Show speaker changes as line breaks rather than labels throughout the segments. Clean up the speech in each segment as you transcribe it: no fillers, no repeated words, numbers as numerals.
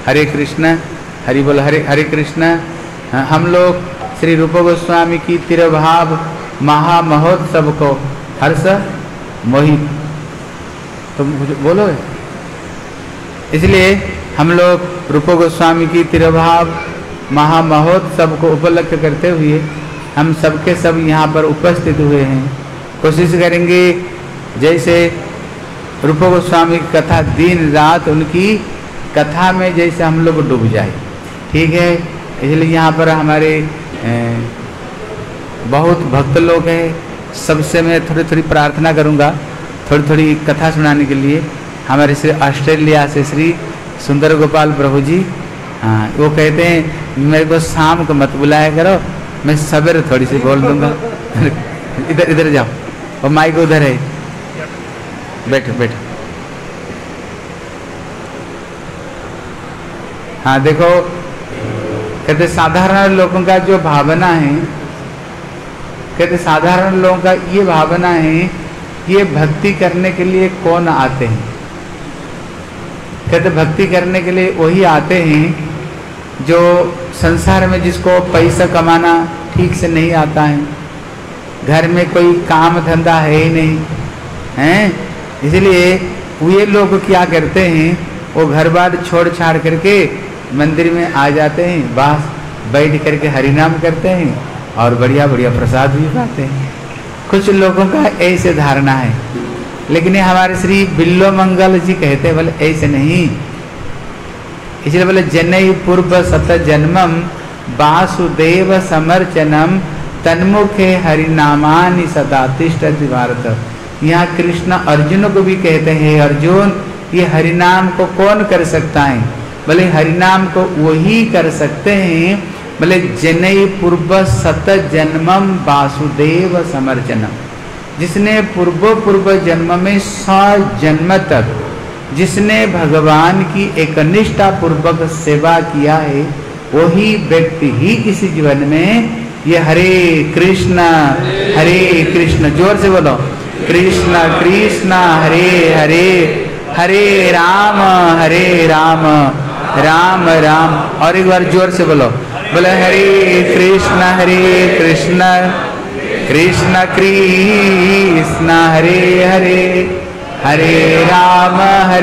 हरे कृष्ण, हरि बोल, हरे हरे कृष्ण। हम लोग श्री रूप गोस्वामी की तिरुभाव महामहोत्सव को हर्ष मोहित, तुम बोलो, इसलिए हम लोग रूप गोस्वामी की तिरुभाव महामहोत्सव को उपलक्ष्य करते हुए हम सबके सब यहाँ पर उपस्थित हुए हैं। कोशिश करेंगे जैसे रूप गोस्वामी की कथा दिन रात उनकी कथा में जैसे हम लोग डूब जाए, ठीक है। इसलिए यहाँ पर हमारे बहुत भक्त लोग हैं, सबसे मैं थोड़ी थोड़ी प्रार्थना करूँगा थोड़ी थोड़ी कथा सुनाने के लिए। हमारे श्री ऑस्ट्रेलिया से श्री सुंदर गोपाल प्रभु जी, हाँ, वो कहते हैं मेरे को शाम को मत बुलाया करो, मैं सवेरे थोड़ी सी बोल दूंगा। इधर इधर जाओ, और माइक उधर है, बैठो बैठो। हाँ देखो, कहते साधारण लोगों का जो भावना है, कहते साधारण लोगों का ये भावना है, ये भक्ति करने के लिए कौन आते हैं। कहते भक्ति करने के लिए वही आते हैं जो संसार में जिसको पैसा कमाना ठीक से नहीं आता है, घर में कोई काम धंधा है ही नहीं हैं, इसलिए ये लोग क्या करते हैं, वो घर बार छोड़ छाड़ करके मंदिर में आ जाते हैं, बस बैठ करके हरिनाम करते हैं और बढ़िया बढ़िया प्रसाद भी पाते हैं। कुछ लोगों का ऐसे धारणा है, लेकिन हमारे श्री बिल्लो मंगल जी कहते हैं बोले ऐसे नहीं, इसलिए बोले जनई पूर्व सत जन्मम वासुदेव समर्चनम तन्मुखे हरिनामानि सदा तिष्ठति भारत। यहाँ कृष्ण अर्जुन को भी कहते हैं, अर्जुन ये हरिनाम को कौन कर सकता है, बोले हरिनाम को वही कर सकते हैं, बोले जनई पूर्व सत जन्मम वासुदेव समर्चनम, जिसने पूर्व जन्म में 100 जन्म तक जिसने भगवान की एक निष्ठा पूर्वक सेवा किया है, वही व्यक्ति ही इस जीवन में ये हरे कृष्ण जोर से बोलो, कृष्ण कृष्ण हरे हरे, हरे राम राम राम, और एक बार जोर से बोलो, बोले हरे कृष्ण कृष्ण कृष्ण हरे हरे, हरे राम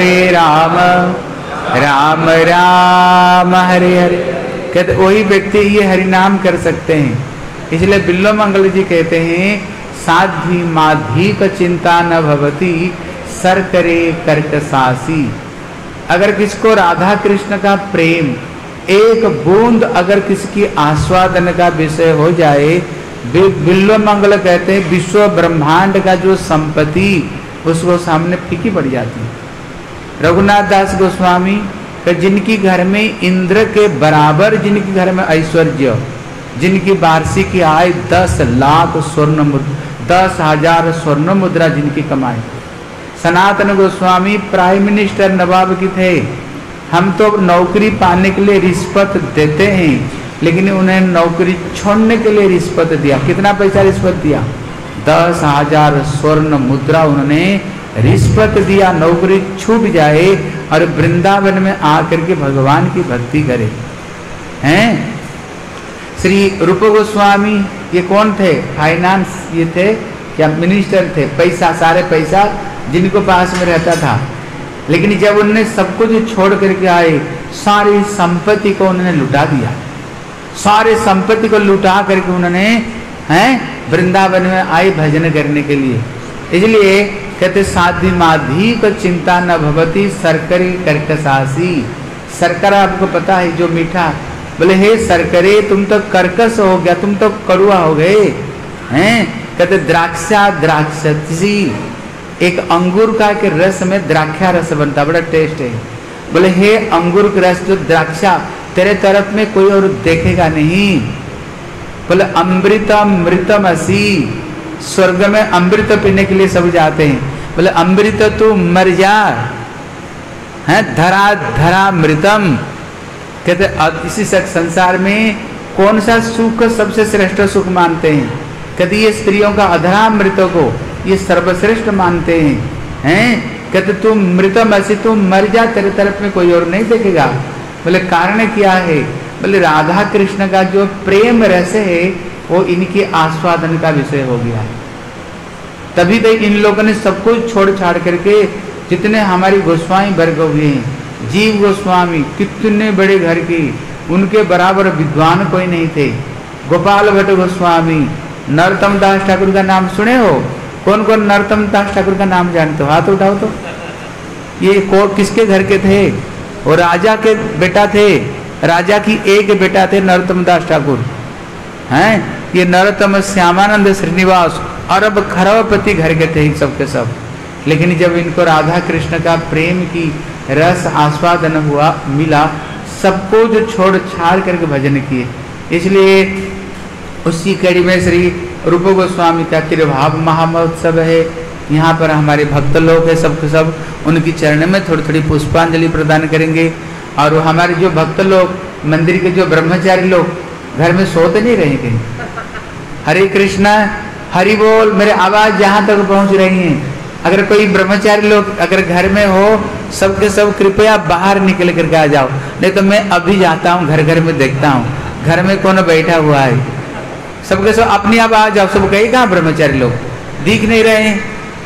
राम राम हरे हरे। कहते वही व्यक्ति ये हरिनाम कर सकते हैं। इसलिए बिल्लो मंगल जी कहते हैं साध्वी माधिक चिंता न भवती सर करे कर्कशासी। अगर किसको राधा कृष्ण का प्रेम एक बूंद अगर किसकी आस्वादन का विषय हो जाए, बिल्लो मंगल कहते हैं विश्व ब्रह्मांड का जो संपत्ति उसको सामने फीकी पड़ जाती है। रघुनाथ दास गोस्वामी का जिनकी घर में इंद्र के बराबर जिनकी घर में ऐश्वर्य, जिनकी वार्षिक आय 10 लाख स्वर्ण मुद्रा, 10,000 स्वर्ण मुद्रा जिनकी कमाई। सनातन गोस्वामी प्राइम मिनिस्टर नवाब की थे। हम तो नौकरी पाने के लिए रिश्वत देते हैं, लेकिन उन्हें नौकरी छोड़ने के लिए रिश्वत दिया। कितना पैसा रिश्वत दिया? 10,000 स्वर्ण मुद्रा उन्होंने रिश्वत दिया, नौकरी छूट जाए और वृंदावन में आकर के भगवान की भक्ति करे। हैं श्री रूप गोस्वामी ये कौन थे? फाइनेंस ये थे या मिनिस्टर थे? पैसा, सारे पैसा जिनको पास में रहता था। लेकिन जब उन्होंने सब कुछ छोड़ करके आए, सारी संपत्ति को उन्होंने लुटा दिया। सारे संपत्ति को लुटा करके उन्होंने वृंदावन में आए भजन करने के लिए। इसलिए कहते साध्वी माधी को चिंता न भवती सरकरी कर्कशासी। शर्करा आपको पता है जो मीठा, बोले हे सरकरे तुम तो कर्कश हो गया, तुम तो कड़ुआ हो गए हैं। कहते द्राक्षा द्राक्षसी, एक अंगूर का के रस में द्राक्षा रस बनता, बड़ा टेस्ट है। बोले हे अंगूर के रस जो द्राक्षा तेरे तरफ में कोई और देखेगा नहीं। बोले अमृतम मृतम असी, स्वर्ग में अमृत पीने के लिए सब जाते हैं। बोले अमृत तू मर जा, है धरा धरा मृतम। कहते इसी संसार में कौन सा सुख सबसे श्रेष्ठ सुख मानते हैं? कहते ये स्त्रियों का अधरामृत को ये सर्वश्रेष्ठ मानते हैं। कहते तू मृतम ऐसी तू मर जा, तेरे तरफ में कोई और नहीं देखेगा। बोले कारण क्या है? बोले राधा कृष्ण का जो प्रेम रस है वो इनके आस्वादन का विषय हो गया है। तभी तो इन लोगों ने सब कुछ छोड़ छाड़ करके, जितने हमारी गोस्वामी वर्ग हुए हैं, जीव गोस्वामी कितने बड़े घर की, उनके बराबर विद्वान कोई नहीं थे। गोपाल भट्ट गोस्वामी, नरोत्तम दास ठाकुर का नाम सुने हो? कौन कौन नरोत्तम दास ठाकुर का नाम जानते हो? हाथ उठाओ तो। ये किसके घर के थे? वो राजा के बेटा थे, राजा की एक बेटा थे नरोत्तम दास ठाकुर हैं। ये नरोत्तम श्यामानंद श्रीनिवास अरब खरबपति घर के थे सबके सब। लेकिन जब इनको राधा कृष्ण का प्रेम की रस आस्वादन हुआ, मिला, सबको जो छोड़ छाड़ करके भजन किए। इसलिए उसी कड़ी में श्री रूप गोस्वामी का तिरुभाव महामहोत्सव है। यहाँ पर हमारे भक्त लोग हैं, सबके सब उनकी चरण में थोड़ी थोड़ी पुष्पांजलि प्रदान करेंगे। और हमारे जो भक्त लोग, मंदिर के जो ब्रह्मचारी लोग, घर में सोते नहीं रहेंगे। हरे कृष्णा, हरि बोल, मेरे आवाज जहाँ तक पहुँच रही है। अगर कोई ब्रह्मचारी लोग अगर घर में हो, सबके सब कृपया बाहर निकल करके आ जाओ, नहीं तो मैं अभी जाता हूँ घर घर में देखता हूँ घर में कौन बैठा हुआ है। सबके सब अपनी आप आ जाओ। सब कहीं कहाँ ब्रह्मचारी लोग दिख नहीं रहे हैं,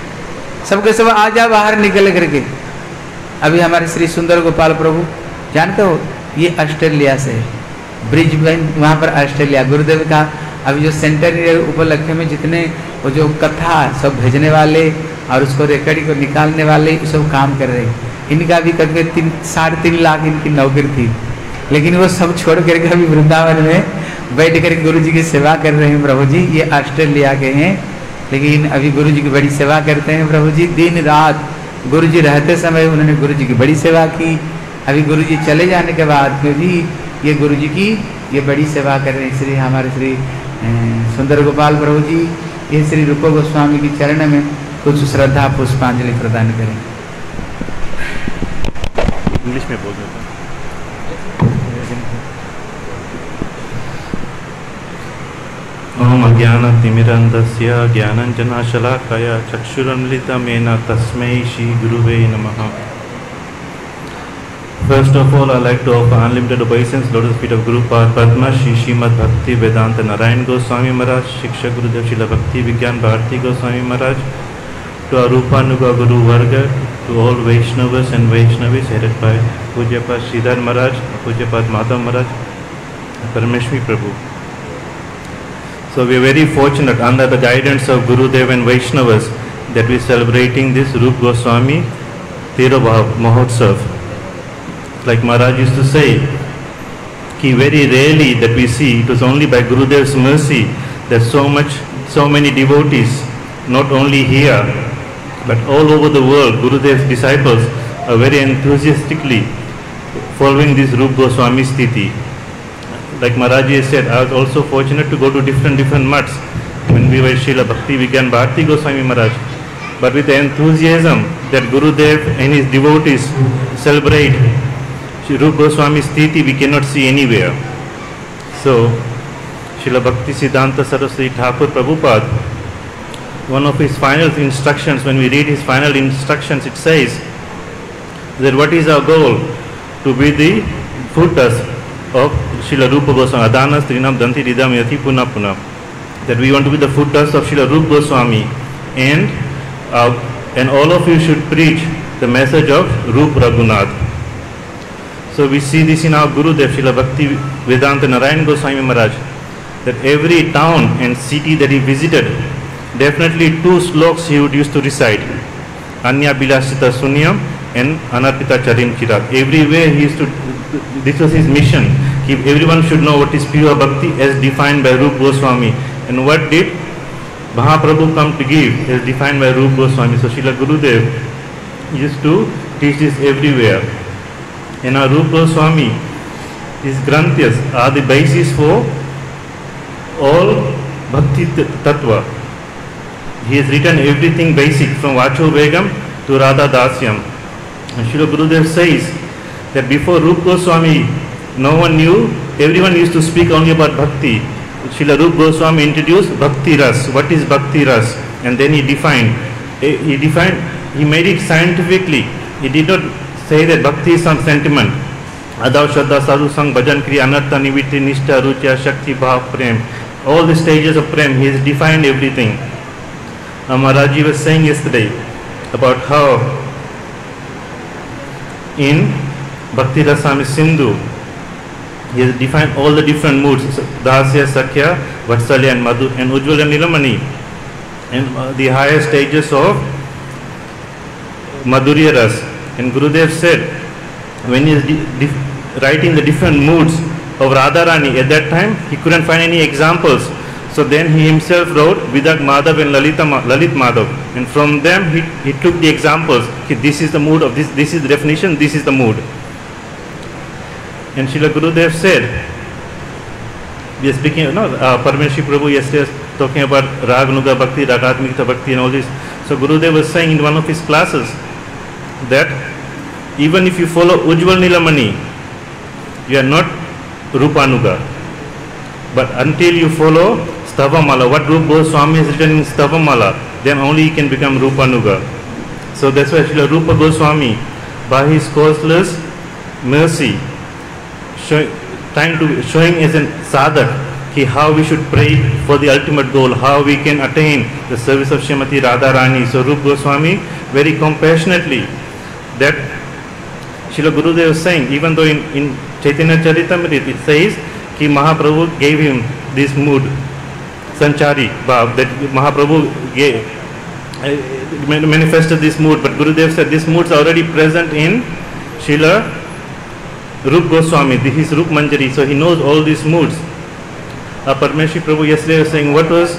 सबके सब आ जाओ बाहर निकल करके। अभी हमारे श्री सुंदर गोपाल प्रभु जानते हो, ये ऑस्ट्रेलिया से, ब्रिजबेन वहाँ पर ऑस्ट्रेलिया, गुरुदेव का अभी जो सेंटर उपलक्ष्य में जितने वो जो कथा सब भेजने वाले और उसको रिकॉर्डिंग को निकालने वाले सब काम कर रहे हैं। इनका भी कभी 3.5 लाख इनकी नौकरी थी, लेकिन वो सब छोड़ करके अभी वृंदावन में बैठ कर गुरु जी की सेवा कर रहे हैं। प्रभु जी ये ऑस्ट्रेलिया के हैं, लेकिन अभी गुरु जी की बड़ी सेवा करते हैं। प्रभु जी दिन रात गुरु जी रहते समय उन्होंने गुरु जी की बड़ी सेवा की। अभी गुरु जी चले जाने के बाद में भी ये गुरु जी की ये बड़ी सेवा कर रहे हैं। श्री हमारे श्री सुंदर गोपाल प्रभु जी ये श्री रूप गोस्वामी की चरण में कुछ श्रद्धा पुष्पांजलि प्रदान करें।
इंग्लिश में बोल देता ओम अज्ञानतिमिरन्धस्य ज्ञानञ्जनशलाकया चक्षुरुन्मिलितं तस्मै श्री गुरुवे नमः। First of all, I'd like to offer unlimited obeisance lotus feet of Guru Padma Shri Srimad Bhakti Vedanta Narayan Goswami Maharaj, Shiksha Gurudev Srila Bhakti Vigyan Bharati Goswami Maharaj, to our Rupanuga Guru Varga, to all Vaishnavas and Vaishnavis headed by Pujyapat Sridhar Maharaj, Pujyapat Madhav Maharaj, Parameshwari Prabhu. So we are very fortunate under the guidance of Gurudev and Vaishnavas that we are celebrating this Rup Goswami Tirobhav Mahotsav. Like Maharaj used to say, कि very rarely that we see, it was only by Gurudev's mercy that so many devotees, not only here, but all over the world, Gurudev's disciples are very enthusiastically following this Rup Goswami Sthiti. Like Maharaj has said, I was also fortunate to go to different mutts when we were Srila Bhakti Vigyan Bharati Goswami Maharaj. But with the enthusiasm that Gurudev and his devotees celebrate Rup Goswami Sthiti, we cannot see anywhere. So, Srila Bhakti Siddhanta Saraswati Thakur Prabhupada, one of his final instructions, when we read his final instructions, it says that what is our goal? To be the footers of Srila Rupa Goswami, Adana Strinam Danti Ridam Yati Puna Puna. That we want to be the footers of Srila Rupa Goswami, and all of you should preach the message of Rup Raghunath. So we see this in our Gurudev, Srila Bhakti Vedanta Narayan Goswami Maharaj, that every town and city that he visited, definitely 2 sloks he would used to recite, Anya Bilasita Sunyam and Anarpita Charim Chirat. Everywhere he used to, this was his mission, everyone should know what is pure bhakti as defined by Rup Goswami. And what did Mahaprabhu come to give as defined by Rup Goswami. So Srila Gurudev used to teach this everywhere. And our Rup Goswami, his granthas are the basis for all bhakti tattva. He has written everything basic from Vacho Begam to Radha Dasyam. And Srila Gurudev says that before Rup Goswami, no one knew, everyone used to speak only about bhakti. Srila Rup Goswami introduced Bhakti Ras. What is Bhakti Ras? And then he made it scientifically. He did not say that bhakti is some sentiment Adav Shraddha Sadhu Sang Bhajan Kriya Anartha Nivritti Nishtha Ruchya Shakti Bhav Prem. All the stages of Prem, he has defined everything. Maharaji was saying yesterday about how in Bhakti Rasamrita Sindhu he has defined all the different moods, Dasya, Sakhya, Vatsalya and Madhu and Ujjwal and Nilamani, and the higher stages of Madhurya Ras. And Gurudev said, when he is writing the different moods of Radharani, at that time he couldn't find any examples. So then he himself wrote Vidak Madhav and Lalit Madhav. And from them he took the examples. This is the mood of this is the definition, this is the mood. And Srila Gurudev said, we are speaking, Parameshwar Prabhu yesterday was talking about Raganuga Bhakti, Ragatmika Bhakti and all this. So Gurudev was saying in one of his classes that even if you follow Ujjwal Nilamani, you are not Rupanuga. But until you follow Stavamala, what Rupa Goswami has written in Stavamala, then only you can become Rupanuga. So that's why Srila Rupa Goswami, by his causeless mercy, showing as a sadhak how we should pray for the ultimate goal, how we can attain the service of Srimati Radharani. So Rupa Goswami very compassionately, that Srila Gurudev was saying, even though in Chaitanya Charitamrita it says कि Mahaprabhu gave him this mood, Sanchari Bhav, that Mahaprabhu manifested this mood, but Gurudev said this mood is already present in Srila Rupa Goswami, his Rup Manjari, so he knows all these moods. Parameshwar Prabhu yesterday was saying, what was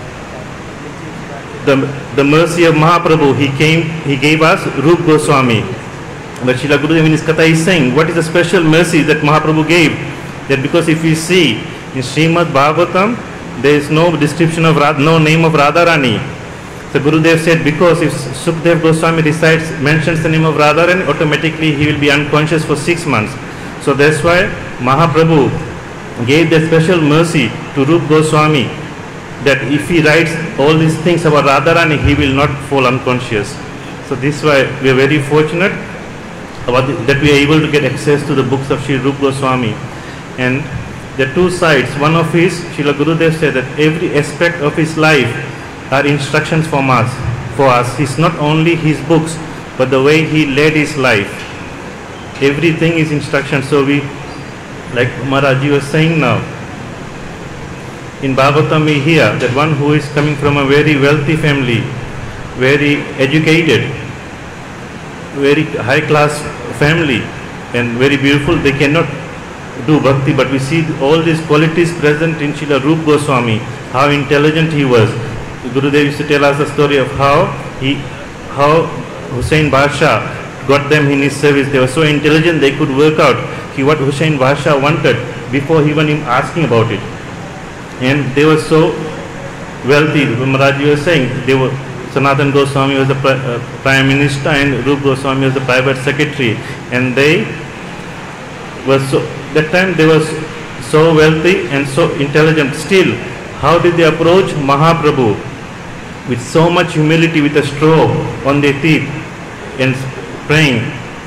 the mercy of Mahaprabhu? He gave us Rupa Goswami. But Srila Gurudev in his Katha is saying, what is the special mercy that Mahaprabhu gave? That because if we see in Srimad Bhagavatam, there is no description of no name of Radharani. So Gurudev said, because if Sukdev Goswami mentions the name of Radharani, automatically he will be unconscious for 6 months. So that's why Mahaprabhu gave that special mercy to Rupa Goswami, that if he writes all these things about Radharani, he will not fall unconscious. So this is why we are very fortunate that we are able to get access to the books of Sri Rupa Goswami. And the two sides, one of his, Srila Gurudev said that every aspect of his life are instructions from us. For us, it's not only his books, but the way he led his life. Everything is instruction. So we, like Maharaji was saying now, in Bhagavatam we hear that one who is coming from a very wealthy family, very educated, very high class family and very beautiful, they cannot do bhakti, but we see all these qualities present in Srila Rupa Goswami, how intelligent he was. Gurudev used to tell us the story of how Hussain Basha got them in his service. They were so intelligent they could work out what Hussain Basha wanted before even him asking about it. And they were so wealthy. Maharaji was saying, Sanatan Goswami was the Prime Minister and Rupa Goswami was the Private Secretary, and they were that time they were so wealthy and so intelligent. Still, how did they approach Mahaprabhu? With so much humility, with a straw on their teeth and praying,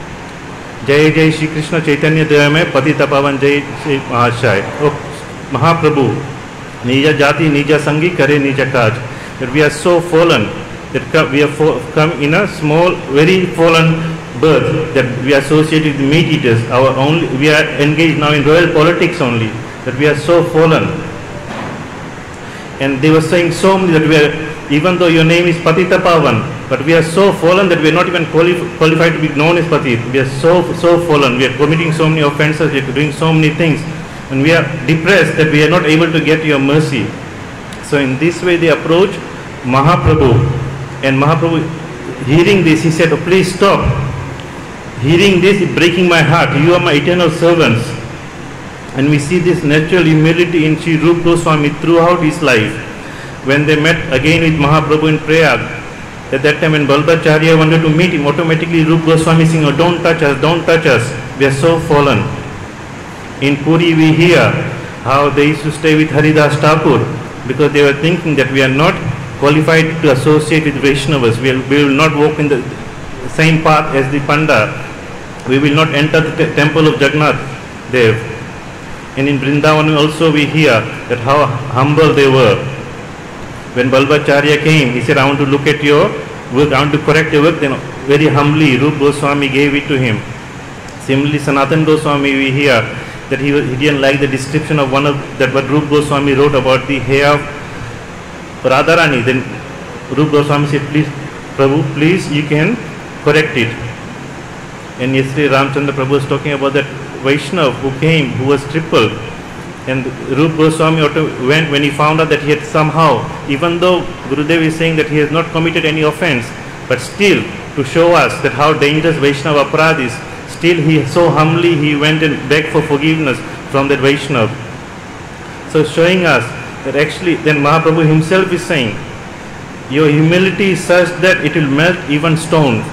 Jai Jai Shri Krishna Chaitanya Devame Patita Pavan Jai Shri Mahashaya. Oh Mahaprabhu, Nija Jati Nija Sangi Kare Nija Kaj. That we are so fallen, that we have come in a small, very fallen birth, that we are associated with meat eaters. We are engaged now in royal politics only, that we are so fallen. And they were saying so many that we are, even though your name is Patita Pavan, but we are so fallen that we are not even qualified to be known as Patit. We are so fallen. We are committing so many offenses, we are doing so many things, and we are depressed that we are not able to get your mercy. So in this way they approach Mahaprabhu, and Mahaprabhu, hearing this, he said, oh, please stop. Hearing this, breaking my heart. You are my eternal servants. And we see this natural humility in Sri Rupa Goswami throughout his life. When they met again with Mahaprabhu in Prayag, at that time when Balbhacharya wanted to meet him, automatically Rupa Goswami saying, oh, don't touch us, we are so fallen. In Puri we hear how they used to stay with Haridas Thakur, because they were thinking that we are not qualified to associate with Vaishnavas, we will not walk in the same path as the Panda. we will not enter the temple of Jagannath Dev. And in Vrindavan also we hear that how humble they were. When Balbhacharya came, he said, I want to look at your work, I want to correct your work. Then very humbly Rupa Goswami gave it to him. Similarly, Sanatana Goswami we hear that he didn't like the description of what Rupa Goswami wrote about the hair of Radharani. Then Rupa Goswami said, please, Prabhu, please, you can correct it. And yesterday Ramchandra Prabhu was talking about that Vaishnav who came, who was crippled. And Rupa Goswami went when he found out that he had somehow, even though Gurudev is saying that he has not committed any offense, but still to show us that how dangerous Vaishnava aparad is, still he so humbly he went and begged for forgiveness from that Vaishnav. So showing us that actually then Mahaprabhu himself is saying, your humility is such that it will melt even stone.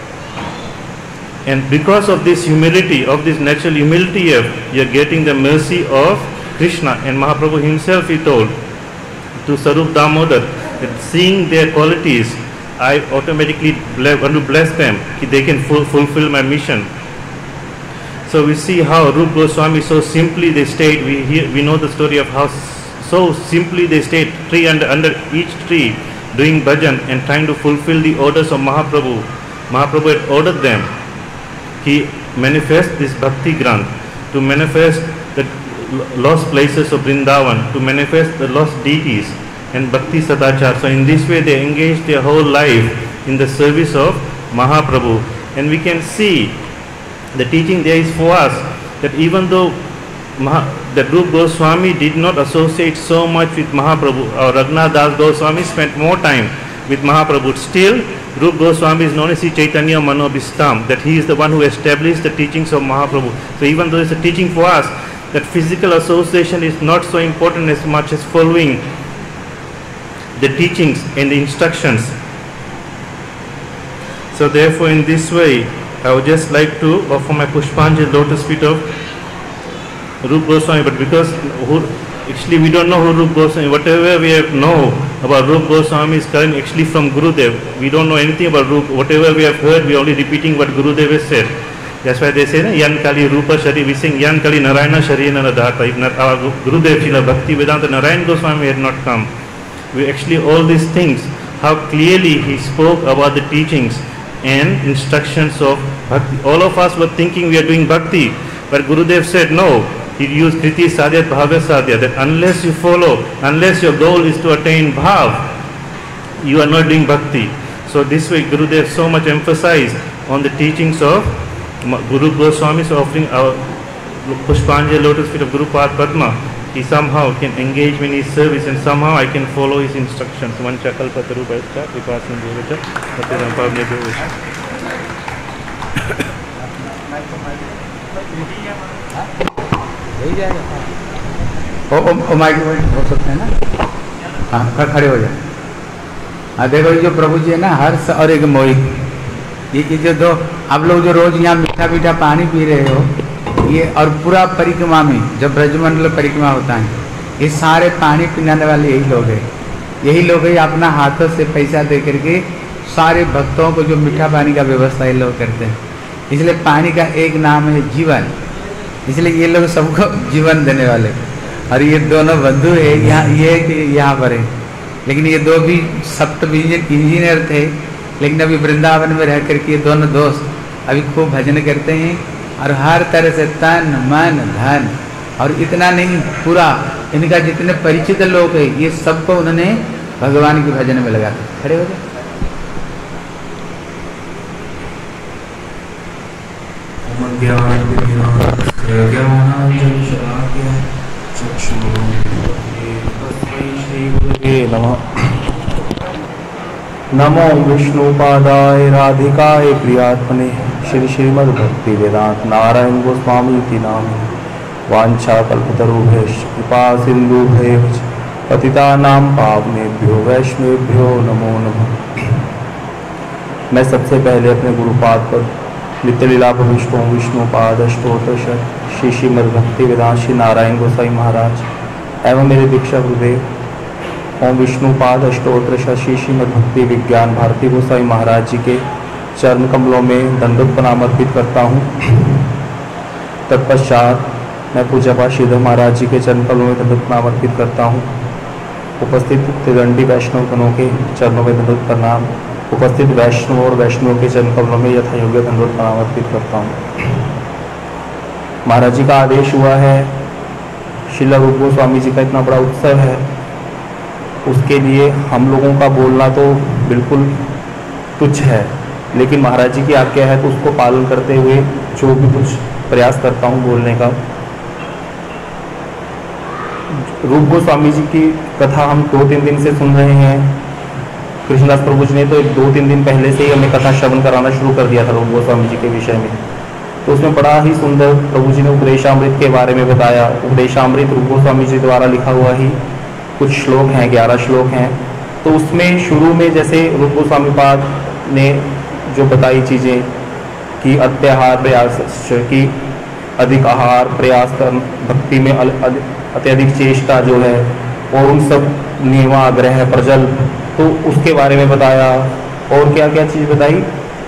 And because of this humility, of this natural humility, you are getting the mercy of Krishna. And Mahaprabhu himself he told to Sarup Damodar that seeing their qualities, I automatically want to bless them, they can fulfill my mission. So we see how Rupa Goswami so simply they stayed. We know the story of how so simply they stayed under each tree doing bhajan and trying to fulfill the orders of Mahaprabhu. Mahaprabhu had ordered them. He manifests this Bhakti Granth to manifest the lost places of Vrindavan, to manifest the lost deities and Bhakti Sadachar. So in this way they engaged their whole life in the service of Mahaprabhu. And we can see the teaching there is for us that even though that Rupa Goswami did not associate so much with Mahaprabhu, or Raghunath Das Goswami spent more time with Mahaprabhu, still Rupa Goswami is known as Chaitanya Manobhistam, that he is the one who established the teachings of Mahaprabhu. So even though it's a teaching for us, that physical association is not so important as much as following the teachings and the instructions. So therefore in this way, I would just like to offer my Pushpanjali lotus feet of Rupa Goswami, but because actually we don't know who Rupa Goswami, whatever we know about Rupa Goswami is coming actually from Gurudev. We don't know anything about Rupa. Whatever we have heard, we are only repeating what Gurudev has said. That's why they say, Yan Kali Rupa Shari, we sing Yan Kali Narayana Sharina Nadhata. If not our Gurudev Srila Bhakti Vedanta Narayan Goswami had not come, we actually all these things, how clearly he spoke about the teachings and instructions of Bhakti. All of us were thinking we are doing Bhakti, but Gurudev said no. He used Kriti Sadhyat Bhavya Sadhya, that unless you follow, unless your goal is to attain Bhav, you are not doing Bhakti. So this way Gurudev so much emphasized on the teachings of Guru Goswami, so offering our Pushpanjali lotus feet of Guru Pad Padma, he somehow can engage me in his service and somehow I can follow his instructions. Vancha kalpataru bhaischa vipasim devacha patiram pavnya devacha.
ओ mic हो सकते हैं ना? हाँ, खड़े हो जाए। हाँ देखो, ये जो प्रभु जी है ना, हर्ष और एक मोहित, ये जो दो आप लोग जो रोज यहाँ मीठा मीठा पानी पी रहे हो, ये और पूरा परिक्रमा में जब ब्रजमंडल परिक्रमा होता है, ये सारे पानी पिलाने वाले यही लोग हैं। यही लोग ही अपना हाथों से पैसा दे करके सारे भक्तों को जो मीठा पानी का व्यवस्था ये लोग करते हैं। इसलिए पानी का एक नाम है जीवन, इसलिए ये लोग सबको जीवन देने वाले। और ये दोनों बंधु है, यहाँ पर है, लेकिन ये दो भी सप्तम इंजीनियर थे, लेकिन अभी वृंदावन में रह करके ये दोनों दोस्त अभी खूब भजन करते हैं और हर तरह से तन मन धन, और इतना नहीं, पूरा इनका जितने परिचित लोग हैं ये सबको उन्होंने भगवान के भजन में लगा दिया। खड़े हो गए।
नमो विष्णुपादाय राधिकाय प्रियात्मने श्री श्रीमद् भक्ति वेदांत नारायण गोस्वामी इति नामे वांछा कल्पतरुभ्यश्च कृपा सिन्धुभ्यश्च पतितानां पावनेभ्यो वैष्णवेभ्यो नमो नमः। मैं सबसे पहले अपने गुरुपाद पर नित्य लीला प्रविष्ट हूँ विष्णुपाद अष्टोत्तर श्री श्रीमद् भक्ति वेदांत श्री नारायण गोसाई महाराज एवं मेरे दीक्षा गुरुदेव ओम विष्णुपाद अष्टोत्तर श्री श्रीमद् भक्ति विज्ञान भारती गोसाई महाराज जी के चरण कमलों में दंडवत प्रणाम अर्पित करता हूँ। तत्पश्चात मैं पूज्यपाद श्रीधर महाराज जी के चरण कमलों में दंडवत प्रणाम अर्पित करता हूँ। उपस्थित त्रिदंडी वैष्णव गणों के चरणों में दंडवत प्रणाम, उपस्थित वैष्णव और वैष्णव के चरण कमलों में यथा योग्य दंडवत प्रणाम अर्पित करता हूँ। महाराज जी का आदेश हुआ है, श्रील रूप गोस्वामी जी का इतना बड़ा उत्सव है, उसके लिए हम लोगों का बोलना तो बिल्कुल तुच्छ है, लेकिन महाराज जी की आज्ञा है तो उसको पालन करते हुए जो भी कुछ प्रयास करता हूँ बोलने का। रूप गोस्वामी जी की कथा हम 2-3 दिन से सुन रहे हैं। कृष्णदास प्रभु जी ने तो 2-3 दिन पहले से ही हमें कथा श्रवण कराना शुरू कर दिया था रूप गोस्वामी जी के विषय में। तो उसमें बड़ा ही सुंदर प्रभु जी ने उपदेशामृत के बारे में बताया। उपदेशामृत रूप गोस्वामी जी द्वारा लिखा हुआ ही कुछ श्लोक हैं, 11 श्लोक हैं। तो उसमें शुरू में जैसे रूप गोस्वामी पाद ने जो बताई चीज़ें कि अत्याहार प्रयास की अधिक आहार प्रयास कर भक्ति में अत्यधिक चेष्टा जो है और उन सब नियमाग्रह प्रजल, तो उसके बारे में बताया। और क्या क्या चीज़ बताई,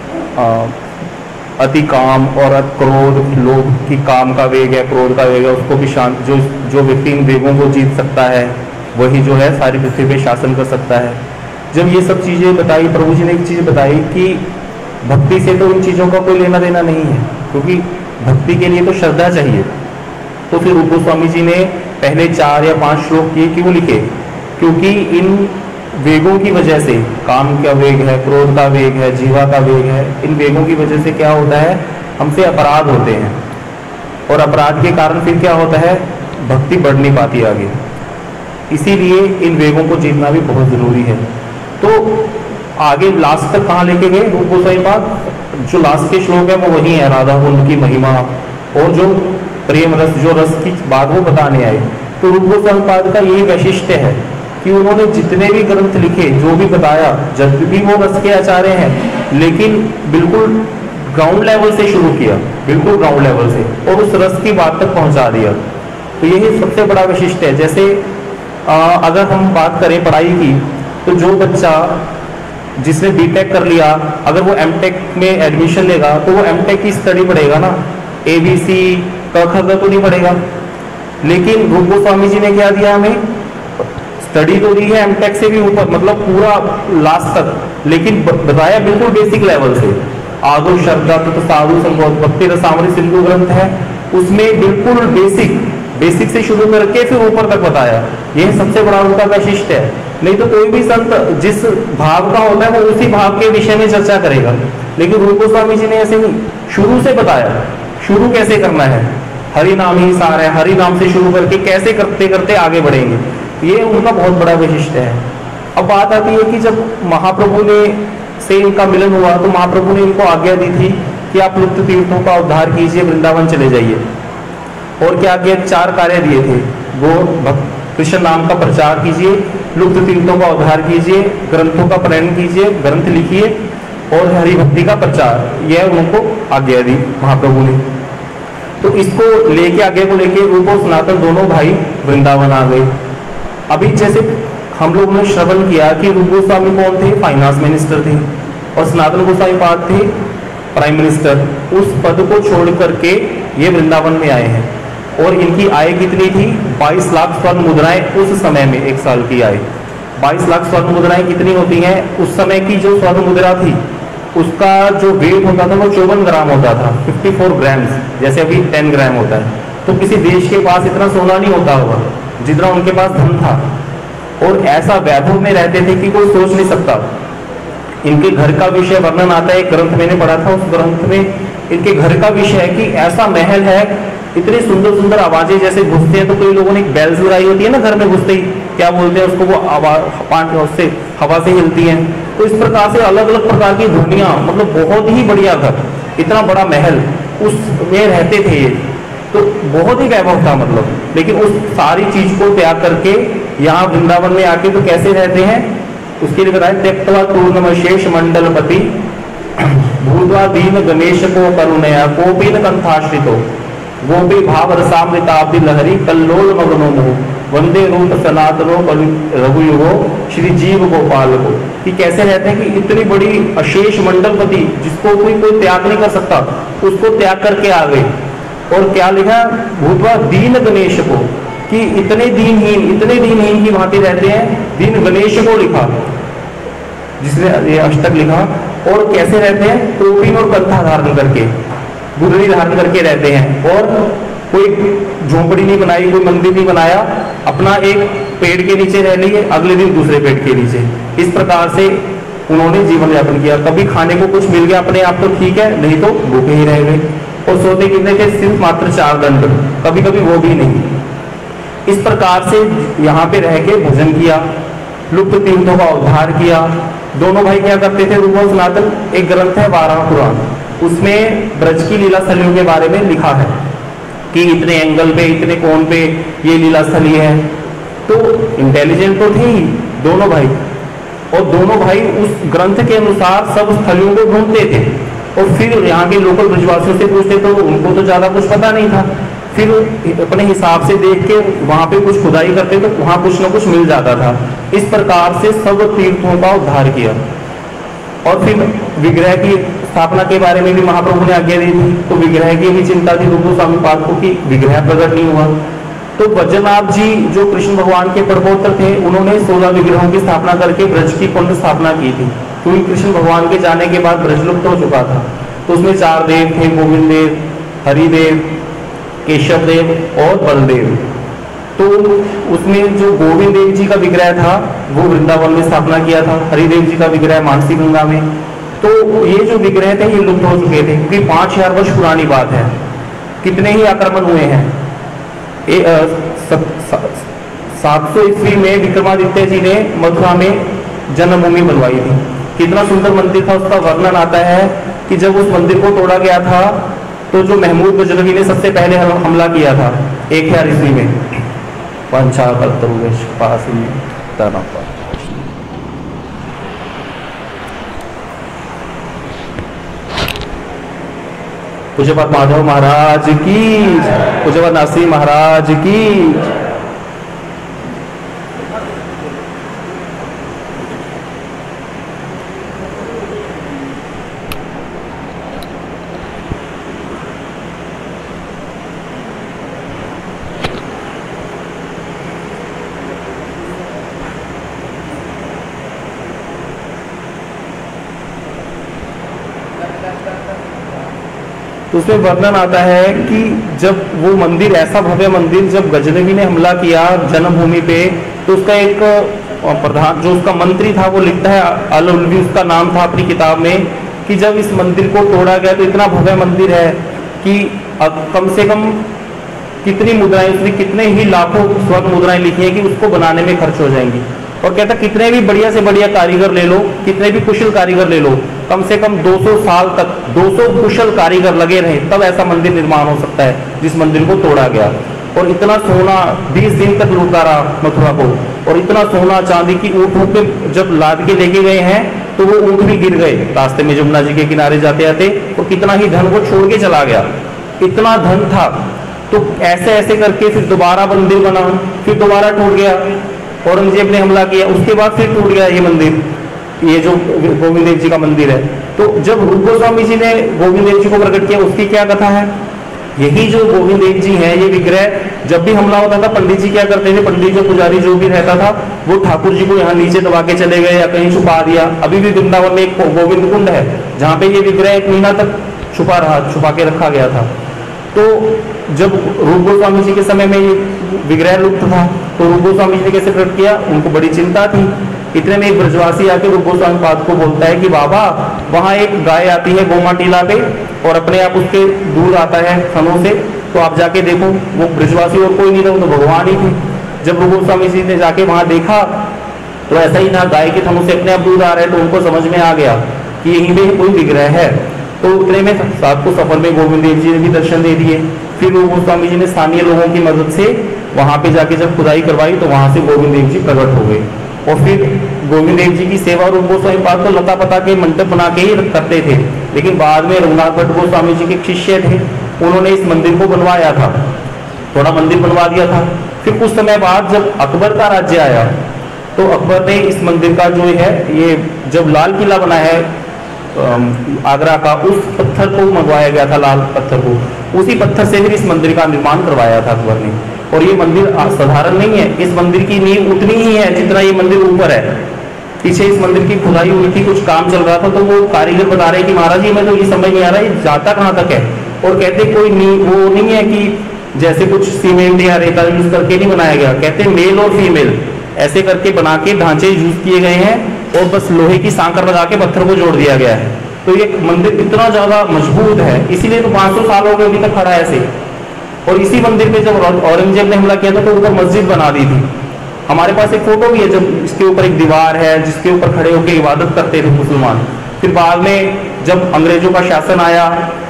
अति काम और क्रोध, लोभ की काम का वेग है, क्रोध का वेग है, उसको भी शांत, जो व्यक्ति इन वेगों को जीत सकता है वही जो है सारी पृथ्वी पे शासन कर सकता है। जब ये सब चीज़ें बताई, प्रभु जी ने एक चीज़ बताई कि भक्ति से तो इन चीज़ों का कोई लेना देना नहीं है, क्योंकि भक्ति के लिए तो श्रद्धा चाहिए। तो फिर रूप गोस्वामी जी ने पहले 4 या 5 श्लोक ये क्यों लिखे, क्योंकि इन वेगों की वजह से, काम का वेग है, क्रोध का वेग है, जीवा का वेग है, इन वेगों की वजह से क्या होता है, हमसे अपराध होते हैं, और अपराध के कारण फिर क्या होता है, भक्ति बढ़ नहीं पाती आगे। इसीलिए इन वेगों को जीतना भी बहुत जरूरी है। तो आगे लास्ट तक कहाँ लेके गए रूप गोस्वामी पाद, जो लास्ट के श्लोक है वो वही है, राधा कुंड की महिमा और जो प्रेम रस, जो रस की बात वो बताने आए। तो रूप गोस्वामी पाद का यही वैशिष्ट्य है कि उन्होंने जितने भी ग्रंथ लिखे, जो भी बताया, जब भी वो रस के आचार्य हैं, लेकिन बिल्कुल ग्राउंड लेवल से शुरू किया, बिल्कुल ग्राउंड लेवल से, और उस रस की बात तक पहुंचा दिया। तो यही सबसे बड़ा वैशिष्ट्य है। जैसे अगर हम बात करें पढ़ाई की, तो जो बच्चा जिसने बीटेक कर लिया, अगर वो एमटेक में एडमिशन लेगा तो वो एमटेक की स्टडी पढ़ेगा ना, ABC क ख ग तो नहीं पढ़ेगा। लेकिन रूप गोस्वामी जी ने क्या दिया हमें, स्टडी तो दी है एमटेक से भी ऊपर, मतलब पूरा लास्ट तक, लेकिन बताया बिल्कुल बेसिक लेवल से। आदो श्रद्धा तो साधु संबोध भक्ति रसामृत सिंधु ग्रंथ है, उसमें बिल्कुल बेसिक से शुरू करके फिर ऊपर तक बताया। यह सबसे बड़ा उनका वैशिष्ट्य है। नहीं तो कोई भी संत जिस भाव का होता है वो उसी भाव के विषय में चर्चा करेगा, लेकिन रूप गोस्वामी जी ने ऐसे नहीं, शुरू से बताया। शुरू कैसे करना है, हरि नाम ही सार है, हरि नाम से शुरू करके कैसे करते करते आगे बढ़ेंगे, ये उनका बहुत बड़ा वैशिष्ट्य है। अब बात आती है कि जब महाप्रभु ने से इनका मिलन हुआ तो महाप्रभु ने इनको आज्ञा दी थी कि आप लुप्त तीर्थों का उद्धार कीजिए, वृंदावन चले जाइए। और क्या आज्ञा, 4 कार्य दिए थे, वो कृष्ण नाम का प्रचार कीजिए, लुप्त तीर्थों का उद्धार कीजिए, ग्रंथों का प्रणयन कीजिए, ग्रंथ लिखिए, और हरि भक्ति का प्रचार। यह उनको आज्ञा दी महाप्रभु ने। तो इसको लेके, आगे को लेके रूप और सनातन दोनों भाई वृंदावन आ गए। अभी जैसे हम लोगों ने श्रवण किया कि रूप गोस्वामी कौन थे, फाइनेंस मिनिस्टर थे, और सनातन गोस्वामी पाद थे प्राइम मिनिस्टर। उस पद को छोड़ करके ये वृंदावन में आए हैं, और इनकी आय कितनी थी, 22 लाख स्वर्ण मुद्राएं उस समय में, 1 साल की आय। 22 लाख स्वर्ण मुद्राएं कितनी होती हैं, उस समय की जो स्वर्ण मुद्रा थी उसका जो वेट होता था वो 54 ग्राम होता था, 54 ग्राम्स, जैसे अभी 10 ग्राम होता है। तो किसी देश के पास इतना सोना नहीं होता होगा जितना उनके पास धन था, और ऐसा वैभव में रहते थे कि कोई सोच नहीं सकता। इनके घर का विषय वर्णन आता है, एक ग्रंथ मैंने पढ़ा था, उस ग्रंथ में इनके घर का विषय है कि ऐसा महल है, इतनी सुंदर सुंदर आवाजें जैसे घुसते हैं, तो कई लोगों ने एक बेल्स लगाई होती है ना घर में घुसते ही, क्या बोलते हैं उसको, वो आवाज उससे हवा से हिलती हैं। तो इस प्रकार से अलग अलग प्रकार की ध्वनियां, मतलब बहुत ही बढ़िया घर, इतना बड़ा महल, उसमें रहते थे ये, तो बहुत ही वैभव था मतलब। लेकिन उस सारी चीज को त्याग करके यहाँ वृंदावन में आके तो कैसे रहते हैं, उसके लिए बताया, त्यक्त्वा पूर्णमशेष मंडलपति भूतवा दीन गणेश को करुणया कोपीन कंथाश्रितो गोपी भाव रसामृताब्दि लहरी कल्लोल मगनो मोह वंदे रूप सनातनो रघुयुगो श्री जीव गोपाल को। कि कैसे रहते हैं कि इतनी बड़ी अशेष मंडलपति जिसको कोई त्याग नहीं कर सकता, उसको त्याग करके आ गए। और क्या लिखा, भूतवा दीन गणेश को, कि इतने दीनहीन की भांति रहते हैं, दीन गणेश को लिखा, जिसने ये अष्टक लिखा। और कैसे रहते हैं, टोपी और कंथा धारण करके, गुदड़ी धारण करके रहते हैं, और कोई झोंपड़ी नहीं बनाई, कोई मंदिर नहीं बनाया, अपना एक पेड़ के नीचे रह लिए, अगले दिन दूसरे पेड़ के नीचे, इस प्रकार से उन्होंने जीवन यापन किया। कभी खाने को कुछ मिल गया अपने आप तो ठीक है, नहीं तो भूखे ही रह गए। और सोते कितने थे, सिर्फ मात्र 4 दंड, कभी कभी वो भी नहीं। इस प्रकार से यहाँ पे रह के भजन किया, लुप्त तीर्थों का उद्धार किया। दोनों भाई क्या करते थे, रूप और सनातन, एक ग्रंथ है वाराह पुराण, उसमें ब्रज की लीला स्थलियों के बारे में लिखा है कि इतने एंगल पे, इतने कोण पे ये लीला स्थली है। तो इंटेलिजेंट तो थे ही दोनों भाई, और दोनों भाई उस ग्रंथ के अनुसार सब स्थलियों को ढूंढते थे, और फिर यहाँ के लोकल ब्रजवासियों से पूछते तो उनको तो ज्यादा कुछ पता नहीं था, फिर अपने हिसाब से देख के वहां पे कुछ खुदाई करते तो वहां कुछ ना कुछ मिल जाता था। इस प्रकार से सब तीर्थों का उद्धार किया। और फिर विग्रह की स्थापना के बारे में भी महाप्रभु ने आज्ञा दी थी, तो विग्रह की भी चिंता थी रूप स्वामी पाद को कि विग्रह प्रकट नहीं हुआ। तो वज्रनाभ जी जो कृष्ण भगवान के परमोत्तर थे, उन्होंने 16 विग्रहों की स्थापना करके ब्रज की पुनः स्थापना की थी, क्योंकि कृष्ण भगवान के जाने के बाद ब्रज लुप्त हो चुका था। तो उसमें 4 देव थे, गोविंद देव, हरिदेव, केशव देव और बलदेव। तो उसमें जो गोविंद देव जी का विग्रह था वो वृंदावन में स्थापना किया था, हरिदेव जी का विग्रह मानसी गंगा में। तो ये जो विग्रह थे ये लुप्त हो चुके थे, क्योंकि 5000 वर्ष पुरानी बात है। कितने ही आक्रमण हुए हैं। 700 ईस्वी में विक्रमादित्य जी ने मथुरा में जन्मभूमि बनवाई थी। कितना सुंदर मंदिर था, उसका वर्णन आता है कि जब उस मंदिर को तोड़ा गया था तो जो महमूद गजनवी ने सबसे पहले हमला किया था 1000 ईस्वी में। पूज्यपाद माधव महाराज की, पूज्यपाद नासिक महाराज की। तो उसमें वर्णन आता है कि जब वो मंदिर, ऐसा भव्य मंदिर, जब गजनवी ने हमला किया जन्मभूमि पे, तो उसका एक प्रधान जो उसका मंत्री था वो लिखता है, अल-उल्वी उसका नाम था अपनी किताब में, कि जब इस मंदिर को तोड़ा गया तो इतना भव्य मंदिर है कि कम से कम कितनी मुद्राएं, उसने कितने ही लाखों स्वर्ण मुद्राएं लिखी है कि उसको बनाने में खर्च हो जाएंगी। और कहता कितने भी बढ़िया से बढ़िया कारीगर ले लो, कितने भी कुशल कारीगर ले लो, कम से कम 200 साल तक 200 कुशल कारीगर लगे रहे तब ऐसा मंदिर निर्माण हो सकता है जिस मंदिर को तोड़ा गया। और इतना सोना 20 दिन तक लूटा रहा मथुरा को, और इतना सोना चांदी की ऊँट पे जब लाद के लेके गए हैं तो वो ऊँट भी गिर गए रास्ते में जमुना जी के किनारे जाते जाते, और कितना ही धन वो छोड़ के चला गया, इतना धन था। तो ऐसे ऐसे करके फिर दोबारा मंदिर बना, फिर दोबारा टूट गया, औरंगजेब ने हमला किया, उसके बाद फिर टूट गया ये मंदिर, ये जो गोविंद देव जी का मंदिर है। तो जब रूप गोस्वामी जी ने गोविंद देव जी को प्रकट किया, उसकी क्या कथा है, यही जो गोविंद देव जी हैं, ये विग्रह जब भी हमला होता था पंडित जी क्या करते थे, पंडित जो पुजारी जो भी रहता था वो ठाकुर जी को यहाँ नीचे दबा के चले गए या कहीं छुपा दिया। अभी भी वृंदावन में एक गोविंद कुंड है जहाँ पे ये विग्रह 1 महीना तक छुपा के रखा गया था। तो जब रूप गोस्वामी जी के समय में ये विग्रह लुप्त था तो रूप गोस्वामी जी ने कैसे प्रकट किया, उनको बड़ी चिंता थी। इतने में एक ब्रजवासी आके रूप गोस्वामी पाद को बोलता है कि बाबा वहाँ एक गाय आती है गोमा टीला पे और अपने आप उसके दूध आता है थनों से, तो आप जाके देखो। वो ब्रजवासी और कोई नहीं था, वो तो भगवान ही थे। जब रूप गोस्वामी जी ने जाके वहाँ देखा तो ऐसा ही था, गाय के थनों से अपने आप दूध आ रहा है। तो उनको समझ में आ गया कि यहीं पे कोई विग्रह है। तो उतने में सात को सफर में गोविंद देव जी ने भी दर्शन दे दिए। फिर रूप गोस्वामी जी ने स्थानीय लोगों की मदद से वहाँ पे जाके जब खुदाई करवाई तो वहाँ से गोविंद देव जी प्रकट हो गए। और फिर गोविंद देव जी की सेवा रूप गोस्वामी पाद तो लता पता के मंडप बना के ही करते थे, लेकिन बाद में रघुनाथ भट्ट गोस्वामी जी के शिष्य थे, उन्होंने इस मंदिर को बनवाया था, थोड़ा मंदिर बनवा दिया था। फिर कुछ समय बाद जब अकबर का राज्य आया तो अकबर ने इस मंदिर का जो है, ये जब लाल किला बना है आगरा का, उस पत्थर को मंगवाया गया था, लाल पत्थर को, उसी पत्थर से फिर इस मंदिर का निर्माण करवाया था अकबर ने। और ये मंदिर साधारण नहीं है, इस मंदिर की नींव उतनी ही है जितना ये मंदिर ऊपर है। पीछे इस मंदिर की खुदाई हुई थी, कुछ काम चल रहा था, तो वो कारीगर बता रहे कि महाराज जी मैं तो ये समझ नहीं आ रहा ये जाता कहाँ तक है। और कहते कोई वो नहीं है कि जैसे कुछ सीमेंट या रेता यूज करके नहीं बनाया गया, कहते मेल और फीमेल ऐसे करके बना के ढांचे यूज किए गए हैं और बस लोहे की सांकर लगा के पत्थर को जोड़ दिया गया है। तो ये मंदिर इतना ज्यादा मजबूत है, इसीलिए तो 500 साल हो गए अभी तक खड़ा है ऐसे। और इसी मंदिर में जब औरंगजेब ने हमला किया था तो ऊपर मस्जिद बना दी थी। हमारे पास एक फोटो भी है, जब इसके ऊपर एक दीवार है जिसके ऊपर खड़े होकर इबादत करते थे मुसलमान। फिर बाद में जब अंग्रेजों का शासन आया,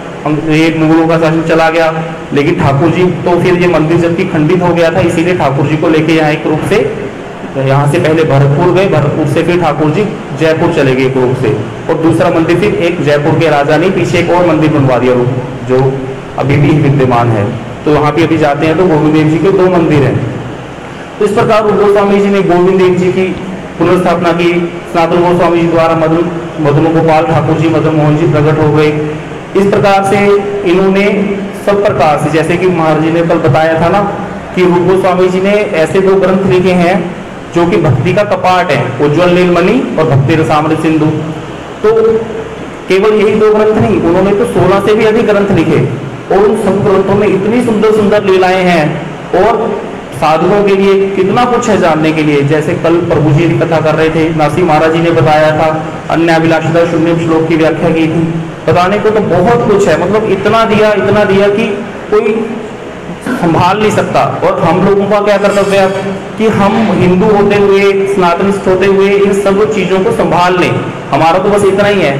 ये मुगलों का शासन चला गया, लेकिन ठाकुर जी तो फिर ये मंदिर जबकि खंडित हो गया था, इसीलिए ठाकुर जी को लेके यहाँ एक रूप से, यहाँ से पहले भरतपुर गए, भरतपुर से फिर ठाकुर जी जयपुर चले गए एक रूप से, और दूसरा मंदिर फिर एक जयपुर के राजा ने पीछे एक और मंदिर बनवा दिया रूप जो अभी भी विद्यमान है। तो वहाँ पे अभी जाते हैं तो गोविंद देव जी के 2 मंदिर हैं। तो इस प्रकार रूप गोस्वामी जी ने गोविंद देव जी की पुनर्स्थापना की। सनातन गोस्वामी जी द्वारा मदन गोपाल ठाकुर जी, मदन मोहन जी प्रकट हो गए। इस प्रकार से इन्होंने सब प्रकार से, जैसे कि महाराज जी ने कल बताया था ना कि रूप गोस्वामी जी ने ऐसे 2 ग्रंथ लिखे हैं जो कि भक्ति का कपाट है, उज्ज्वल नीलमणि और भक्ति रसामृत सिंधु। तो केवल यही 2 ग्रंथ नहीं, उन्होंने तो 16 से भी अधिक ग्रंथ लिखे और उन सब ग्रंथों में इतनी सुंदर सुंदर लीलाएं हैं और साधुओं के लिए कितना कुछ है जानने के लिए। जैसे कल प्रभु जी की कथा कर रहे थे, नासी महाराज जी ने बताया था, अन्य अभिलाषिता शून्य श्लोक की व्याख्या की थी। बताने को तो बहुत कुछ है, मतलब इतना दिया कि कोई संभाल नहीं सकता। और हम लोगों का क्या कर्तव्य है कि हम हिंदू होते हुए, सनातनिस्ट होते हुए इन सब चीज़ों को संभाल लें। हमारा तो बस इतना ही है,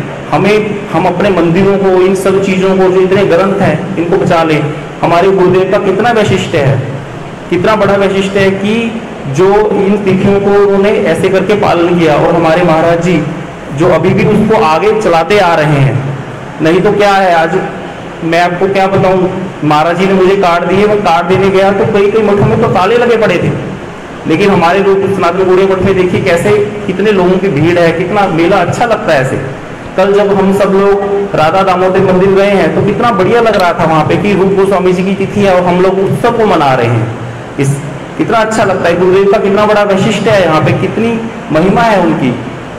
हम अपने मंदिरों को, इन सब चीज़ों को, जो इतने ग्रंथ हैं, इनको बचा लें। हमारे गुरुदेव का कितना वैशिष्ट है, कितना बड़ा वैशिष्ट है कि जो इन तिथियों को उन्होंने ऐसे करके पालन किया। और हमारे महाराज जी जो अभी भी उसको आगे चलाते आ रहे हैं। नहीं तो क्या है, आज मैं आपको क्या बताऊं, महाराज जी ने मुझे कार्ड दिए, मैं कार्ड देने गया तो कई मठों में तो ताले लगे पड़े थे, लेकिन हमारे रूप सनातन गौड़ीय मठ में देखिए कैसे कितने लोगों की भीड़ है, कितना मेला अच्छा लगता है ऐसे। कल जब हम सब लोग राधा दामोदर मंदिर गए हैं तो कितना बढ़िया लग रहा था वहाँ पे कि रूप गोस्वामी जी की तिथि है और हम लोग उत्सव को मना रहे हैं। इस कितना अच्छा लगता है, गुरुदेव का कितना बड़ा वैशिष्ट है, यहाँ पे कितनी महिमा है उनकी।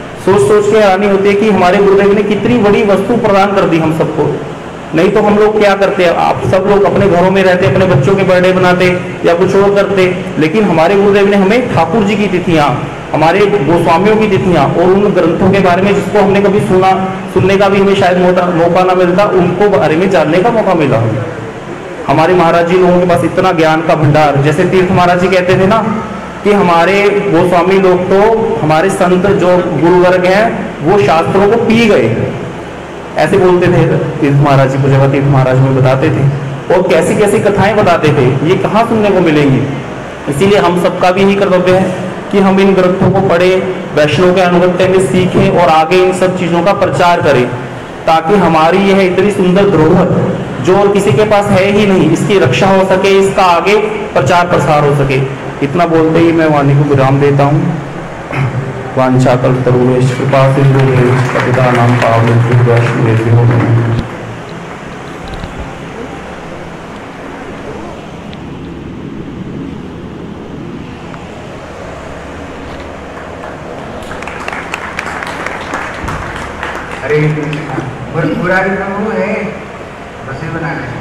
सोच के हैरानी होती है कि हमारे गुरुदेव ने कितनी बड़ी वस्तु प्रदान कर दी हम सबको। नहीं तो हम लोग क्या करते हैं, आप सब लोग अपने घरों में रहते, अपने बच्चों के बर्थडे बनाते या कुछ और करते, लेकिन हमारे गुरुदेव ने हमें ठाकुर जी की तिथियाँ, हमारे गोस्वामियों की तिथियाँ और उन ग्रंथों के बारे में जिसको हमने कभी सुनने का भी हमें शायद मौका ना मिलता, उनको बारे में जानने का मौका मिला हमें। हमारे महाराज जी लोगों के पास इतना ज्ञान का भंडार। जैसे तीर्थ महाराज जी कहते थे ना कि हमारे गोस्वामी लोग तो, हमारे संत जो गुरु वर्ग हैं, वो शास्त्रों को पी गए, ऐसे बोलते थे तीर्थ महाराज जी को, जब तीर्थ महाराज में बताते थे। और कैसी कैसी कथाएं बताते थे, ये कहाँ सुनने को मिलेंगी। इसीलिए हम सबका भी यही कर्तव्य है कि हम इन ग्रंथों को पढ़ें, वैष्णव के अनुगत्य में सीखें और आगे इन सब चीज़ों का प्रचार करें, ताकि हमारी यह इतनी सुंदर धरोहर जो और किसी के पास है ही नहीं, इसकी रक्षा हो सके, इसका आगे प्रचार प्रसार हो सके। इतना बोलते ही मैं वाणी को विराम देता हूँ। वांछा कल्पतरुभ्यश्च कृपा सिंधुभ्यश्च पतितानां पावनेभ्यो नमः।
हरे कृष्ण। बुरा प्रभु है, बसे बनाने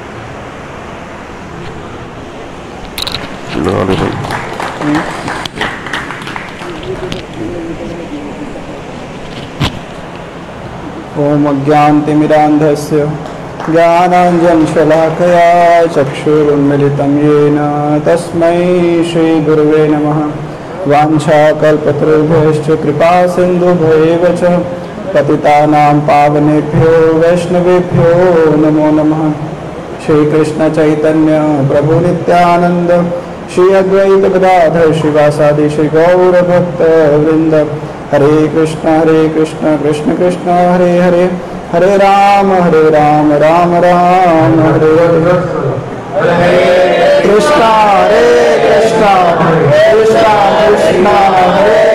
ओम अज्ञानतिमिरान्धस्य ज्ञानाञ्जनशलाकया चक्षुरुन्मिलितं येन तस्मै श्रीगुरुवे नमः। वाञ्छाकल्पतरुभ्यश्च कृपा सिन्धुभ्यैव च पतितानां पावनेभ्यो वैष्णवेभ्यो नमो नमः। श्री कृष्ण चैतन्य प्रभु नित्यानंद, श्री अद्वैत गदाधर श्रीवासादि श्री गौर भक्त वृंद। हरे कृष्ण कृष्ण कृष्ण हरे हरे, हरे राम राम राम हरे हरे। कृष्ण हरे कृष्ण कृष्ण कृष्ण हरे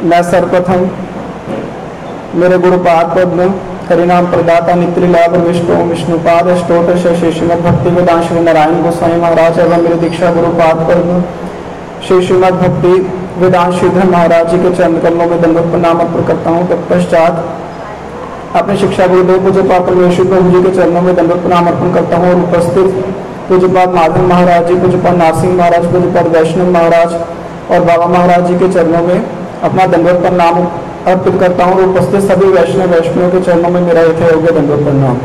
मैं सर्वप्रथम मेरे गुरुपाद पद्म हरिनाम प्रदाता नित्यलीला विष्णु विष्णुपाद अष्टोत्तर श्री श्रीमद भक्ति वेदांत श्री नारायण गोस्वामी महाराज एवं मेरे दीक्षा गुरुपाद पद्म श्री श्रीमद भक्ति वेदांत श्रीधर महाराज जी के चरण कमलों में दंडवत प्रणाम अर्पण करता हूँ। तत्पश्चात अपने शिक्षा गुरुदेव पूज्यपाद परमेश्वर प्रभु जी के चरणों में दंडवत प्रणाम अर्पण करता हूँ और उपस्थित पूज्यपाद माधव महाराज जी, पूज्यपाद नारसिंह महाराज, पूज्यपाद वैष्णव महाराज और बाबा महाराज जी के चरणों में अपना दंडवत प्रणाम अर्पित करता हूँ और उपस्थित सभी वैष्णवों के चरणों में मेरा यथे योग्य दंडवत प्रणाम।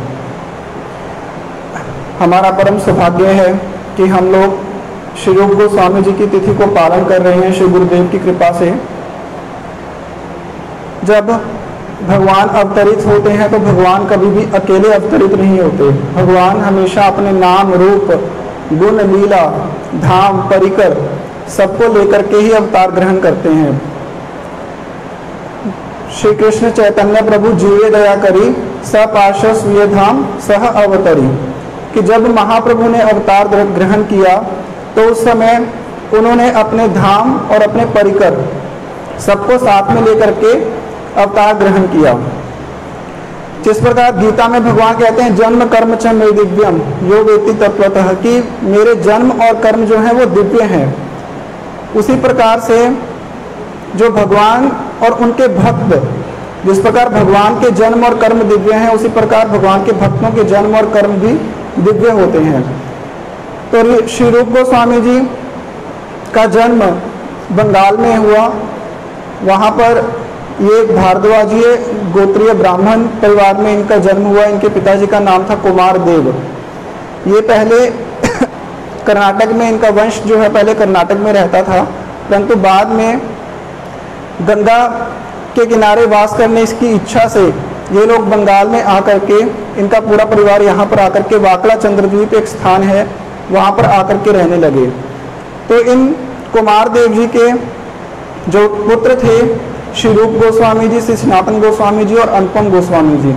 हमारा परम सौभाग्य है कि हम लोग श्री रूप गोस्वामी जी की तिथि को पालन कर रहे हैं श्री गुरुदेव की कृपा से। जब भगवान अवतरित होते हैं तो भगवान कभी भी अकेले अवतरित नहीं होते। भगवान हमेशा अपने नाम, रूप, गुण, लीला, धाम, परिकर सबको लेकर के ही अवतार ग्रहण करते हैं। श्री कृष्ण चैतन्य प्रभु जीवे दया करी सपार्श्व स्वीय धाम सह अवतरी, कि जब महाप्रभु ने अवतार ग्रहण किया तो उस समय उन्होंने अपने धाम और अपने परिकर सबको साथ में लेकर के अवतार ग्रहण किया। जिस प्रकार गीता में भगवान कहते हैं जन्म कर्म च मे दिव्यम यो वेत्ति तत्वतः, कि मेरे जन्म और कर्म जो है वो दिव्य हैं। उसी प्रकार से जो भगवान और उनके भक्त, जिस प्रकार भगवान के जन्म और कर्म दिव्य हैं उसी प्रकार भगवान के भक्तों के जन्म और कर्म भी दिव्य होते हैं। तो श्री रूप गोस्वामी जी का जन्म बंगाल में हुआ। वहाँ पर ये भारद्वाजीय गोत्रीय ब्राह्मण परिवार में इनका जन्म हुआ। इनके पिताजी का नाम था कुमार देव। ये पहले कर्नाटक में, इनका वंश जो है पहले कर्नाटक में रहता था, परंतु बाद में गंगा के किनारे वास करने की इच्छा से ये लोग बंगाल में आकर के, इनका पूरा परिवार यहाँ पर आकर के वाकड़ा चंद्रद्वीप एक स्थान है वहाँ पर आकर के रहने लगे। तो इन कुमार देव जी के जो पुत्र थे श्री रूप गोस्वामी जी, श्री सनातन गोस्वामी जी और अनुपम गोस्वामी जी,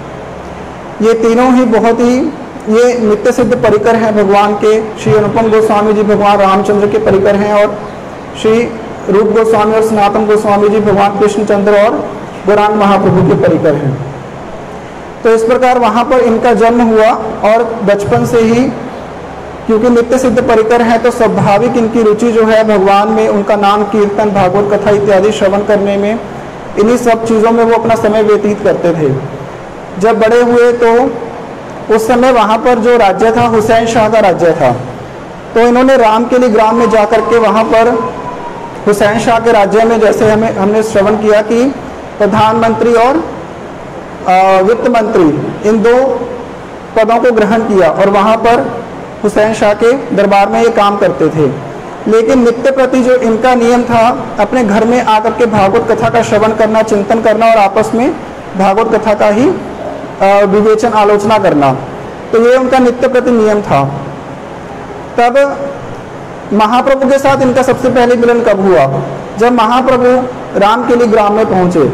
ये तीनों ही बहुत ही ये नित्य सिद्ध परिकर हैं भगवान के। श्री अनुपम गोस्वामी जी भगवान रामचंद्र के परिकर हैं और श्री रूप गोस्वामी और सनातन गोस्वामी जी भगवान कृष्णचंद्र और गौरांग महाप्रभु के परिकर हैं। तो इस प्रकार वहाँ पर इनका जन्म हुआ और बचपन से ही, क्योंकि नित्य सिद्ध परिकर हैं तो स्वाभाविक इनकी रुचि जो है भगवान में, उनका नाम कीर्तन, भागवत कथा इत्यादि श्रवण करने में, इन्हीं सब चीज़ों में वो अपना समय व्यतीत करते थे। जब बड़े हुए तो उस समय वहाँ पर जो राज्य था हुसैन शाह का राज्य था। तो इन्होंने राम के लिए ग्राम में जा कर के वहाँ पर हुसैन शाह के राज्य में, जैसे हमने श्रवण किया कि प्रधानमंत्री और वित्त मंत्री, इन दो पदों को ग्रहण किया और वहाँ पर हुसैन शाह के दरबार में ये काम करते थे। लेकिन नित्य प्रति जो इनका नियम था अपने घर में आकर के भागवत कथा का श्रवण करना, चिंतन करना और आपस में भागवत कथा का ही विवेचन आलोचना करना, तो ये उनका नित्य प्रति नियम था। तब महाप्रभु के साथ इनका सबसे पहले मिलन कब हुआ? जब महाप्रभु राम के लिए ग्राम में पहुंचे।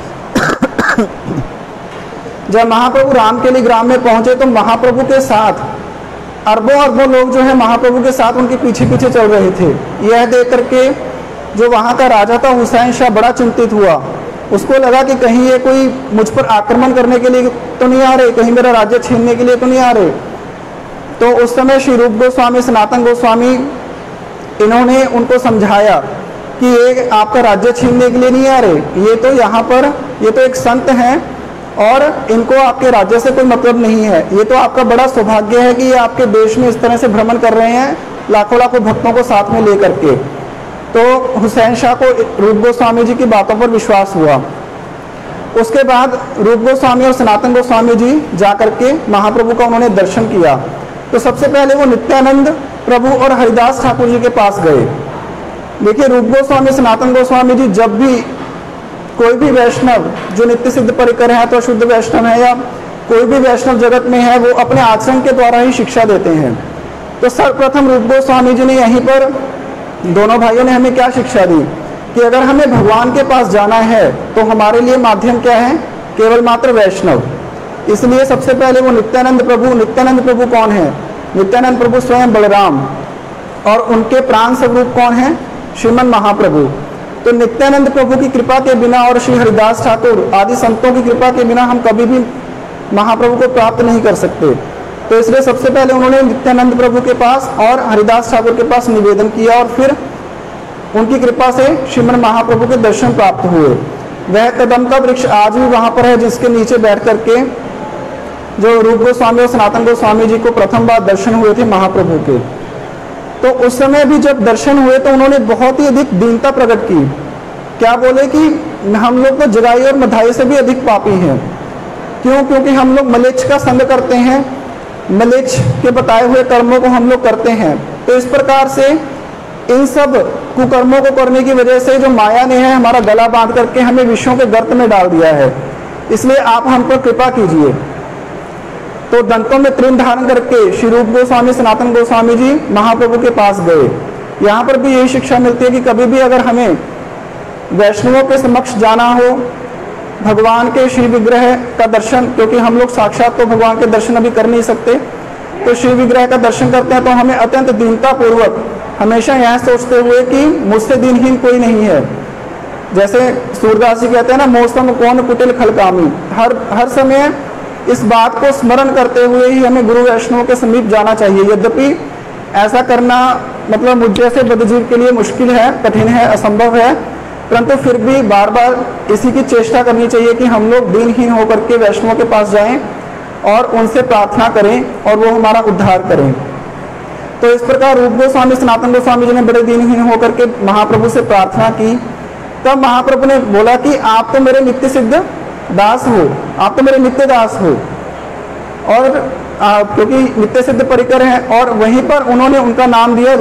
जब महाप्रभु राम के लिए ग्राम में पहुंचे तो महाप्रभु के साथ अरबों अरबों लोग जो है महाप्रभु के साथ उनके पीछे पीछे चल रहे थे। यह देख करके जो वहाँ का राजा था हुसैन शाह बड़ा चिंतित हुआ। उसको लगा कि कहीं ये कोई मुझ पर आक्रमण करने के लिए तो नहीं आ रहे, कहीं मेरा राज्य छीनने के लिए तो नहीं आ रहे। तो उस समय श्री रूप गोस्वामी, सनातन गोस्वामी, इन्होंने उनको समझाया कि ये आपका राज्य छीनने के लिए नहीं आ रहे, ये तो यहाँ पर, ये तो एक संत हैं और इनको आपके राज्य से कोई मतलब नहीं है। ये तो आपका बड़ा सौभाग्य है कि ये आपके देश में इस तरह से भ्रमण कर रहे हैं लाखों लाखों भक्तों को साथ में लेकर के। तो हुसैन शाह को रूप गोस्वामी जी की बातों पर विश्वास हुआ। उसके बाद रूप गोस्वामी और सनातन गोस्वामी जी जाकर के महाप्रभु का उन्होंने दर्शन किया। तो सबसे पहले वो नित्यानंद प्रभु और हरिदास ठाकुर जी के पास गए। देखिए, रूप गोस्वामी, सनातन गोस्वामी जी जब भी कोई भी वैष्णव जो नित्य सिद्ध परिकर है, तो शुद्ध वैष्णव है या कोई भी वैष्णव जगत में है, वो अपने आचरण के द्वारा ही शिक्षा देते हैं। तो सर्वप्रथम रूप गोस्वामी जी ने यहीं पर दोनों भाइयों ने हमें क्या शिक्षा दी कि अगर हमें भगवान के पास जाना है तो हमारे लिए माध्यम क्या है? केवल मात्र वैष्णव। इसलिए सबसे पहले वो नित्यानंद प्रभु कौन है? नित्यानंद प्रभु स्वयं बलराम, और उनके प्राण स्वरूप कौन है? श्रीमन महाप्रभु। तो नित्यानंद प्रभु की कृपा के बिना और श्री हरिदास ठाकुर आदि संतों की कृपा के बिना हम कभी भी महाप्रभु को प्राप्त नहीं कर सकते। तो इसलिए सबसे पहले उन्होंने नित्यानंद प्रभु के पास और हरिदास ठाकुर के पास निवेदन किया और फिर उनकी कृपा से श्रीमन महाप्रभु के दर्शन प्राप्त हुए। वह कदम का वृक्ष आज भी वहाँ पर है जिसके नीचे बैठ करके जो रूप गोस्वामी और सनातन गोस्वामी जी को प्रथम बार दर्शन हुए थे महाप्रभु के। तो उस समय भी जब दर्शन हुए तो उन्होंने बहुत ही अधिक दीनता प्रकट की। क्या बोले कि हम लोग तो जगाई और मधाई से भी अधिक पापी हैं। क्यों? क्योंकि हम लोग मलेच्छ का संग करते हैं, मलेच्छ के बताए हुए कर्मों को हम लोग करते हैं। तो इस प्रकार से इन सब कुकर्मों को करने की वजह से जो माया ने है हमारा गला बांध करके हमें विषयों के गर्त में डाल दिया है। इसलिए आप हम पर कृपा कीजिए। तो दंतों में तृण धारण करके श्री रूप गोस्वामी सनातन गोस्वामी जी महाप्रभु के पास गए। यहाँ पर भी यही शिक्षा मिलती है कि कभी भी अगर हमें वैष्णवों के समक्ष जाना हो, भगवान के श्री विग्रह का दर्शन, क्योंकि हम लोग साक्षात तो भगवान के दर्शन अभी कर नहीं सकते, तो श्री विग्रह का दर्शन करते हैं तो हमें अत्यंत दीनता पूर्वक हमेशा यह सोचते हुए कि मुझसे दीनहीन कोई नहीं है। जैसे सूरदास जी कहते हैं ना, मौसम कौन कुटिल खलकामी। हर समय इस बात को स्मरण करते हुए ही हमें गुरु वैष्णव के समीप जाना चाहिए। यद्यपि ऐसा करना मतलब मुझ जैसे बद्धजीव के लिए मुश्किल है, कठिन है, असंभव है, परंतु फिर भी बार बार इसी की चेष्टा करनी चाहिए कि हम लोग दीनहीन होकर के वैष्णव के पास जाएं और उनसे प्रार्थना करें और वो हमारा उद्धार करें। तो इस प्रकार रूप गोस्वामी सनातन गोस्वामी जी ने बड़े दीनहीन होकर के महाप्रभु से प्रार्थना की। तब महाप्रभु ने बोला कि आप तो मेरे नित्य सिद्ध दास हो, आप तो मेरे नित्य दास हो। और क्योंकि नित्य सिद्ध परिकर हैं, और वहीं पर उन्होंने उनका नाम दिया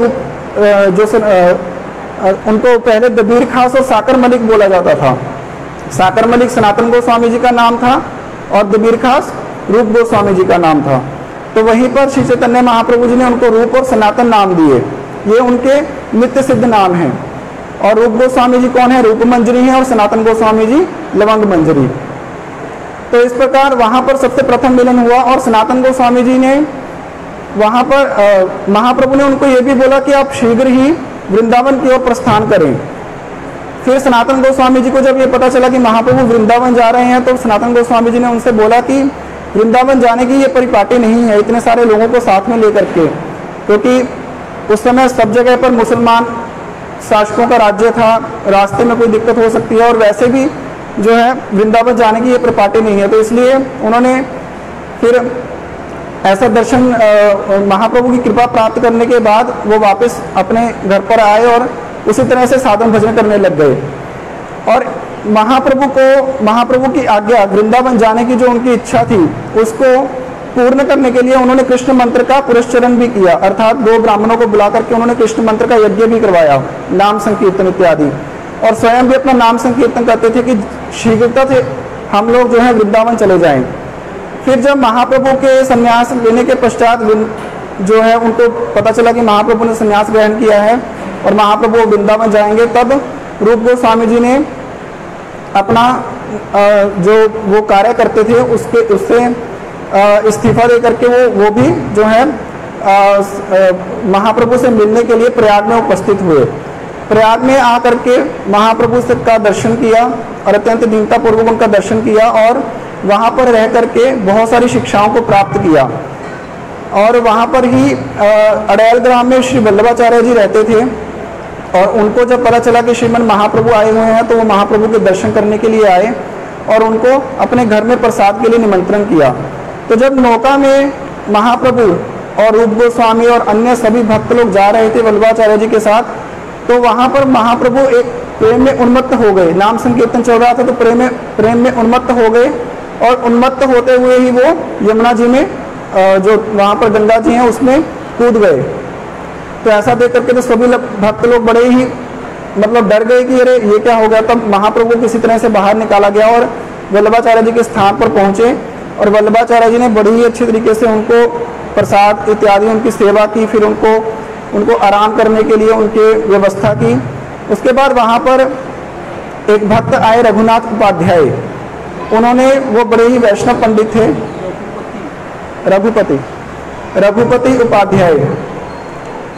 रूप, उनको पहले दबीर खास और साकर मलिक बोला जाता था। साकर मलिक सनातन गोस्वामी जी का नाम था और दबीर खास रूप गोस्वामी जी का नाम था। तो वहीं पर श्री चैतन्य महाप्रभु जी ने उनको रूप और सनातन नाम दिए। ये उनके नित्य सिद्ध नाम हैं। और रूप गोस्वामी जी कौन है? रूप मंजरी हैं, और सनातन गोस्वामी जी लवंग मंजरी। तो इस प्रकार वहाँ पर सबसे प्रथम मिलन हुआ। और सनातन गोस्वामी जी ने वहाँ पर महाप्रभु ने उनको ये भी बोला कि आप शीघ्र ही वृंदावन की ओर प्रस्थान करें। फिर सनातन गोस्वामी जी को जब ये पता चला कि महाप्रभु वृंदावन जा रहे हैं, तो सनातन गोस्वामी जी ने उनसे बोला कि वृंदावन जाने की ये परिपाटी नहीं है इतने सारे लोगों को साथ में लेकर के, क्योंकि उस समय सब जगह पर मुसलमान शासकों का राज्य था, रास्ते में कोई दिक्कत हो सकती है, और वैसे भी जो है वृंदावन जाने की ये परिपाटी नहीं है। तो इसलिए उन्होंने फिर ऐसा दर्शन महाप्रभु की कृपा प्राप्त करने के बाद वो वापस अपने घर पर आए और उसी तरह से साधन भजन करने लग गए। और महाप्रभु की आज्ञा वृंदावन जाने की जो उनकी इच्छा थी उसको पूर्ण करने के लिए उन्होंने कृष्ण मंत्र का पुरस्चरण भी किया, अर्थात 2 ब्राह्मणों को बुला करके उन्होंने कृष्ण मंत्र का यज्ञ भी करवाया, नाम संकीर्तन इत्यादि। और स्वयं भी अपना नाम संकीर्तन करते थे कि शीघ्रता से हम लोग जो है वृंदावन चले जाएं। फिर जब महाप्रभु के संन्यास लेने के पश्चात जो है उनको पता चला कि महाप्रभु ने संन्यास ग्रहण किया है और महाप्रभु वृंदावन जाएंगे, तब रूप गोस्वामी जी ने अपना जो वो कार्य करते थे उससे इस्तीफा दे करके वो भी जो है महाप्रभु से मिलने के लिए प्रयाग में उपस्थित हुए। प्रयाग में आकर के महाप्रभु से का दर्शन किया और अत्यंत दीनतापूर्वक उनका दर्शन किया और वहाँ पर रह करके बहुत सारी शिक्षाओं को प्राप्त किया। और वहाँ पर ही अड़ैल ग्राम में श्री वल्लभाचार्य जी रहते थे, और उनको जब पता चला कि श्रीमन महाप्रभु आए हुए हैं तो वो महाप्रभु के दर्शन करने के लिए आए और उनको अपने घर में प्रसाद के लिए निमंत्रण किया। तो जब नौका में महाप्रभु और रूप गोस्वामी और अन्य सभी भक्त लोग जा रहे थे वल्लभाचार्य जी के साथ, तो वहाँ पर महाप्रभु एक प्रेम में उन्मत्त हो गए। नाम संकीर्तन चल रहा था तो प्रेम में उन्मत्त हो गए, और उन्मत्त होते हुए ही वो यमुना जी में जो वहाँ पर गंगा जी हैं उसमें कूद गए। तो ऐसा देख करके तो सभी भक्त लोग बड़े ही मतलब डर गए कि अरे ये क्या हो गया। तब महाप्रभु को किसी तरह से बाहर निकाला गया और वल्लभाचार्य जी के स्थान पर पहुँचे, और वल्लभाचार्य जी ने बड़ी ही अच्छी तरीके से उनको प्रसाद इत्यादि उनकी सेवा की, फिर उनको आराम करने के लिए उनके व्यवस्था की। उसके बाद वहाँ पर एक भक्त आए रघुनाथ उपाध्याय, उन्होंने वो बड़े ही वैष्णव पंडित थे, रघुपति उपाध्याय।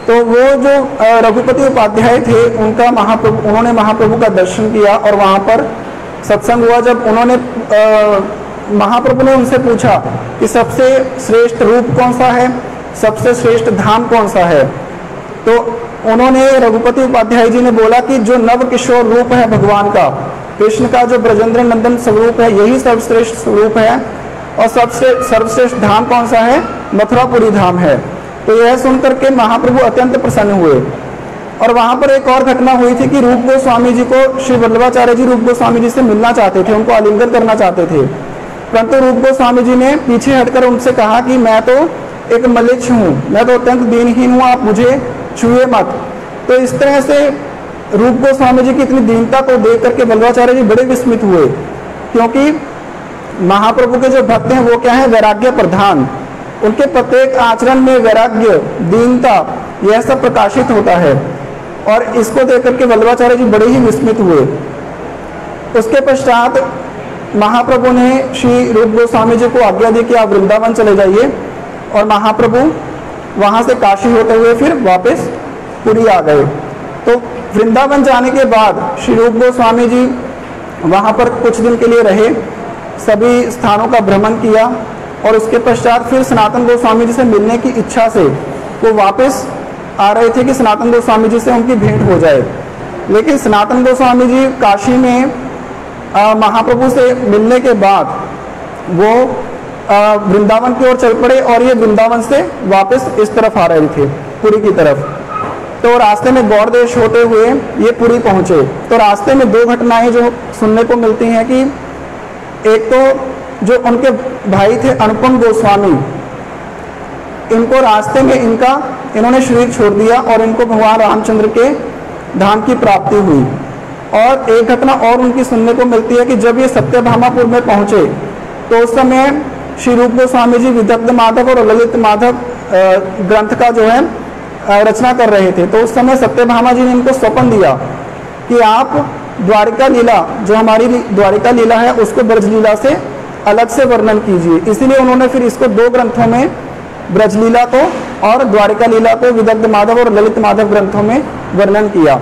तो वो जो रघुपति उपाध्याय थे उनका उन्होंने महाप्रभु का दर्शन किया और वहाँ पर सत्संग हुआ। जब उन्होंने महाप्रभु ने उनसे पूछा कि सबसे श्रेष्ठ रूप कौन सा है, सबसे श्रेष्ठ धाम कौन सा है, तो उन्होंने रघुपति उपाध्याय जी ने बोला कि जो नव किशोर रूप है भगवान का, कृष्ण का जो ब्रजेंद्र नंदन स्वरूप है, यही सर्वश्रेष्ठ स्वरूप है। और सबसे सर्वश्रेष्ठ धाम कौन सा है, मथुरापुरी धाम है। तो यह सुनकर के महाप्रभु अत्यंत प्रसन्न हुए। और वहाँ पर एक और घटना हुई थी कि रूप गोस्वामी जी को श्री वल्लभाचार्य जी रूप गोस्वामी जी से मिलना चाहते थे, उनको आलिंगन करना चाहते थे, परंतु रूप गोस्वामी जी ने पीछे हटकर उनसे कहा कि मैं तो एक मलिच्छ हूँ, मैं तो अत्यंत दीनहीन हूँ, आप मुझे छुए मत। तो इस तरह से रूप गोस्वामी जी की इतनी दीनता को देख करके वल्लभाचार्य जी बड़े विस्मित हुए, क्योंकि महाप्रभु के जो भक्त हैं वो क्या है, वैराग्य प्रधान, उनके प्रत्येक आचरण में वैराग्य, दीनता, यह सब प्रकाशित होता है। और इसको देख करके वल्लभाचार्य जी बड़े ही विस्मित हुए। उसके पश्चात महाप्रभु ने श्री रूप गोस्वामी जी को आज्ञा दी कि आप वृंदावन चले जाइए, और महाप्रभु वहाँ से काशी होते हुए फिर वापस पुरी आ गए। तो वृंदावन जाने के बाद श्री रूप गोस्वामी जी वहाँ पर कुछ दिन के लिए रहे, सभी स्थानों का भ्रमण किया, और उसके पश्चात फिर सनातन गोस्वामी जी से मिलने की इच्छा से वो वापस आ रहे थे कि सनातन गोस्वामी जी से उनकी भेंट हो जाए। लेकिन सनातन गोस्वामी जी काशी में महाप्रभु से मिलने के बाद वो वृंदावन की ओर चल पड़े, और ये वृंदावन से वापस इस तरफ आ रहे थे, पुरी की तरफ। तो रास्ते में गौड़ देश होते हुए ये पुरी पहुंचे। तो रास्ते में दो घटनाएं जो सुनने को मिलती हैं कि एक तो जो उनके भाई थे अनुपम गोस्वामी, इनको रास्ते में इन्होंने शरीर छोड़ दिया और इनको भगवान रामचंद्र के धाम की प्राप्ति हुई। और एक घटना और उनकी सुनने को मिलती है कि जब ये सत्यभामापुर में पहुंचे तो उस समय श्री रूप गोस्वामी जी विदग्ध माधव और ललित माधव ग्रंथ का जो है रचना कर रहे थे। तो उस समय सत्यभामा जी ने इनको स्वप्न दिया कि आप द्वारिका लीला, जो हमारी द्वारिका लीला है, उसको ब्रजलीला से अलग से वर्णन कीजिए। इसीलिए उन्होंने फिर इसको दो ग्रंथों में, ब्रजलीला को और द्वारिका लीला को, विदग्ध माधव और ललित माधव ग्रंथों में वर्णन किया।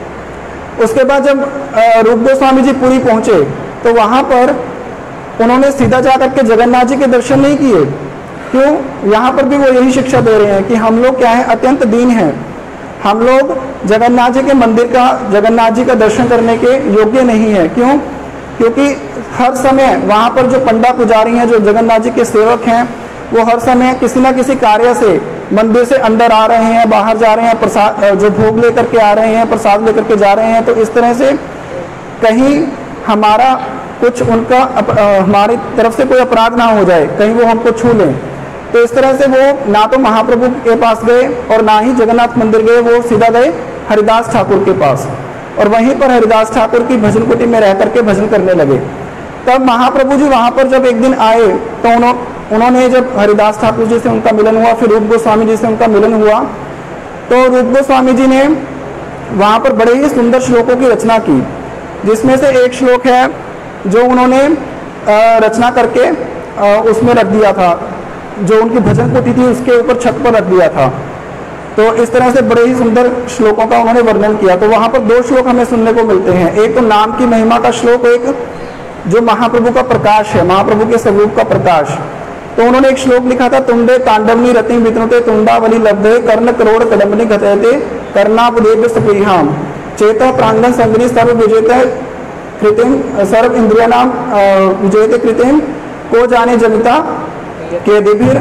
उसके बाद जब रूप गोस्वामी जी पुरी पहुंचे तो वहां पर उन्होंने सीधा जाकर के जगन्नाथ जी के दर्शन नहीं किए। क्यों? यहाँ पर भी वो यही शिक्षा दे रहे हैं कि हम लोग क्या है, अत्यंत दीन हैं, हम लोग जगन्नाथ जी के मंदिर का, जगन्नाथ जी का दर्शन करने के योग्य नहीं है। क्यों? क्योंकि हर समय वहाँ पर जो पंडा पुजारी हैं, जो जगन्नाथ जी के सेवक हैं, वो हर समय किसी न किसी कार्य से मंदिर से अंदर आ रहे हैं, बाहर जा रहे हैं, प्रसाद जो भोग लेकर के आ रहे हैं, प्रसाद लेकर के जा रहे हैं। तो इस तरह से कहीं हमारा कुछ उनका हमारी तरफ से कोई अपराध ना हो जाए, कहीं वो हमको छू लें। तो इस तरह से वो ना तो महाप्रभु के पास गए और ना ही जगन्नाथ मंदिर गए, वो सीधा गए हरिदास ठाकुर के पास, और वहीं पर हरिदास ठाकुर की भजन कुटी में रह करके भजन करने लगे। तब महाप्रभु जी वहाँ पर जब एक दिन आए तो उन्होंने जब हरिदास ठाकुर जी से उनका मिलन हुआ, फिर रूप गोस्वामी जी से उनका मिलन हुआ, तो रूप गोस्वामी जी ने वहाँ पर बड़े ही सुंदर श्लोकों की रचना की, जिसमें से एक श्लोक है जो उन्होंने रचना करके उसमें रख दिया था, जो उनकी भजन कुटी थी उसके ऊपर छत पर रख दिया था। तो इस तरह से बड़े ही सुंदर श्लोकों का उन्होंने वर्णन किया। तो वहाँ पर दो श्लोक हमें सुनने को मिलते हैं, एक तो नाम की महिमा का श्लोक, एक जो महाप्रभु का प्रकाश है, महाप्रभु के स्वरूप का प्रकाश। तो उन्होंने एक श्लोक लिखा था, तुंडे तांडवनी रति वितनुते तुंडावली लब्धे कर्ण करोड़ कदम्बनी घटयते कर्णापदेव सप्रीहाम चेता प्रांगण संगनी सर्व विजेता कृतिम सर्व इंद्रिया नाम विजयते कृतिम को जाने जनिता के दिभिर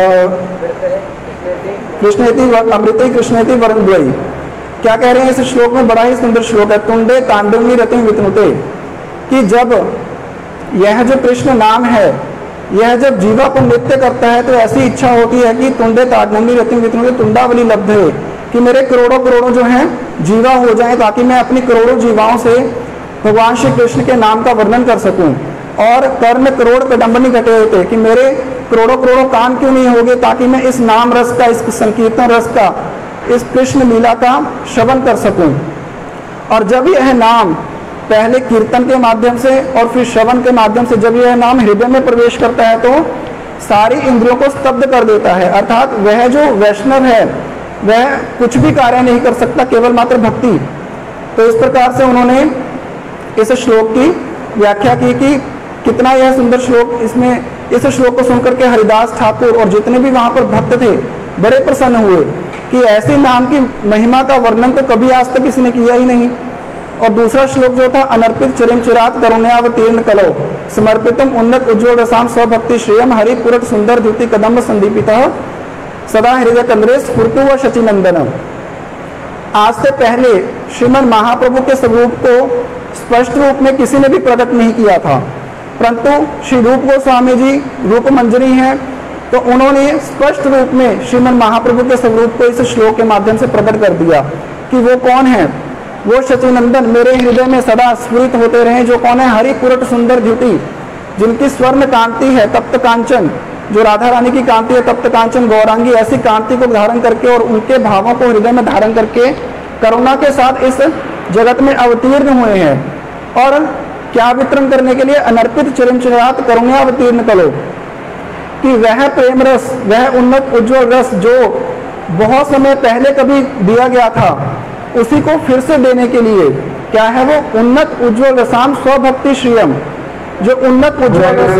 कृष्णेति अमृत कृष्णेति वरुण द्वयी। क्या कह रहे हैं इस श्लोक में? बड़ा ही सुंदर श्लोक है, तुंडे तांडवनी रति वितनुते, कि जब यह जो कृष्ण नाम है, यह जब जीवा को नृत्य करता है तो ऐसी इच्छा होती है कि तुंडे तांडवनी रति वितनुते तुंडावली लब्ध है, कि मेरे करोड़ों करोड़ों जो हैं जीवा हो जाएं, ताकि मैं अपनी करोड़ों जीवाओं से भगवान श्री कृष्ण के नाम का वर्णन कर सकूं। और कर्ण करोड़ कदम्बनी घटे होते, कि मेरे करोड़ों करोड़ों कान क्यों नहीं होंगे, ताकि मैं इस नाम रस का, इस संकीर्तन रस का, इस कृष्ण लीला का श्रवण कर सकूं। और जब यह नाम पहले कीर्तन के माध्यम से और फिर श्रवण के माध्यम से जब यह नाम हृदय में प्रवेश करता है तो सारी इंद्रियों को स्तब्ध कर देता है। अर्थात वह जो वैष्णव है, वह कुछ भी कार्य नहीं कर सकता, केवल मात्र भक्ति। तो इस प्रकार से उन्होंने इस श्लोक की व्याख्या की कि कितना यह सुंदर श्लोक, इसमें इस श्लोक को सुनकर के हरिदास ठाकुर और जितने भी वहाँ पर भक्त थे बड़े प्रसन्न हुए कि ऐसे नाम की महिमा का वर्णन तो कभी आज तक किसी ने किया ही नहीं। और दूसरा श्लोक जो था, अनर्पित चिरम चिरात करुण्यावतीर्ण कलो समर्पितम उन्नत उज्ज्वल रसाम स्वभक्ति श्रेयम हरि पुरट सुंदर द्युति कदम्ब संदीपिता सदा हृदय कंद्रे स्फुर्तु व शचिनंदन। आज से पहले श्रीमद् महाप्रभु के स्वरूप को स्पष्ट रूप में किसी ने भी प्रकट नहीं किया था, परंतु श्री रूप गोस्वामी जी रूप मंजरी हैं, तो उन्होंने स्पष्ट रूप में श्रीमद् महाप्रभु के स्वरूप को इस श्लोक के माध्यम से प्रकट कर दिया कि वो कौन है। वो शचिनंदन मेरे हृदय में सदा स्फुरित होते रहे, जो कौन है, हरि पुरट सुंदर द्युति, जिनकी स्वर्ण कांति है तप्त कांचन, जो राधा रानी की कांति है तप्त कांचन गौरांगी, ऐसी कांति को धारण करके और उनके भावों को हृदय में धारण करके करुणा के साथ इस जगत में अवतीर्ण हुए हैं। और क्या वितरण करने के लिए, अनर्पित चिरंचिरात करुणावतीर्ण कलो, कि वह प्रेम रस, वह उन्नत उज्ज्वल रस जो बहुत समय पहले कभी दिया गया था, उसी को फिर से देने के लिए क्या है, वो उन्नत उज्ज्वल रसाम स्वभक्ति श्रियम, जो उन्नत उज्ज्वल रस,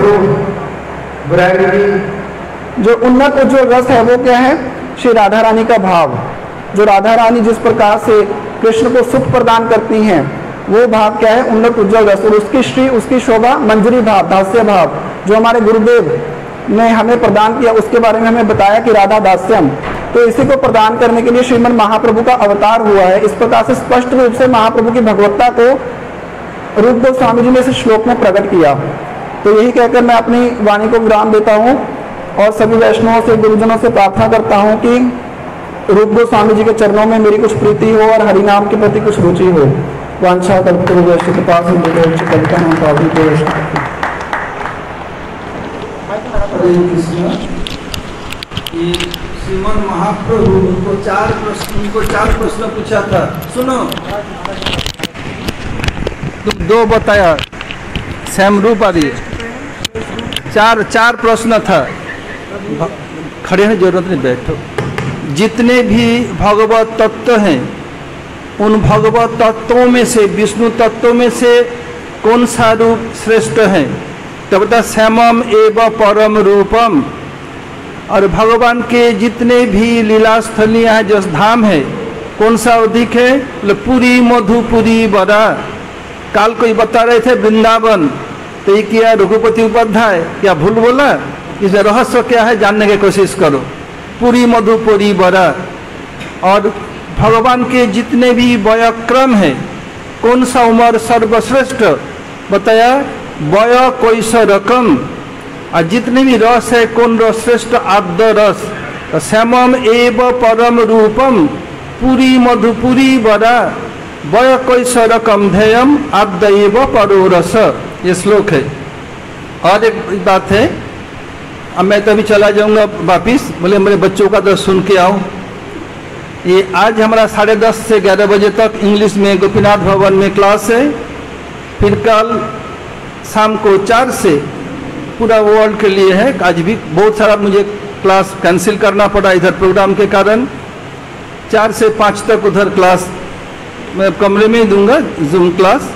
जो उन्नत उज्ज्वल रस है वो क्या है, श्री राधा रानी का भाव। जो राधा रानी जिस प्रकार से कृष्ण को सुख प्रदान करती हैं, वो भाव क्या है, उन्नत उज्ज्वल रस। और उसकी श्री, उसकी शोभा मंजरी भाव, दास्य भाव, जो हमारे गुरुदेव ने हमें प्रदान किया, उसके बारे में हमें बताया कि राधा दास्यम, तो इसी को प्रदान करने के लिए श्रीमद् महाप्रभु का अवतार हुआ है। इस प्रकार से स्पष्ट रूप से महाप्रभु की भगवत्ता को रूप गोस्वामी जी ने इस श्लोक में प्रकट किया। तो यही कहकर मैं अपनी वाणी को विराम देता हूँ और सभी वैष्णवों से, गुरुजनों से प्रार्थना करता हूँ कि रूप गोस्वामी जी के चरणों में मेरी कुछ प्रीति हो और हरिनाम के प्रति कुछ रुचि हो। वांछा कल्पतरुभ्यश्च कृपा सिंधुभ्यश्च पतितानां पावनेभ्यो।
हरे कृष्ण। ये श्रीमद् महाप्रभु उनको चार प्रश्न पूछा था, सुनो।
तुम दो बताया, श्याम रूप आदि चार प्रश्न था। खड़े हैं, जरूरत नहीं, बैठो। जितने भी भगवत तत्व हैं, उन भगवत तत्वों में से, विष्णु तत्वों में से कौन सा रूप श्रेष्ठ है? तो बता, श्यामम एवं परम रूपम। और भगवान के जितने भी लीला स्थलियाँ हैं, जो धाम है, कौन सा अधिक है? पुरी मधुपुरी बड़ा। काल कोई बता रहे थे वृंदावन, तो ये किया रघुपति उपाध्याय, क्या भूल बोला? इसे रहस्य क्या है जानने की कोशिश करो। पुरी मधुपुरी बड़ा। और भगवान के जितने भी वयक्रम है, कौन सा उम्र सर्वश्रेष्ठ? बताया वय कोई सा रकम। और जितने भी रस है, कौन रस श्रेष्ठ? आद्य रस। तो श्यामम एव परम रूपम पुरी मधुपुरी बड़ा वय कोई सा रकम ध्येयम आद्य एव परो रस। ये श्लोक है। और एक बात है, अब मैं तभी चला जाऊंगा वापिस, बोले मेरे बच्चों का तो सुन के आओ। ये आज हमारा 10:30 से 11 बजे तक इंग्लिश में गोपीनाथ भवन में क्लास है। फिर कल शाम को 4 से पूरा वर्ल्ड के लिए है। आज भी बहुत सारा मुझे क्लास कैंसिल करना पड़ा इधर प्रोग्राम के कारण। 4 से 5 तक उधर क्लास मैं कमरे में ही दूंगा, जूम क्लास।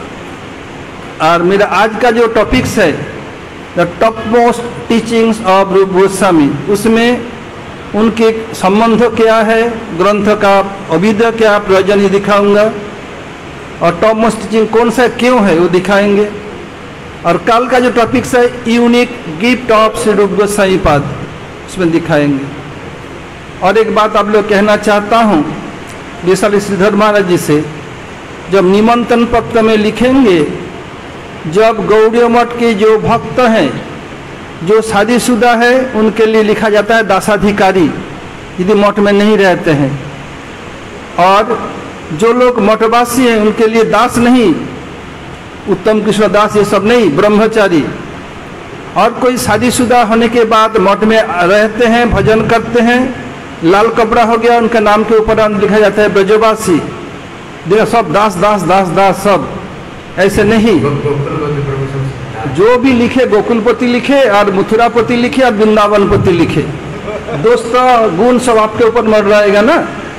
और मेरा आज का जो टॉपिक्स है, the top most teachings of Roop Goswami, उसमें उनके संबंध क्या है, ग्रंथ का अभिधेय क्या प्रयोजन ही दिखाऊंगा। और टॉप मोस्ट टीचिंग कौन सा क्यों है वो दिखाएंगे। और कल का जो टॉपिक्स है, यूनिक गिफ्ट ऑफ श्री रूप गोस्वामी पाद, उसमें दिखाएंगे। और एक बात आप लोग कहना चाहता हूँ, विशाल श्रीधर महाराज जी से, जब निमंत्रण पत्र में लिखेंगे, जब गौड़ीय मठ के जो भक्त हैं, जो शादीशुदा है, उनके लिए लिखा जाता है दासाधिकारी, यदि मठ में नहीं रहते हैं। और जो लोग मठवासी हैं, उनके लिए दास नहीं, उत्तम कृष्ण दास ये सब नहीं, ब्रह्मचारी। और कोई शादीशुदा होने के बाद मठ में रहते हैं, भजन करते हैं, लाल कपड़ा हो गया, उनका नाम के ऊपर लिखा जाता है ब्रजवासी। देखो सब दास दास दास दास, सब ऐसे नहीं। जो भी लिखे, गोकुलपति लिखे और मथुरापति लिखे और वृंदावनपति लिखे, दोस्त गुण सब आपके ऊपर मर रहेगा ना।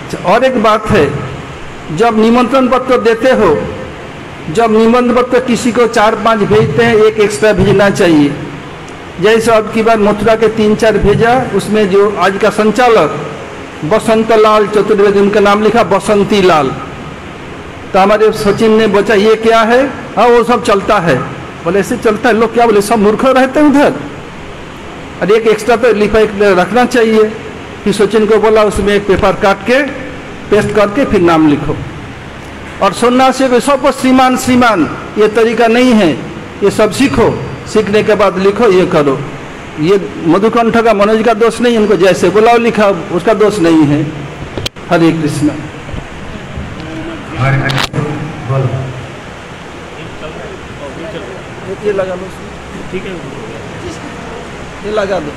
और एक बात है, जब निमंत्रण पत्र देते हो, जब निमंत्रण पत्र किसी को 4-5 भेजते हैं, एक एक्स्ट्रा भेजना चाहिए। जैसे अब की बार मथुरा के 3-4 भेजा, उसमें जो आज का संचालक बसंत लाल चतुर्वेदी, उनका नाम लिखा बसंती लाल। तो हमारे सचिन ने बचा ये क्या है, हाँ वो सब चलता है। बोले ऐसे चलता है, लोग क्या बोले, सब मूर्ख रहते हैं उधर। और एक एक्स्ट्रा तो लिफा रखना चाहिए। फिर सचिन को बोला उसमें एक पेपर काट के पेस्ट करके फिर नाम लिखो। और सन्यासी को सब श्रीमान श्रीमान ये तरीका नहीं है, ये सब सीखो, सीखने के बाद लिखो, ये करो। ये मधुकंठ का मनोज का दोष नहीं, इनको जैसे बुलाओ लिखा, उसका दोष नहीं है। हरे कृष्ण। ये लगा लो, ठीक है, ये लगा दो।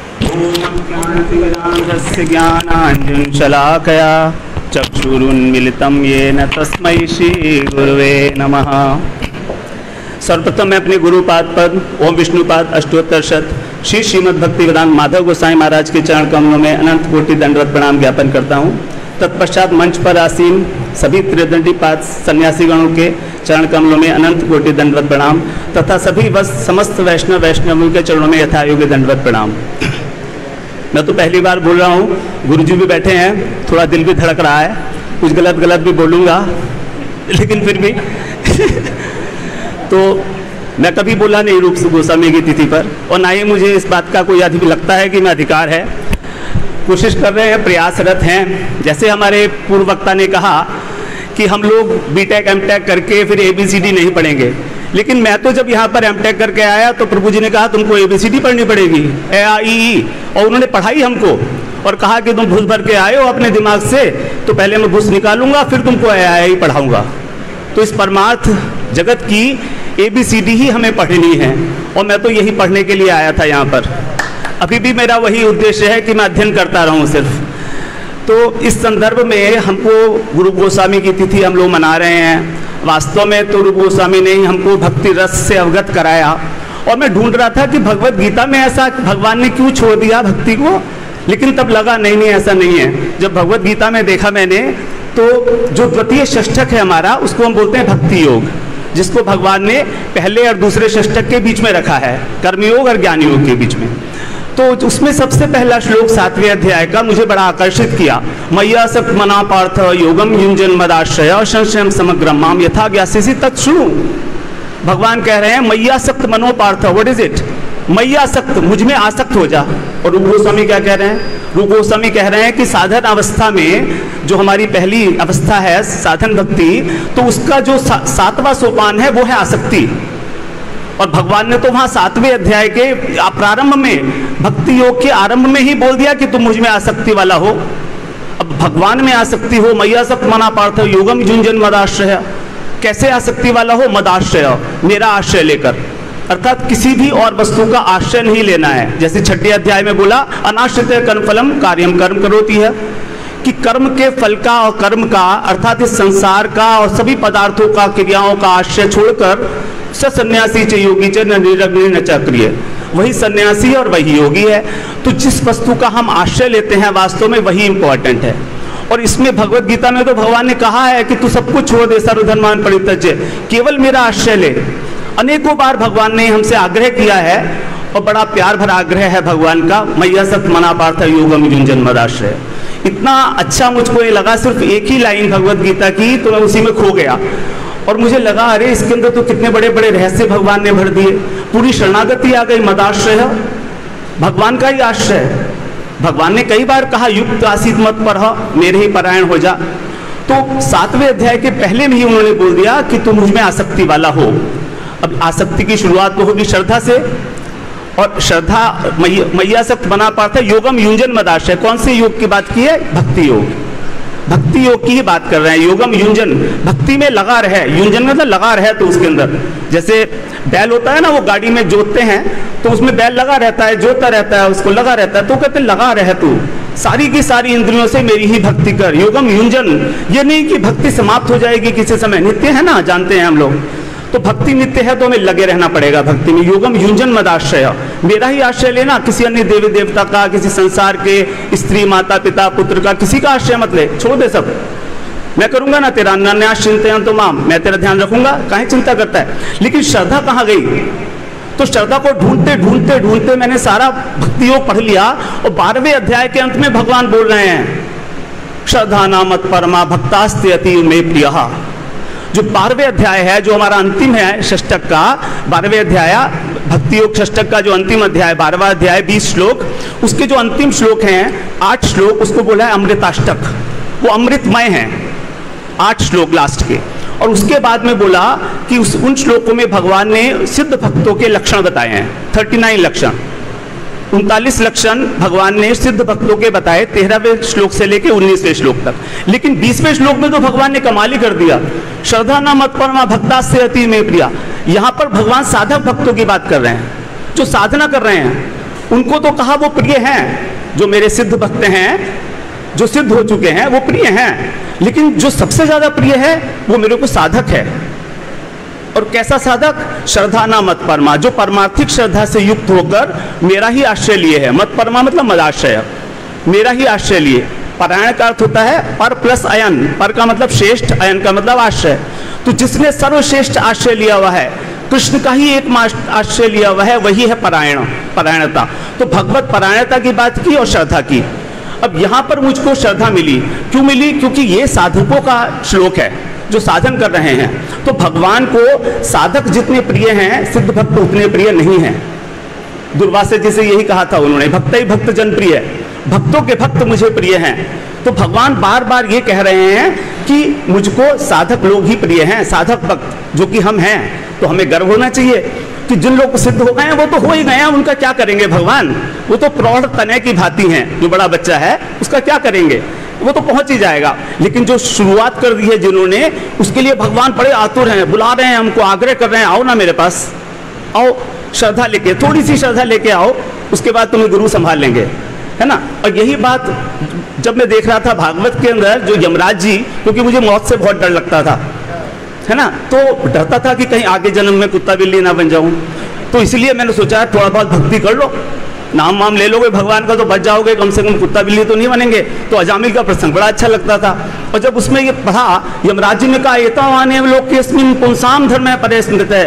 ज्ञानांजनशलाकया चक्षुरुन्मीलितं येन तस्मै श्री गुरुवे नमः। सर्वप्रथम मैं अपने गुरुपाद पद ओम विष्णुपाद अष्टोत्तर शत श्री श्रीमद् भक्ति वेदांत माधव गोसाई महाराज के चरण कमलों में अनंत कोटि दंडवत प्रणाम ज्ञापन करता हूँ। तत्पश्चात मंच पर आसीन सभी त्रिदंडी पाद सन्यासी गणों के चरण कमलों में अनंत कोटि दंडवत प्रणाम तथा सभी समस्त वैष्णवों के चरणों में यथायोग्य दंडवत प्रणाम। मैं तो पहली बार बोल रहा हूँ, गुरुजी भी बैठे हैं, थोड़ा दिल भी धड़क रहा है, कुछ गलत भी बोलूँगा, लेकिन फिर भी तो मैं कभी बोला नहीं रूप गोस्वामी की तिथि पर, और ना ही मुझे इस बात का कोई लगता है कि मैं अधिकार है। कोशिश कर रहे हैं, प्रयासरत हैं। जैसे हमारे पूर्व वक्ता ने कहा कि हम लोग बीटेक एमटेक करके फिर ABCD नहीं पढ़ेंगे, लेकिन मैं तो जब यहाँ पर एमटेक करके आया तो प्रभु जी ने कहा तुमको ABCD पढ़नी पड़ेगी, AIE, और उन्होंने पढ़ाई हमको और कहा कि तुम घुस भर के आए हो अपने दिमाग से, तो पहले मैं घुस निकालूंगा फिर तुमको AIE पढ़ाऊंगा। तो इस परमार्थ जगत की ABCD ही हमें पढ़नी है, और मैं तो यही पढ़ने के लिए आया था यहाँ पर। अभी भी मेरा वही उद्देश्य है कि मैं अध्ययन करता रहूँ सिर्फ। तो इस संदर्भ में हमको गुरु गोस्वामी की तिथि हम लोग मना रहे हैं। वास्तव में तो रूप गोस्वामी ने ही हमको भक्ति रस से अवगत कराया, और मैं ढूंढ रहा था कि भगवत गीता में ऐसा भगवान ने क्यों छोड़ दिया भक्ति को, लेकिन तब लगा नहीं ऐसा नहीं है। जब भगवत गीता में देखा मैंने, तो जो द्वितीय षष्ठक है हमारा, उसको हम बोलते हैं भक्ति योग, जिसको भगवान ने पहले और दूसरे षष्ठक के बीच में रखा है, कर्मयोग और ज्ञान योग के बीच में। तो उसमें सबसे पहला श्लोक 7वें अध्याय का मुझे बड़ा आकर्षित किया। मैया सक्त मना पार्थ योगम युंजन मदाश्रय संशयम समग्रम माम यथा ज्ञास्यसि तत्शृणु। भगवान कह रहे हैं मैया सक्त मनो पार्थ, व्हाट इज इट? मैया सक्त, मुझ में आसक्त हो जा। और रूप गोस्वामी क्या कह रहे हैं? रूप गोस्वामी कह रहे हैं कि साधन अवस्था में जो हमारी पहली अवस्था है साधन भक्ति, तो उसका जो 7वां सोपान है वो है आसक्ति। और भगवान ने तो वहाँ 7वें अध्याय के प्रारंभ में भक्ति योग के आरंभ में ही बोल दिया कि तुम मुझ में आसक्ति वाला हो। अब भगवान में आसक्ति हो, मैया सक्त मना पार्थ योगम युंजन मदाश्रय, कैसे आसक्ति वाला हो? मदाश्रय, मेरा आश्रय लेकर, अर्थात किसी भी और वस्तु का आश्रय नहीं लेना है। जैसे 6ठे अध्याय में बोला अनाश्रित कर्मफलम कार्यम कर्म करोति है, कि कर्म के फल का और कर्म का, अर्थात इस संसार का और सभी पदार्थों का, क्रियाओं का आश्रय छोड़कर सन्यासी च योगी च निरग्नि न चक्रिय, वही सन्यासी और वही योगी है। तो जिस वस्तु का हम आश्रय लेते हैं वास्तव में वही इंपॉर्टेंट है। और इसमें भगवत गीता में तो भगवान ने कहा है कि तू सब कुछ छोड़ दे, सर्वधर्मान परित्यज्य, केवल मेरा आश्रय ले। अनेकों बार भगवान ने हमसे आग्रह किया है, और बड़ा प्यार भरा आग्रह है भगवान का, मैया सक्त मना पार्थ योगम युंजन मदाश्रय। इतना अच्छा मुझको ये लगा, सिर्फ एक ही लाइन भगवत गीता की, तो मैं उसी में खो गया। और मुझे लगा अरे इसके अंदर तो कितने बड़े बड़े रहस्य भगवान ने भर दिए। पूरी शरणागति आ गई, मदाश्रय, भगवान का ही आश्रय। भगवान ने कई बार कहा युक्त आसीत मत पर, मेरे ही परायण हो जा। तो 7वें अध्याय के पहले में ही उन्होंने बोल दिया कि तुम मुझ में आसक्ति वाला हो। अब आसक्ति की शुरुआत तो होगी श्रद्धा से, और श्रद्धा मैया सक्त बना पाता है योगम युंजन मदाश्रय। कौन से योग की बात की है? भक्ति योग, भक्ति योग की ही बात कर रहे हैं। योगम युंजन, भक्ति में लगा रहे, युंजन मतलब लगा रहे। तो उसके अंदर जैसे बैल होता है ना, वो गाड़ी में जोतते हैं तो उसमें बैल लगा रहता है, जोतता रहता है, उसको लगा रहता है, तो कहते लगा रहे तू सारी की सारी इंद्रियों से मेरी ही भक्ति कर। योगम युंजन, ये नहीं कि भक्ति समाप्त हो जाएगी किसी समय, नित्य है ना, जानते हैं हम लोग।
तो भक्ति नित्य है तो हमें लगे रहना पड़ेगा भक्ति में। योगम युंजन मदाश्रय, मेरा ही आश्रय लेना, किसी अन्य देवी देवता का, किसी संसार के स्त्री माता पिता पुत्र का, किसी का आश्रय मत ले, छोड़ दे सब। मैं करूंगा ना तेरा अन्यास चिंतन तो माम, मैं तेरा ध्यान रखूंगा, काहे चिंता करता है। लेकिन श्रद्धा कहाँ गई? तो श्रद्धा को ढूंढते ढूंढते ढूंढते मैंने सारा भक्ति योग पढ़ लिया और 12वें अध्याय के अंत में भगवान बोल रहे हैं श्रद्धा नामत परमा भक्तास्ते अति में प्रिय। जो 12वें अध्याय है, जो हमारा अंतिम है षष्टक का, 12वें अध्याय भक्ति योग षष्टक का जो अंतिम अध्याय, 12वां अध्याय 20 श्लोक, उसके जो अंतिम श्लोक हैं 8 श्लोक, उसको बोला है अमृताष्टक। वो अमृतमय है 8 श्लोक लास्ट के। और उसके बाद में बोला कि उन श्लोकों में भगवान ने सिद्ध भक्तों के लक्षण बताए हैं, 39 लक्षण, 39 लक्षण भगवान ने सिद्ध भक्तों के बताए 13वें श्लोक से लेके 19वें श्लोक तक। लेकिन 20वें श्लोक में तो भगवान ने कमाल ही कर दिया, श्रद्धा न मत परमा भक्तास्ते अति में प्रिया। यहाँ पर भगवान साधक भक्तों की बात कर रहे हैं, जो साधना कर रहे हैं, उनको तो कहा वो प्रिय हैं। जो मेरे सिद्ध भक्त हैं, जो सिद्ध हो चुके हैं, वो प्रिय हैं। लेकिन जो सबसे ज्यादा प्रिय है वो मेरे को साधक है। और कैसा साधक? श्रद्धा ना मत परमा, जो परमार्थिक श्रद्धा से युक्त होकर मेरा ही आश्रय लिए है। मत परमा मतलब मदाश्रय, मेरा ही आश्रय लिए। परायण का अर्थ होता है पर प्लस अयन, पर का मतलब श्रेष्ठ, अयन का मतलब आश्रय। तो जिसने सर्वश्रेष्ठ आश्रय लिया हुआ है, कृष्ण का ही एक आश्रय लिया हुआ है, वही है परायण, परायणता। तो भगवत परायणता की बात की और श्रद्धा की। अब यहाँ पर मुझको श्रद्धा मिली, क्यों मिली? क्योंकि ये साधकों का श्लोक है जो साधन कर रहे हैं। तो भगवान को साधक जितने प्रिय हैं, सिद्ध भक्त उतने प्रिय नहीं हैं। दुर्वासा जी से यही कहा था उन्होंने, भक्त ही भक्त जन प्रिय, भक्तों के भक्त मुझे प्रिय हैं। तो भगवान बार बार ये कह रहे हैं कि मुझको साधक लोग ही प्रिय हैं, साधक भक्त जो कि हम हैं। तो हमें गर्व होना चाहिए कि जिन लोग सिद्ध हो गए हैं वो तो हो ही गए हैं, उनका क्या करेंगे भगवान? वो तो प्रौढ़ तने की भांति हैं, जो बड़ा बच्चा है उसका क्या करेंगे, वो तो पहुंच ही जाएगा। लेकिन जो शुरुआत कर दी है जिन्होंने, उसके लिए भगवान बड़े आतुर हैं, बुला रहे हैं हमको, आग्रह कर रहे हैं, आओ ना मेरे पास, आओ श्रद्धा लेके, थोड़ी सी श्रद्धा लेके आओ, उसके बाद तुम्हें गुरु संभाल लेंगे, है ना। और यही बात जब मैं देख रहा था भागवत के अंदर, जो यमराज जी, क्योंकि मुझे मौत से बहुत डर लगता था, है ना, तो डरता था कि कहीं आगे जन्म में कुत्ता बिल्ली ना बन जाऊं। तो इसलिए मैंने सोचा थोड़ा बहुत भक्ति कर लो, नाम वाम ले लोगे भगवान का तो बच जाओगे, कम से कम कुत्ता बिल्ली तो नहीं बनेंगे। तो अजामिल का प्रसंग बड़ा अच्छा लगता था। और जब उसमें ये पढ़ा, यमराज जी ने कहा एतावाने लोकेस्मिन् पुंसाम धर्मे परे स्मृते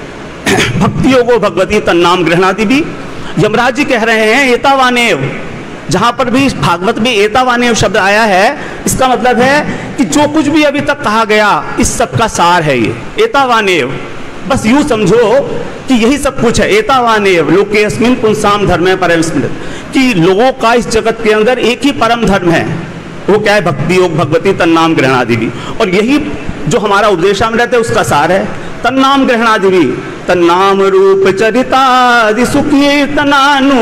भक्ति योगो भगवती तन्नाम गृह्णाति भी। यमराज जी कह रहे हैं एतावानेव, जहां पर भी भागवत में एतावानेव शब्द आया है, इसका मतलब है कि जो कुछ भी अभी तक कहा गया इस सब का सार है ये एतावानेव। बस यूं समझो कि यही सब कुछ है। एतावानेव लोकेस्मिन् पुंसाम धर्मे परम स्मृत, कि लोगों का इस जगत के अंदर एक ही परम धर्म है, वो क्या है? भक्ति योग भगवती तन्नाम गृह्णाति भी। और यही जो हमारा उपदेशामृत है उसका सार है, तन्नाम गृह्णाति भी। तन्नाम रूप चरितादि सुकीर्तनानु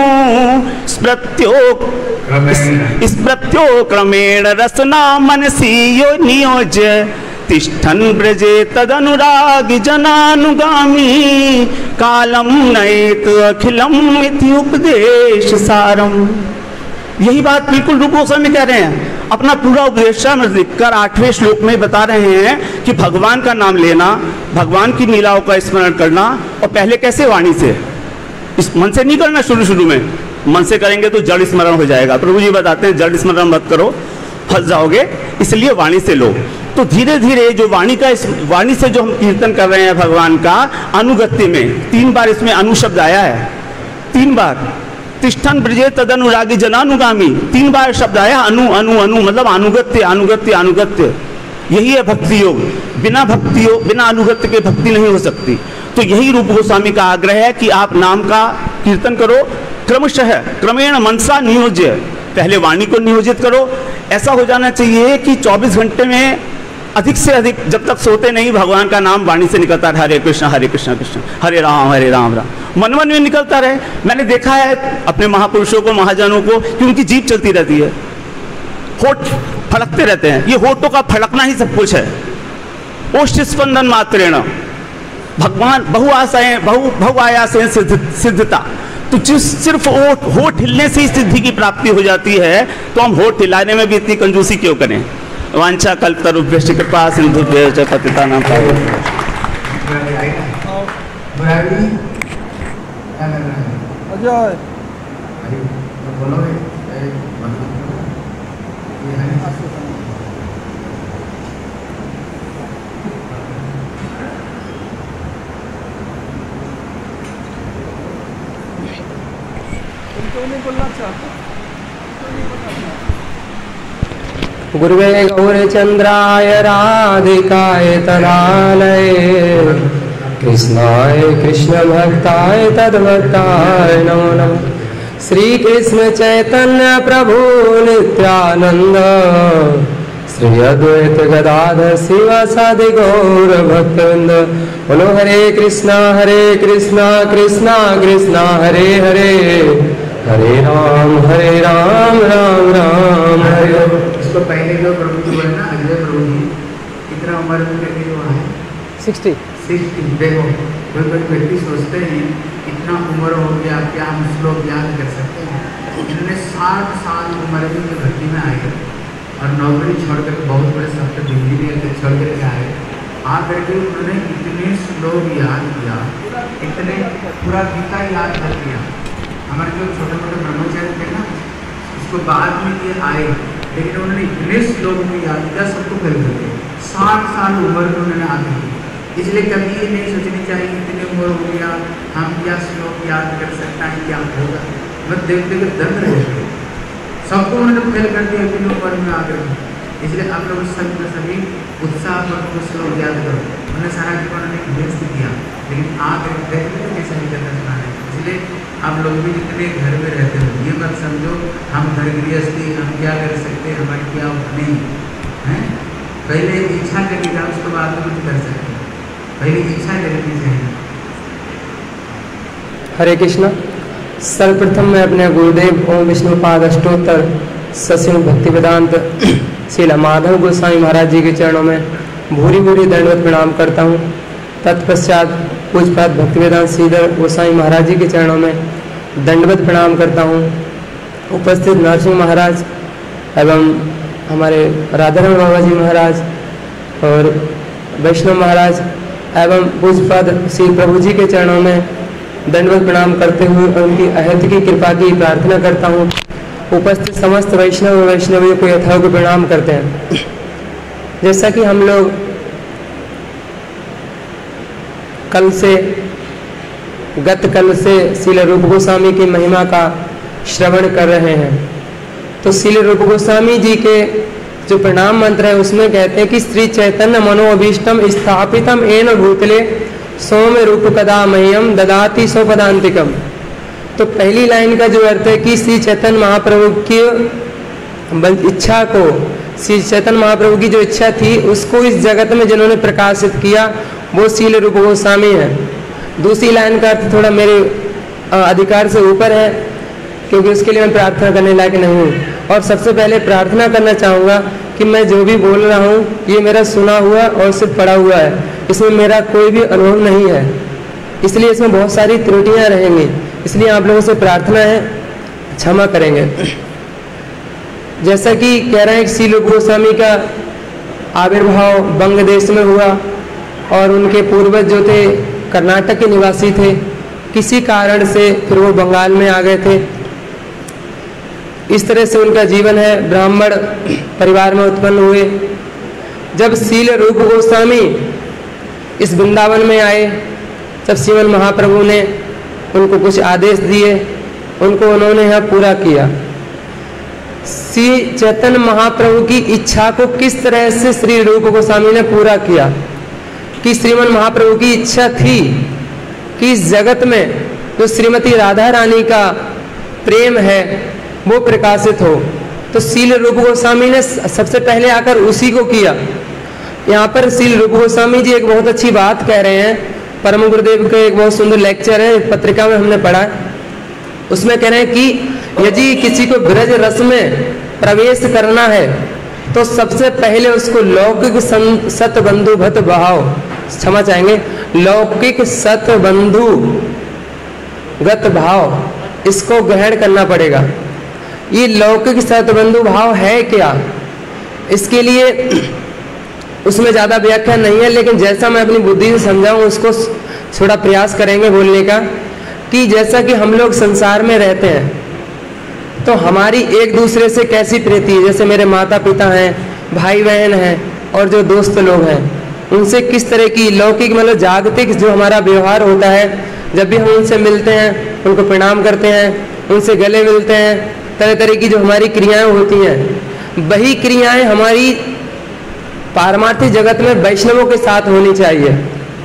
स्मृत्यो क्रमेण रसना मनसी यो नियोज्य तिष्ठन् ब्रजे तदनुरागी जनानुगामी कालम नयेत अखिलम इति उपदेश सारम। यही बात बिल्कुल रूप गोस्वामी कह रहे हैं। अपना पूरा उपदेशामृत लिखकर 8वें श्लोक में बता रहे हैं कि भगवान का नाम लेना, भगवान की लीलाओं का स्मरण करना, और पहले कैसे? वाणी से, इस मन से नहीं करना। शुरू में मन से करेंगे तो जड़ स्मरण हो जाएगा। प्रभु जी बताते हैं जड़ स्मरण मत करो, फंस जाओगे, इसलिए वाणी से लो। तो धीरे धीरे जो वाणी से जो हम कीर्तन कर रहे हैं भगवान का, अनुगत्य में 3 बार इसमें अनु शब्द आया है, 3 बार। तिष्ठन् ब्रजे तदनुरागी जनानुगामी, 3 बार शब्द आया अनु अनु अनु, मतलब अनुगत्य अनुगत्य अनुगत्य। यही है भक्ति योग। बिना भक्ति योग, बिना अनुगत्य के भक्ति नहीं हो सकती। तो यही रूप गोस्वामी का आग्रह है कि आप नाम का कीर्तन करो, क्रमशः क्रमेण मनसा नियोज्य, पहले वाणी को नियोजित करो। ऐसा हो जाना चाहिए कि 24 घंटे में अधिक से अधिक, जब तक सोते नहीं, भगवान का नाम वाणी से निकलता रहे, हरे कृष्ण कृष्ण हरे राम राम, मन में निकलता रहे। मैंने देखा है अपने महापुरुषों को, महाजनों को, कि उनकी जीभ चलती रहती है, होठ फड़कते रहते हैं। ये होठों का फड़कना ही सब कुछ है। ओष्ठ स्पंदन मात्रेण भगवान बहुआयासेन सिद्धता। तो जिस सिर्फ होठ हिलने से ही सिद्धि की प्राप्ति हो जाती है, तो हम होठ हिलाने में भी इतनी कंजूसी क्यों करें? वांछा कल्पतरुभ्यश्च कृपा सिंधुभ्यश्च पतितानां पावनेभ्यो।
बुराड़ी क्या कर रहा है?
अजय
अरे तो बोलो ये है
तुमको नहीं बोलना चाहता।
गुरुवे गौरचंद्राय राधिकाय तदालये कृष्णाय कृष्ण भक्ताय तद्भक्ताय नमो नमः। श्री कृष्ण चैतन्य प्रभु नित्यानंद श्री अद्वैत गदाधर शिवासादि गौर भक्तवृंद। बोलो हरे कृष्णा कृष्णा कृष्णा हरे हरे, हरे राम राम राम हरे।
इसको पहले जो प्रभु जी बोले ना, अजय प्रभु जी कितना उम्र में करके जो है
60।
देखो कोई कोई व्यक्ति सोचते हैं इतना उम्र हो गया क्या हम श्लोक याद कर सकते हैं। इन्होंने 60 साल उम्र में जो भर्ती में आए और नौकरी छोड़कर बहुत बड़े शब्द दिल्ली में छोड़ कर आए, आकर के उन्होंने इतने श्लोक याद किया, इतने पूरा गीता याद कर दिया। हमारे जो छोटे मोटे ब्रह्मचारी थे ना, उसको बाद में ये आए, लेकिन उन्होंने इतने श्लोक में याद किया, सबको फैल करके 60 साल उम्र में उन्होंने आगे की। इसलिए कभी ये नहीं सोचनी चाहिए इतने उम्र हो गया हम क्या श्लोक याद कर सकता है, क्या होगा। मैं देख देख दंड रह गए, सबको उन्होंने फेल कर दिया इतनी उम्र में आकर के। इसलिए आप लोग सभी का सभी उत्साह पर श्लोक याद करो। उन्होंने सारा जीवन उन्होंने व्यस्त किया, लेकिन आकर देख लो कैसा नहीं करना सुना है। इसलिए आप लोग भी जितने घर में रहते हो ये मत समझो हम घर गृहस्थी हम क्या कर सकते हैं, हमारी क्या नहीं है। पहले इच्छा करिएगा, उसके बाद कुछ कर सकते हैं, पहले इच्छा करनी चाहिए।
हरे कृष्णा। सर्वप्रथम मैं अपने गुरुदेव ओम विष्णुपाद अष्टोत्तर ससिंह भक्ति वेदांत श्री माधव गोस्वामी महाराज जी के चरणों में भूरी भूरी दंडवत प्रणाम करता हूँ। तत्पश्चात पूज्यपाद भक्ति वेदांत श्रीधर गोस्वामी महाराज जी के चरणों में दंडवत प्रणाम करता हूँ। उपस्थित नरसिंह महाराज एवं हमारे राधाराम बाबा जी महाराज और वैष्णव महाराज एवं पूज्यपाद श्री प्रभु जी के चरणों में दंडवत प्रणाम करते हुए उनकी अहत की कृपा की प्रार्थना करता हूँ। उपस्थित समस्त वैष्णव और वैष्णवियों को यथायोग्य प्रणाम करते हैं। जैसा कि हम लोग गत कल से श्रील रूप गोस्वामी की महिमा का श्रवण कर रहे हैं, तो श्रील रूप गोस्वामी जी के जो प्रणाम मंत्र है उसमें कहते हैं कि श्री चैतन्य मनोअभीष्टम स्थापितम एन भूतले सौम्य रूप कदा मह्यम ददाति स्वपदांतिकम। तो पहली लाइन का जो अर्थ है कि श्री चैतन्य महाप्रभु की इच्छा को, श्री चैतन्य महाप्रभु की जो इच्छा थी उसको इस जगत में जिन्होंने प्रकाशित किया वो श्रील रूप गोस्वामी है। दूसरी लाइन का अर्थ थोड़ा मेरे अधिकार से ऊपर है, क्योंकि उसके लिए मैं प्रार्थना करने लायक नहीं हूँ। और सबसे पहले प्रार्थना करना चाहूँगा कि मैं जो भी बोल रहा हूँ ये मेरा सुना हुआ और सिर्फ पढ़ा हुआ है, इसमें मेरा कोई भी अनुभव नहीं है, इसलिए इसमें बहुत सारी त्रुटियाँ रहेंगी। इसलिए आप लोगों से प्रार्थना है, क्षमा करेंगे। जैसा कि कह रहे हैं कि श्री रूप गोस्वामी का आविर्भाव बंग देश में हुआ और उनके पूर्वज जो थे कर्नाटक के निवासी थे, किसी कारण से फिर वो बंगाल में आ गए थे। इस तरह से उनका जीवन है, ब्राह्मण परिवार में उत्पन्न हुए। जब श्रील रूप गोस्वामी इस वृंदावन में आए, तब श्रीमन महाप्रभु ने उनको कुछ आदेश दिए, उनको उन्होंने यहाँ पूरा किया। श्री चैतन्य महाप्रभु की इच्छा को किस तरह से श्री रूप गोस्वामी ने पूरा किया कि श्रीमन महाप्रभु की इच्छा थी कि इस जगत में जो श्रीमती राधा रानी का प्रेम है वो प्रकाशित हो, तो श्रील रूप गोस्वामी ने सबसे पहले आकर उसी को किया। यहाँ पर श्रील रूप गोस्वामी जी एक बहुत अच्छी बात कह रहे हैं। परम गुरुदेव का एक बहुत सुंदर लेक्चर है, पत्रिका में हमने पढ़ा है। उसमें कह रहे हैं कि यदि किसी को ब्रज रस में प्रवेश करना है तो सबसे पहले उसको लौकिक सतबंधु भत भाव, क्षमा चाहेंगे, लौकिक सतबंधु गत भाव, इसको ग्रहण करना पड़ेगा। ये लौकिक सतबंधु भाव है क्या? इसके लिए उसमें ज़्यादा व्याख्या नहीं है, लेकिन जैसा मैं अपनी बुद्धि से समझाऊँ उसको थोड़ा प्रयास करेंगे बोलने का। कि जैसा कि हम लोग संसार में रहते हैं तो हमारी एक दूसरे से कैसी प्रीति है, जैसे मेरे माता पिता हैं, भाई बहन हैं और जो दोस्त लोग हैं, उनसे किस तरह की लौकिक मतलब जागतिक जो हमारा व्यवहार होता है, जब भी हम उनसे मिलते हैं उनको प्रणाम करते हैं, उनसे गले मिलते हैं, तरह तरह की जो हमारी क्रियाएं होती हैं, वही क्रियाएं हमारी पारमार्थिक जगत में वैष्णवों के साथ होनी चाहिए।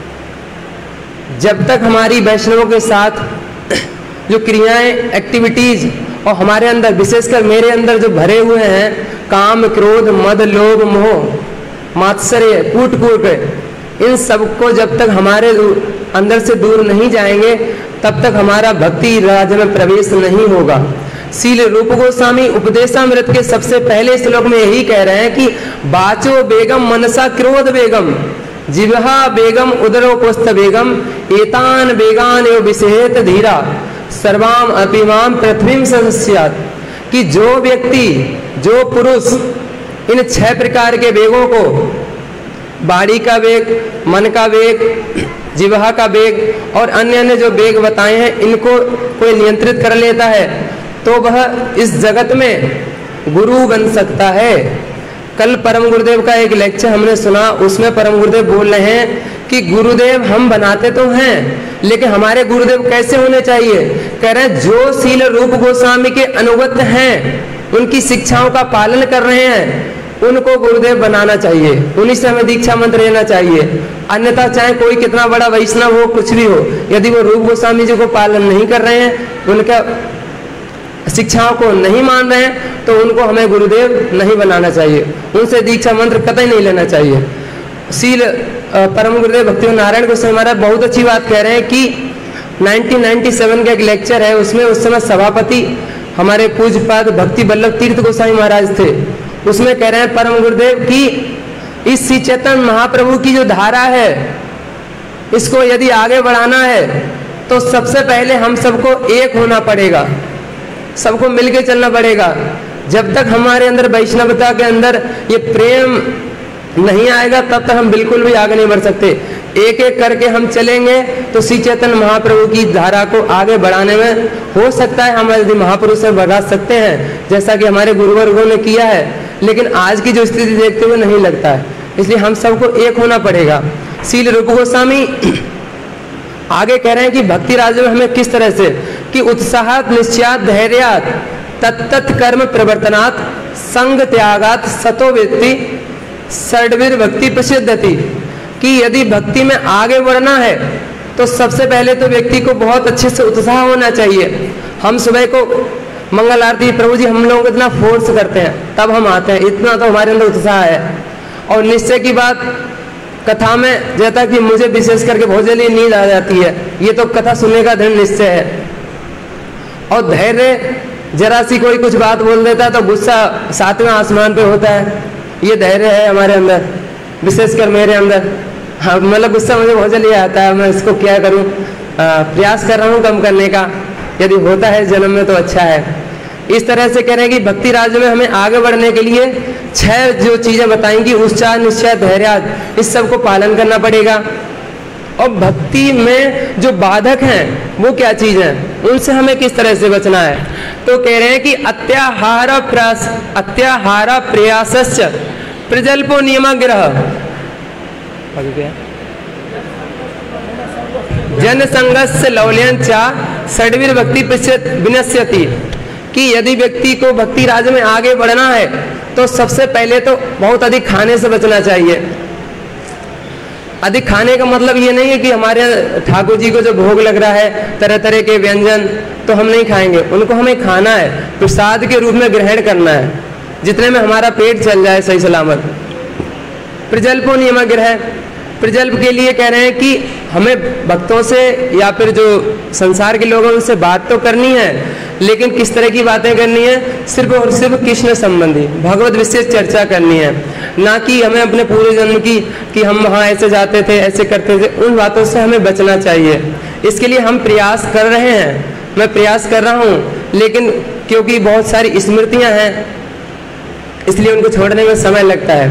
जब तक हमारी वैष्णवों के साथ जो क्रियाएं एक्टिविटीज और हमारे अंदर विशेषकर मेरे अंदर जो भरे हुए हैं काम क्रोध मद लोभ मोह मात्सर्य कूट कूट, इन सबको जब तक हमारे अंदर से दूर नहीं जाएंगे तब तक हमारा भक्ति राज्य में प्रवेश नहीं होगा। शील रूप गोस्वामी उपदेशामृत के सबसे पहले श्लोक में यही कह रहे हैं कि बाचो बेगम मनसा क्रोध बेगम जिह्वा बेगम उदरो कोस्थ बेगम एतान बेगान एव विषेत धीरा सर्वाम अपिमाम पृथ्वीम संस्यात्। कि जो व्यक्ति जो पुरुष इन 6 प्रकार के वेगों को, वाणी का वेग, मन का वेग, जिह्वा का वेग और अन्य अन्य जो वेग बताए हैं, इनको कोई नियंत्रित कर लेता है तो वह इस जगत में गुरु बन सकता है। कल परम गुरुदेव का एक लेक्चर हमने सुना, उसमें परम गुरुदेव बोल रहे हैं कि गुरुदेव हम बनाते तो हैं लेकिन हमारे गुरुदेव कैसे होने चाहिए। कह रहे हैं जो शील रूप गोस्वामी के अनुगत हैं, उनकी शिक्षाओं का पालन कर रहे हैं, उनको गुरुदेव बनाना चाहिए, उन्हीं से हमें दीक्षा मंत्र लेना चाहिए। अन्यथा चाहे कोई कितना बड़ा वैष्णव हो, कुछ भी हो, यदि वो रूप गोस्वामी जी को पालन नहीं कर रहे हैं, उनका शिक्षाओं को नहीं मान रहे हैं, तो उनको हमें गुरुदेव नहीं बनाना चाहिए, उनसे दीक्षा मंत्र कतई नहीं लेना चाहिए। शील परम गुरुदेव भक्ति नारायण गोस्वामी महाराज बहुत अच्छी बात कह रहे हैं कि 1997 का एक लेक्चर है, उसमें उस समय सभापति हमारे पूज्यपाद भक्ति वल्लभ तीर्थ गोस्वामी महाराज थे। उसमें कह रहे हैं परम गुरुदेव कि इस श्री चैतन्य महाप्रभु की जो धारा है, इसको यदि आगे बढ़ाना है तो सबसे पहले हम सबको एक होना पड़ेगा, सबको मिलके चलना पड़ेगा। जब तक हमारे अंदर वैष्णवता के अंदर ये प्रेम नहीं आएगा तब तक हम बिल्कुल भी आगे नहीं बढ़ सकते। एक एक करके हम चलेंगे तो श्री चैतन्य महाप्रभु की धारा को आगे बढ़ाने में हो सकता है हम यदि महापुरुष से बढ़ा सकते हैं, जैसा कि हमारे गुरुवर्गों ने किया है, लेकिन आज की जो स्थिति देखते हुए नहीं लगता है। इसलिए हम सबको एक होना पड़ेगा। शील रूप गोस्वामी आगे कह रहे हैं कि भक्ति राज्य में हमें किस तरह से कि उत्साहात निश्चयात धैर्यात तत्त कर्म प्रवर्तनात् संग त्यागात सतो व्यक्ति षड्वीर भक्ति प्रसिद्धति। कि यदि भक्ति में आगे बढ़ना है तो सबसे पहले तो व्यक्ति को बहुत अच्छे से उत्साह होना चाहिए। हम सुबह को मंगल आरती प्रभु जी हम लोग इतना फोर्स करते हैं तब हम आते हैं, इतना तो हमारे अंदर उत्साह है। और निश्चय की बात, कथा में जैसा कि मुझे विशेष करके बहुत जल्दी नींद आ जाती है, ये तो कथा सुनने का दृढ़ निश्चय है। और धैर्य, जरा सी कोई कुछ बात बोल देता है तो गुस्सा 7वें आसमान पे होता है, ये धैर्य है हमारे अंदर, विशेषकर मेरे अंदर। हाँ, मतलब गुस्सा मुझे बहुत जल्दी आता है, मैं इसको क्या करूँ, प्रयास कर रहा हूँ कम करने का, यदि होता है जन्म में तो अच्छा है। इस तरह से कह रहे हैं कि भक्ति राज्य में हमें आगे बढ़ने के लिए 6 जो चीजें बताएंगी, उत्साह निश्चय धैर्य, इस सब को पालन करना पड़ेगा। और भक्ति में जो बाधक हैं वो क्या चीज है, उनसे हमें किस तरह से बचना है। तो कह रहे हैं कि अत्याहार प्रयासस्य प्रजल्पो नियमग्रह जन संगस्य लौल्यं चा षड्वीर भक्ति विनश्यति। कि यदि व्यक्ति को भक्ति राज्य में आगे बढ़ना है तो सबसे पहले तो बहुत अधिक खाने से बचना चाहिए। अधिक खाने का मतलब ये नहीं है कि हमारे ठाकुर जी को जो भोग लग रहा है तरह तरह के व्यंजन तो हम नहीं खाएंगे, उनको हमें खाना है, प्रसाद के रूप में ग्रहण करना है, जितने में हमारा पेट चल जाए सही सलामत। प्रजल्पो नियमग्रह, प्रजल्प के लिए कह रहे हैं कि हमें भक्तों से या फिर जो संसार के लोगों से बात तो करनी है, लेकिन किस तरह की बातें करनी है, सिर्फ और सिर्फ कृष्ण संबंधी भगवत विशेष चर्चा करनी है, ना कि हमें अपने पूरे जन्म की कि हम वहाँ ऐसे जाते थे ऐसे करते थे, उन बातों से हमें बचना चाहिए। इसके लिए हम प्रयास कर रहे हैं, मैं प्रयास कर रहा हूँ, लेकिन क्योंकि बहुत सारी स्मृतियाँ हैं इसलिए उनको छोड़ने में समय लगता है।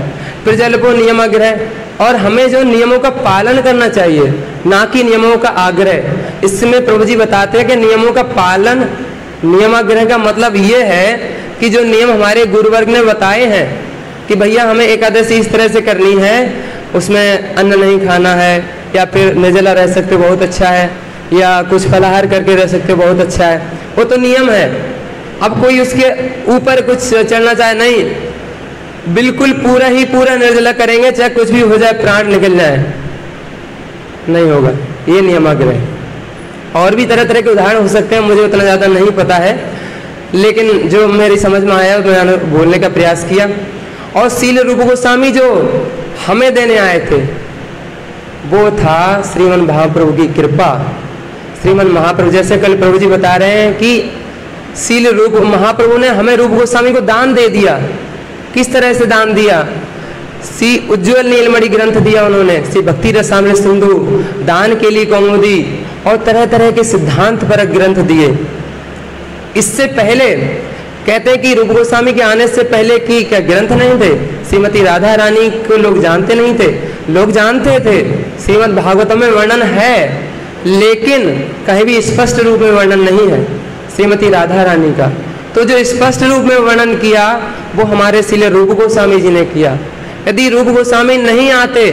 प्रजल्पो नियमाग्रह, और हमें जो नियमों का पालन करना चाहिए, ना कि नियमों का आग्रह। इसमें प्रभु जी बताते हैं कि नियमों का पालन, नियमाग्रह का मतलब ये है कि जो नियम हमारे गुरुवर्ग ने बताए हैं कि भैया हमें एकादशी इस तरह से करनी है, उसमें अन्न नहीं खाना है, या फिर निर्जला रह सकते बहुत अच्छा है, या कुछ फलाहार करके रह सकते बहुत अच्छा है, वो तो नियम है। अब कोई उसके ऊपर कुछ चलना चाहे, नहीं, बिल्कुल पूरा निर्जला करेंगे चाहे कुछ भी हो जाए, प्राण निकल जाए, नहीं होगा, ये नियमाग्रह। और भी तरह तरह के उदाहरण हो सकते हैं, मुझे उतना ज़्यादा नहीं पता है, लेकिन जो मेरी समझ में आया मैंने बोलने का प्रयास किया। और शील रूप गोस्वामी जो हमें देने आए थे वो था श्रीमन महाप्रभु की कृपा। श्रीमन महाप्रभु, जैसे कल प्रभु जी बता रहे हैं कि शील रूप महाप्रभु ने हमें रूप गोस्वामी को दान दे दिया। किस तरह से दान दिया? श्री उज्ज्वल नीलमणि ग्रंथ दिया उन्होंने, श्री भक्ति रसामृत सिंधु, दान के लिए कौमुदी, और तरह तरह के सिद्धांत परक ग्रंथ दिए। इससे पहले कहते हैं कि रूप गोस्वामी के आने से पहले की क्या ग्रंथ नहीं थे? श्रीमती राधा रानी को लोग जानते नहीं थे, लोग जानते थे, श्रीमद् भागवतम में वर्णन है, लेकिन कहीं भी स्पष्ट रूप में वर्णन नहीं है श्रीमती राधा रानी का। तो जो स्पष्ट रूप में वर्णन किया वो हमारे श्रील रूप गोस्वामी जी ने किया। यदि रूप गोस्वामी नहीं आते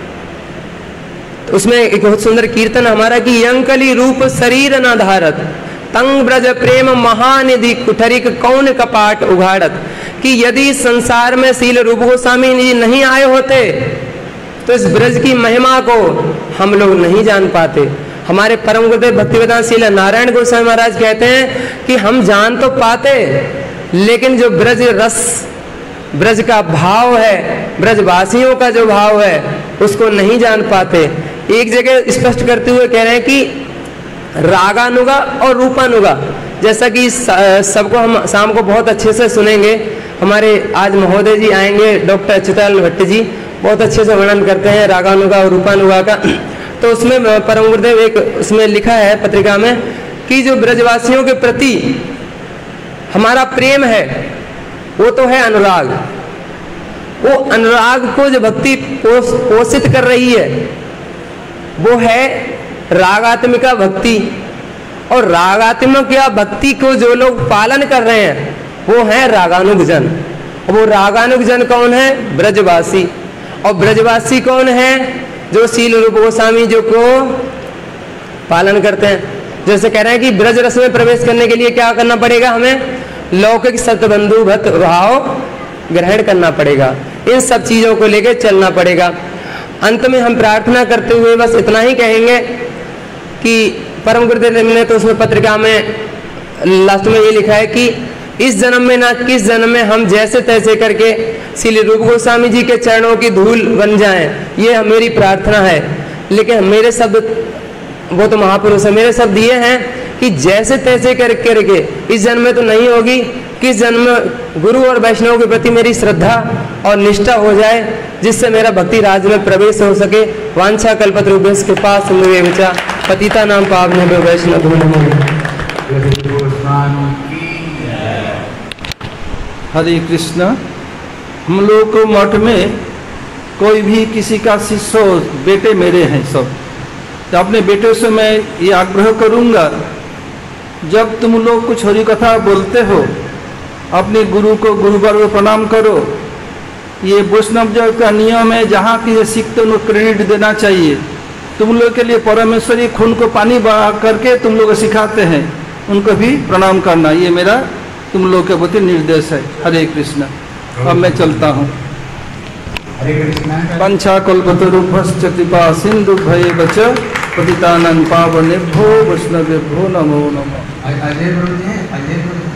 तो उसमें एक बहुत सुंदर कीर्तन हमारा कि यंकली रूप शरीर न धारत, तंग ब्रज प्रेम महानिधि कुठरिक कौन कपाट उघाड़त, कि यदि संसार में श्रील रूप गोस्वामी जी नहीं आए होते तो इस ब्रज की महिमा को हम लोग नहीं जान पाते। हमारे परम गुरुदेव भक्तिवेदांत श्रील नारायण गोस्वामी महाराज कहते हैं कि हम जान तो पाते, लेकिन जो ब्रज रस, ब्रज का भाव है, ब्रजवासियों का जो भाव है उसको नहीं जान पाते। एक जगह स्पष्ट करते हुए कह रहे हैं कि रागानुगा और रूपानुगा, जैसा कि सबको हम शाम को बहुत अच्छे से सुनेंगे। हमारे आज महोदय जी आएंगे, डॉक्टर अच्युतानंद भट्ट जी बहुत अच्छे से वर्णन करते हैं रागानुगा और रूपानुगा का। तो उसमें परम गुरुदेव एक उसमें लिखा है पत्रिका में कि जो ब्रजवासियों के प्रति हमारा प्रेम है वो तो है अनुराग। वो अनुराग को जो भक्ति पोषित कर रही है वो है रागात्मिका भक्ति, और रागात्मिका भक्ति को जो लोग पालन कर रहे हैं वो है रागानुगजन। वो रागानुगजन कौन है? ब्रजवासी। और ब्रजवासी कौन है? जो शील रूप गोस्वामी जो को पालन करते हैं। जैसे कह रहे हैं कि ब्रज रस में प्रवेश करने के लिए क्या करना पड़ेगा? हमें लौकिक सतबंधु भक्त भाव ग्रहण करना पड़ेगा, इन सब चीजों को लेकर चलना पड़ेगा। अंत में हम प्रार्थना करते हुए बस इतना ही कहेंगे कि परम गुरुदेव ने तो उसमें पत्रिका में लास्ट में ये लिखा है कि इस जन्म में ना किस जन्म में हम जैसे तैसे करके श्री रूप गोस्वामी जी के चरणों की धूल बन जाएं, ये मेरी प्रार्थना है। लेकिन मेरे शब्द, वो तो महापुरुष है, मेरे शब्द ये हैं कि जैसे तैसे करके इस जन्म में तो नहीं होगी, किस जन्म में गुरु और वैष्णव के प्रति मेरी श्रद्धा और निष्ठा हो जाए, जिससे मेरा भक्ति राज में प्रवेश हो सके। वांछा कल्पतरुभ्यश्च कृपा सिंधुभ्यो च पतिता नाम पावनेभ्यो वैष्णवेभ्यो नमः।
हरे कृष्ण। हम लोग को मठ में कोई भी किसी का शिष्य हो, बेटे मेरे हैं सब, तो अपने बेटे से मैं ये आग्रह करूँगा, जब तुम लोग कुछ हरि कथा बोलते हो अपने गुरु को गुरुवर को प्रणाम करो। ये वैष्णव जगत का नियम है, जहाँ किसी सीखते उनको क्रेडिट देना चाहिए। तुम लोग के लिए परमेश्वरी खून को पानी बहा करके तुम लोग सिखाते हैं, उनको भी प्रणाम करना, ये मेरा तुम लोग के प्रति निर्देश है। हरे कृष्ण। अब मैं चलता हूँ। पंचा कल्पतरुभ्यश्च कृपा सिंधुभ्यैव च पतितानां पावनेभ्यो वैष्णवेभ्यो नमो नमः।
अजय प्रभु जी, अजय प्रभु,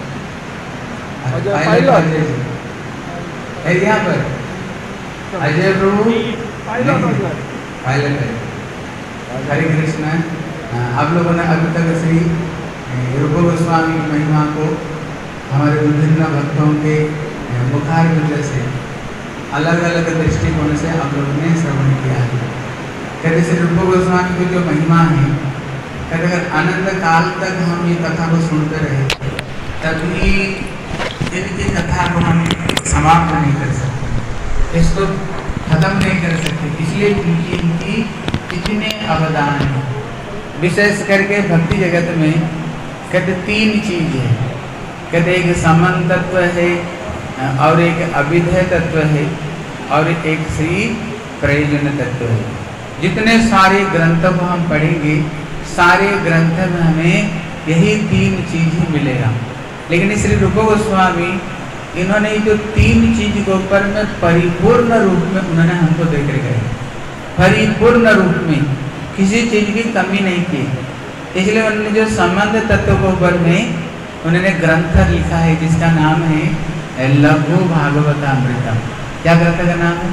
अजय पायलट है यहाँ पर। अजय प्रभु पायलट है। हरे कृष्ण। आप लोगों ने अभी तक श्री रूप गोस्वामी की महिमा को हमारे विभिन्न भक्तों के मुखार वजह से अलग अलग दृष्टिकोण से आप लोगों ने श्रवण किया है। कहते श्री रूप गोस्वामी की जो महिमा है, कहते अगर अनंत काल तक हम ये कथा को सुनते रहे तभी इनकी कथा को हम समाप्त नहीं कर सकते। इसको खत्म नहीं कर सकते, इसलिए इनकी इतने अवदान है। विशेष करके भक्ति जगत में कहते 3 चीज है, कहते एक समान तत्व है और एक अविधेय तत्व है और एक श्री प्रयोजन तत्व है। जितने सारे ग्रंथों को हम पढ़ेंगे सारे ग्रंथ में हमें यही 3 चीज ही मिलेगा, लेकिन श्री रूप गोस्वामी इन्होंने जो 3 चीज के ऊपर में परिपूर्ण रूप में उन्होंने हमको देख गए, परिपूर्ण रूप में किसी चीज की कमी नहीं की। इसलिए उन्होंने जो संबंध तत्व के ऊपर में उन्होंने ग्रंथ लिखा है जिसका नाम है लघु भागवतामृतम। क्या ग्रंथ का नाम है?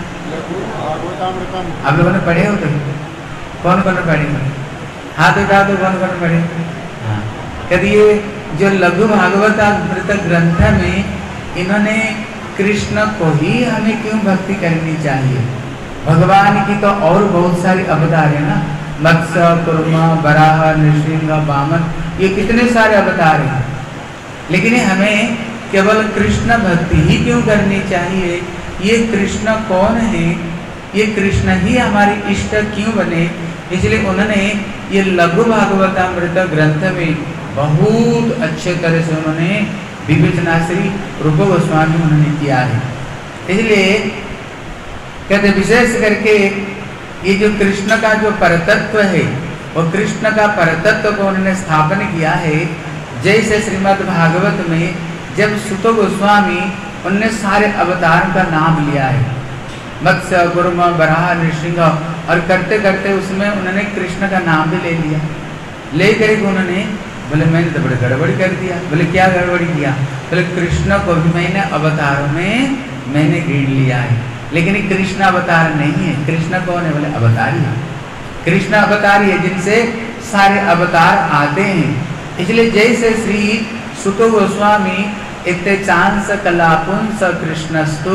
आप लोगों ने पढ़े हो? तो कौन कौन पढ़े? हाथ उठा तो कौन कौन पढ़े? हाँ, कहते ये जो लघु भागवतामृत ग्रंथ में इन्होंने कृष्ण को ही हमें क्यों भक्ति करनी चाहिए, भगवान की तो और बहुत सारी अवतार है ना, मत्स्य, कुर्मा, वराह, नृसिंह, वामन, ये कितने सारे अवतार हैं, लेकिन हमें केवल कृष्ण भक्ति ही क्यों करनी चाहिए? ये कृष्ण कौन है, ये कृष्ण ही हमारे इष्ट क्यों बने? इसलिए उन्होंने ये लघु भागवतामृत ग्रंथ में बहुत अच्छे तरह से उन्होंने विवेचना श्री रूप गोस्वामी उन्होंने किया है। इसलिए कहते विशेष करके ये जो कृष्ण का जो परतत्व है वो कृष्ण का परतत्व को उन्होंने स्थापन किया है। जैसे श्रीमद् भागवत में जब सुत गोस्वामी उनने सारे अवतार का नाम लिया है, मत्स्य, कुर्म, वराह, नृसिंह, और करते करते उसमें उन्होंने कृष्ण का नाम भी ले लिया। ले करके उन्होंने बोले मैंने तो बड़े गड़बड़ी कर दिया। बोले क्या गड़बड़ी किया? बोले कृष्ण को भी मैंने अवतारों में मैंने गिन लिया है, लेकिन ये कृष्ण अवतार नहीं है। कृष्ण कौन है? बोले अवतारी है। कृष्ण अवतारी है जिनसे सारे अवतार आते हैं। इसलिए जैसे श्री सुत गोस्वामी इत्ते चांस कलापुंस कृष्णस्तु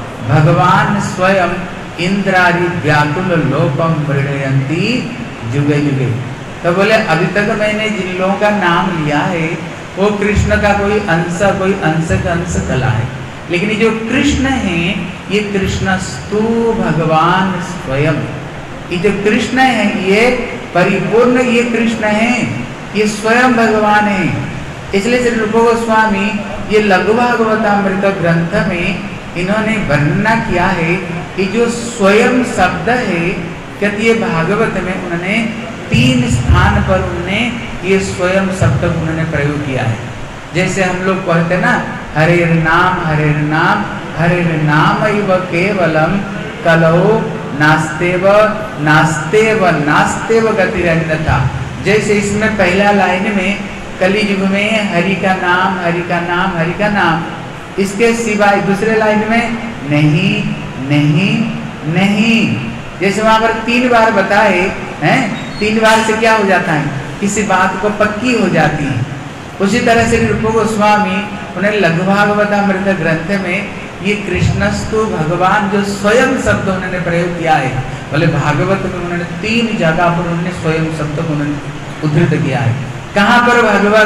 भगवान स्वयं इंद्रादि व्याकुल लोकम मृणयन्ति जुगे जुगे, तो बोले अभी तक मैंने जिन लोगों का नाम लिया है वो कृष्ण का कोई अंश का अंश कला है, लेकिन ये जो कृष्ण है ये कृष्णस्तु भगवान स्वयं, ये जो कृष्ण है ये परिपूर्ण, ये कृष्ण है, ये स्वयं भगवान है। इसलिए श्री रूप गोस्वामी ये लघु भागवतामृत ग्रंथ में इन्होंने वर्णना किया है कि जो स्वयं शब्द है, कहते ये भागवत में उन्होंने 3 स्थान पर उन्होंने ये स्वयं शब्द उन्होंने प्रयोग किया है। जैसे हम लोग पढ़ते ना हरेर नाम हरेर नाम हरेर नाम इव केवलम कलो नास्तेव नास्तेव नास्तेव गतिरन्यथा। जैसे इसमें पहला लाइन में कली युग में हरि का नाम हरि का नाम हरि का नाम, इसके सिवाय दूसरे लाइन में नहीं नहीं नहीं। जैसे वहां पर 3 बार बताए हैं, 3 बार से क्या हो जाता है? किसी बात को पक्की हो जाती है। उसी तरह से रूप गोस्वामी उन्हें लघु भागवतामृत ग्रंथ में ये कृष्णस्तु भगवान जो स्वयं शब्द उन्होंने प्रयोग किया है, बोले भागवत में उन्होंने 3 जगह पर उन्होंने स्वयं शब्द को उन्होंने उद्धृत किया है। कहाँ पर?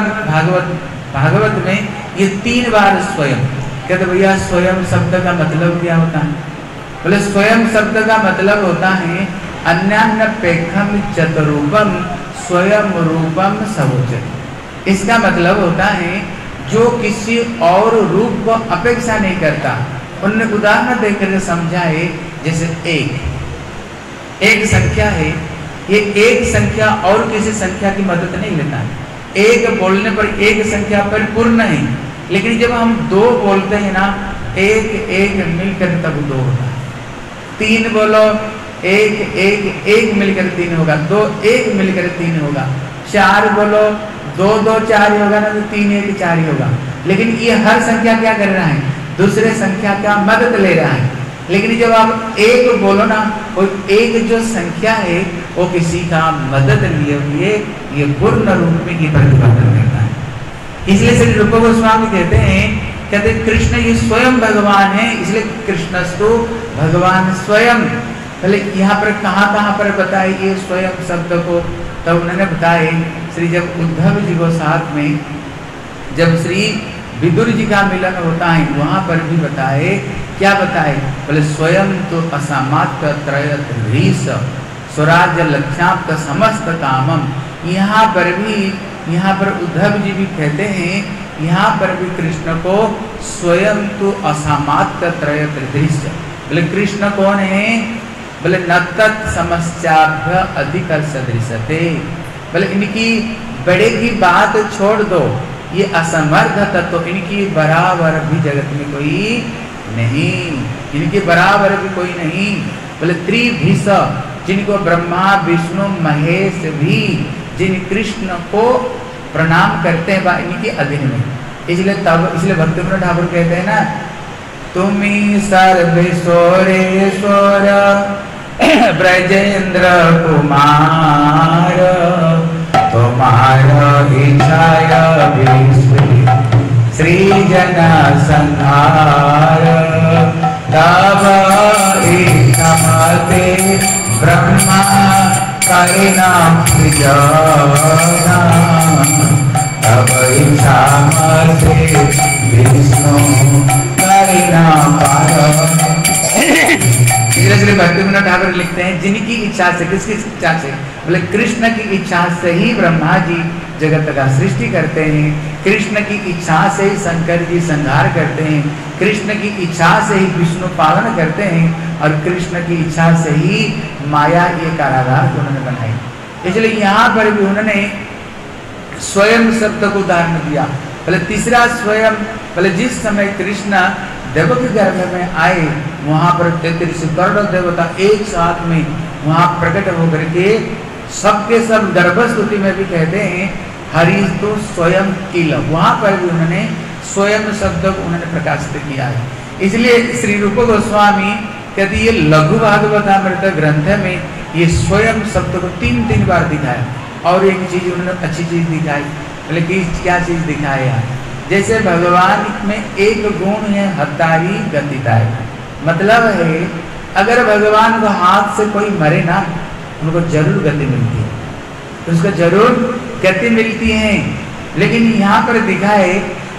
भागवत में ये 3 बार स्वयं। कहते भैया स्वयं शब्द का मतलब क्या होता है? बोले स्वयं शब्द का मतलब होता है अन्यान्यपेक्षम चतुरूपम स्वयं रूपम सवोचन। इसका मतलब होता है जो किसी और रूप को अपेक्षा नहीं करता। उन्होंने उदाहरण देकर समझाए, जैसे एक संख्या है, ये एक संख्या और किसी संख्या की मदद नहीं लेता है। एक बोलने पर एक संख्या परिपूर्ण है, लेकिन जब हम 2 बोलते हैं ना, एक मिलकर तब 2 होता है। 3 बोलो, एक मिलकर 3 होगा, 2 1 मिलकर 3 होगा। 4 बोलो, 2 2 4 होगा ना, तो 3 1 4 ही होगा। लेकिन ये हर संख्या क्या कर रहा है? दूसरे संख्या का मदद ले रहा है। लेकिन जब आप 1 बोलो ना, कोई एक जो संख्या है वो किसी का मदद लिए हुए ये पूर्ण रूप में ये प्रतिपादन करता है। इसलिए श्री रूप गोस्वामी कहते हैं, कहते कृष्ण ये स्वयं भगवान है, इसलिए कृष्णस्तु भगवान स्वयं। पहले यहाँ पर कहाँ पर बताए ये स्वयं शब्द को? तब उन्होंने बताए श्री जब उद्धव जी को साथ में जब श्री विदुर जी का मिलन होता है वहाँ पर भी बताए क्या बताए? बोले स्वयं तो असामात्य त्रयत ह्रीस स्वराज्य लक्ष्याप्त समस्त कामम। यहाँ पर उद्धव जी भी कहते हैं, यहाँ पर भी कृष्ण को स्वयं तो असामात्य त्रयत ह्रीस। बोले कृष्ण कौन है? बोले न तत् समस्याभ्य अधिक सदृशते। बोले इनकी बड़े की बात छोड़ दो, ये असमर्थ तत्व इनकी बराबर भी जगत में कोई नहीं, इनके बराबर भी कोई नहीं। बोले त्रिभीष, जिनको ब्रह्मा विष्णु महेश भी जिन कृष्ण को प्रणाम करते हैं वह इनके अधीन में। इसलिए भक्तिविनोद ठाकुर कहते हैं ना, तुम्ही सर्वेश्वरेश्वर ब्रजेंद्र कुमार, तुम्हारा इच्छाया विश्व सृजन संहार, तब इच्छाते ब्रह्मा करिना सृजना, तब इच्छाते विष्णु करिना पालन। श्री भक्तिविनोद ठाकुर लिखते हैं, जिनकी इच्छा से, किसकी इच्छा से? बोले कृष्ण की इच्छा से ही ब्रह्मा जी जगत का सृष्टि करते हैं, कृष्ण की इच्छा से ही शंकर जी संहार करते हैं, कृष्ण की इच्छा से ही विष्णु पालन करते हैं, और कृष्ण की इच्छा से ही माया ये कारागार उन्होंने बनाई। इसलिए यहाँ पर भी उन्होंने स्वयं शब्द को उदाहरण दिया। बोले तीसरा स्वयं, बोले जिस समय कृष्ण देवकी गर्भ में आए, वहां पर 33 करोड़ देवता एक साथ में वहां प्रकट होकर के सबके सब गर्भस्तुति में भी कहते हैं हरि तो स्वयं किल। वहां पर भी उन्होंने स्वयं शब्द को उन्होंने प्रकाशित किया है। इसलिए श्री रूप गोस्वामी कहते ये लघु भागवतामृत ग्रंथ में ये स्वयं शब्द को 3 बार दिखाया। और एक चीज उन्होंने अच्छी चीज दिखाई, लेकिन क्या चीज दिखाई है? जैसे भगवान में एक गुण है हतारी गतिदाय, मतलब है अगर भगवान को हाथ से कोई मरे ना, उनको जरूर गति मिलती है, तो उसको जरूर गति मिलती है। लेकिन यहाँ पर दिखाए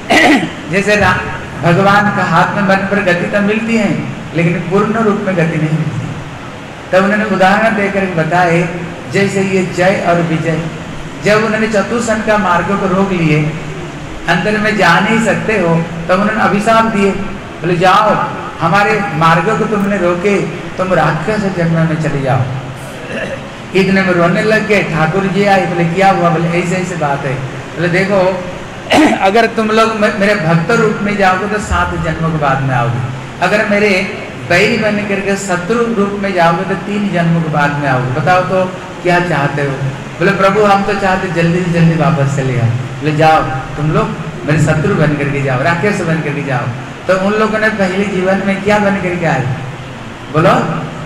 जैसे भगवान का हाथ में मरने पर गति तो मिलती है, लेकिन पूर्ण रूप में गति नहीं मिलती। तब उन्होंने उदाहरण देकर बताए, जैसे ये जय और विजय, जब उन्होंने चतुष्सन का मार्ग को रोक लिए, अंदर में जा नहीं सकते हो, तब उन्होंने अभिशाप दिए, बोले जाओ हमारे मार्ग को तुमने रोके, तुम राक्षस जन्म में चले जाओ। इतने में रोने लग गए। ठाकुर जी आए, बोले क्या हुआ? बोले ऐसे ऐसे बात है। बोले देखो अगर तुम लोग मेरे भक्त रूप में जाओगे तो 7 जन्मों के बाद में आओगे, अगर मेरे बैरी बन करके शत्रु रूप में जाओगे तो 3 जन्मों के बाद में आओगे। बताओ तो क्या चाहते हो? बोले प्रभु हम तो चाहते जल्दी से जल्दी वापस चले आओ। बोले जाओ तुम लोग मेरे शत्रु बन करके जाओ, राक्षस बन करके जाओ। तो उन लोगों ने पहले जीवन में क्या बन करके आए? बोलो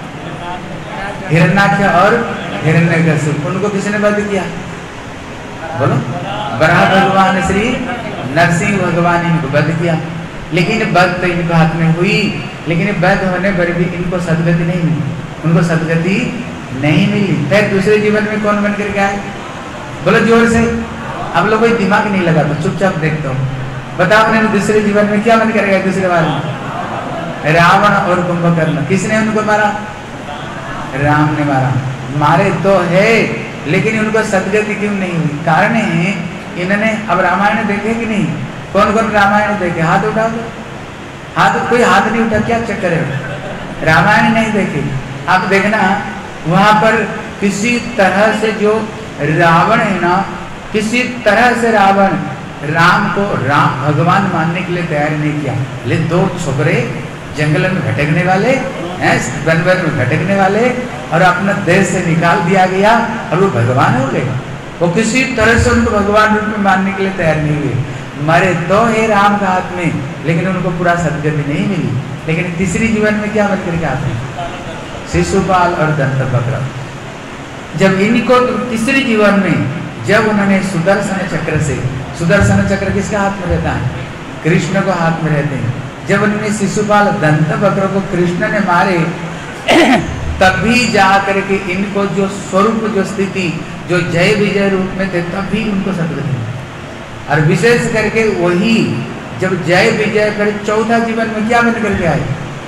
हिरण्याक्ष और हिरण्यकशिप, उनको किसने वध किया? बोलो बराह भगवान श्री नरसिंह भगवान इनको वध किया। लेकिन वध तो इनके हाथ में हुई, लेकिन वध होने पर भी इनको सदगति नहीं मिली, उनको सदगति नहीं मिली। फिर दूसरे जीवन में कौन बन करके आए? बोलो जोर से। अब लोग कोई दिमाग नहीं लगा तो चुपचाप देखते हो। बताओ उन्होंने दूसरे जीवन में क्या बन करेगा? दूसरे बार में रावण और कुंभकर्ण। किसने उनको मारा? राम ने मारा। मारे तो है, लेकिन उनको सदगति क्यों नहीं हुई? कारण है इन्होंने, अब रामायण देखे कि नहीं? कौन कौन रामायण देखे? हाथ उठाओ। हाथ कोई हाथ नहीं उठा, क्या चक्कर है? रामायण नहीं देखे। आप देखना वहां पर किसी तरह से जो रावण है ना, किसी तरह से रावण राम को राम भगवान मानने के लिए तैयार नहीं किया। ले 2 छोकरे जंगल में भटकने वाले हैं, वन में भटकने वाले, और अपना देश से निकाल दिया गया और वो भगवान हो गए। वो किसी तरह से उनको भगवान रूप में मानने के लिए तैयार नहीं हुए। मरे तो है राम का हाथ में, लेकिन उनको पूरा सदगति नहीं मिली। लेकिन तीसरी जीवन में क्या बन करके आते हैं? शिशुपाल और दंतवक्र। जब इनको तीसरी जीवन में जब उन्होंने सुदर्शन चक्र से, सुदर्शन चक्र किसका हाथ में रहता है? कृष्ण को हाथ में रहते हैं। जब उन्होंने शिशुपाल दंतवक्र को कृष्ण ने मारे, तभी जा करके इनको जो स्वरूप, जो स्थिति, जो जय विजय रूप में थे, तभी उनको सदगति। और विशेष करके वही जब जय विजय कर चौथा जीवन में क्या बन करके आए?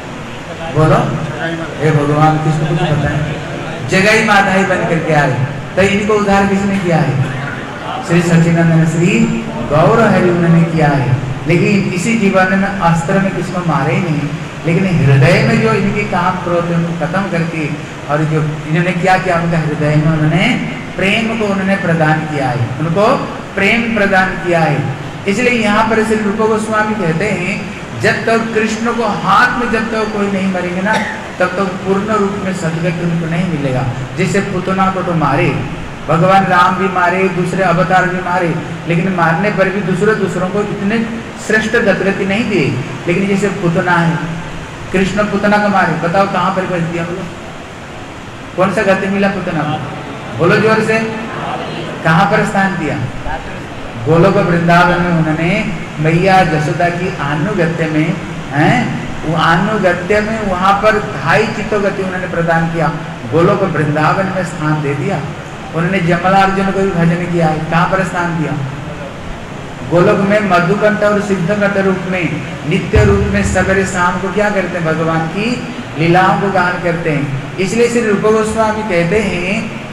बोलो, हे भगवान किसको कुछ पता है? जगाई माता ही बन करके आए, तो इनको उद्धार किसने किया है? श्री सच्चिदानंद श्री गौर हरि उन्होंने किया है। लेकिन इसी जीवन में अस्त्र में किसको मारे ही नहीं, लेकिन हृदय में जो इनके काम क्रोध उनको खत्म करके और जो इन्होंने क्या किया, उनका हृदय में उन्होंने प्रेम को उन्होंने प्रदान किया है, उनको प्रेम प्रदान किया है। इसलिए यहाँ पर श्री रूप गोस्वामी कहते हैं जब तक कृष्ण को हाथ में जब तक कोई नहीं मरेंगे ना, तब तक पूर्ण रूप में सदगति उनको नहीं मिलेगा। जैसे पुतना को तो मारे, भगवान राम भी मारे, दूसरे अवतार भी मारे, लेकिन मारने पर भी दूसरों को इतने श्रेष्ठ गति नहीं दिए। लेकिन जैसे पुतना है, कृष्ण पुतना को मारे, बताओ कहाँ पर बच दिया? बोलो कौन सा गति मिला पुतना को? बोलो जोर से, कहाँ पर स्थान दिया? गोलोक वृंदावन में उन्होंने मैया जसोदा की आनुगत्य में हैं, वो आनुगत्य में वहाँ पर 2.5 चित्तगति उन्होंने प्रदान किया, गोलोक वृंदावन में स्थान दे दिया। उन्होंने जमलार्जुन को भी भजन किया है, कहाँ पर स्थान दिया? गोलोक में मधुकंठ और सिद्धकंठ रूप में नित्य रूप में सवेरे शाम को क्या करते हैं? भगवान की लीलाओं को गान करते हैं। इसलिए श्री रूप गोस्वामी कहते हैं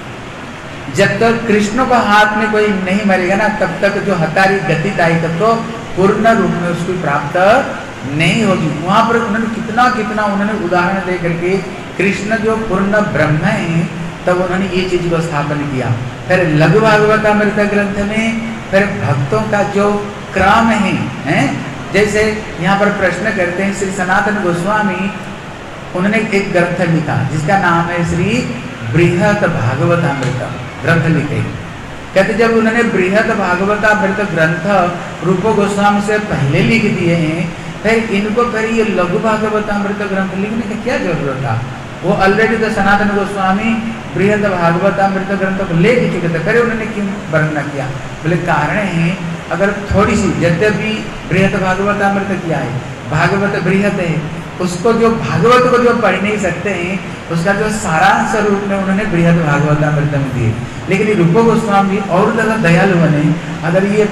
जब तक कृष्ण को हाथ में कोई नहीं मरेगा ना, तब तक जो हतारी गति दायित्व तो पूर्ण रूप में उसको प्राप्त नहीं होगी। वहां पर उन्होंने कितना उन्होंने उदाहरण दे करके, कृष्ण जो पूर्ण ब्रह्म है तब उन्होंने ये चीज को स्थापन किया। फिर लघु भागवतामृत ग्रंथ में फिर भक्तों का जो क्रम है, जैसे यहाँ पर प्रश्न करते हैं श्री सनातन गोस्वामी, उन्होंने एक ग्रंथ लिखा जिसका नाम है श्री बृहत भागवतामृत ग्रंथ लिखे। कहते जब उन्होंने बृहत भागवतामृत ग्रंथ रूप गोस्वामी से पहले लिख दिए हैं, फिर इनको फिर ये लघु भागवतामृत ग्रंथ लिखने की क्या जरूरत था? वो ऑलरेडी तो सनातन गोस्वामी बृहत भागवतामृत ग्रंथ को ले चुके थे, फिर उन्होंने क्यों वर्णना किया? बोले कारण है, अगर थोड़ी सी यद्यपि बृहत भागवतामृत किया है, भागवत बृहत है, उसको जो भागवत को जो पढ़ नहीं सकते हैं, उसका जो सारांश रूप में उन्होंने बृहद भागवतामृत में दिए। लेकिन रूप गोस्वामी और ज़्यादा दयालु बने, अगर ये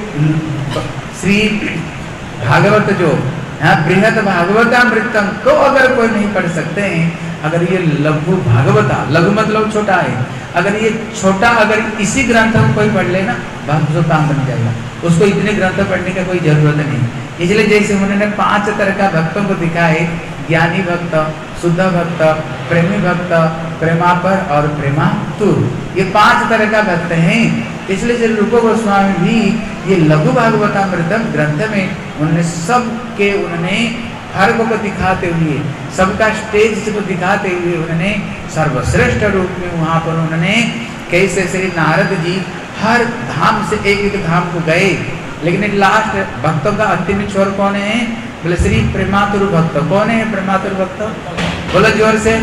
श्री भागवत जो बृहद भागवतामृतम तो अगर कोई नहीं पढ़ सकते हैं, अगर ये लघु भागवता, लघु मतलब छोटा है, अगर ये छोटा अगर इसी ग्रंथ को कोई पढ़ लेना, भक्त काम बन जाएगा, उसको इतने ग्रंथ पढ़ने का कोई जरूरत नहीं। इसलिए जैसे उन्होंने 5 तरह का भक्तों को दिखाए, ज्ञानी भक्त, शुद्ध भक्त, प्रेमी भक्त, प्रेमापर और प्रेमातुर, ये 5 तरह का भक्त हैं। इसलिए श्री रूप गोस्वामी भी ये लघु भागवतामृतम ग्रंथ में उन्होंने सबके उन्होंने फर्क को दिखाते हुए, सबका स्टेज को दिखाते हुए उन्होंने सर्वश्रेष्ठ रूप में वहाँ पर उन्होंने कैसे श्री नारद जी हर धाम से एक धाम को गए, लेकिन लास्ट भक्तों का अंतिम छोर कौन है? बोले श्री प्रेमातुर भक्त। कौन है प्रेमातुर भक्त? बोलो जोर से,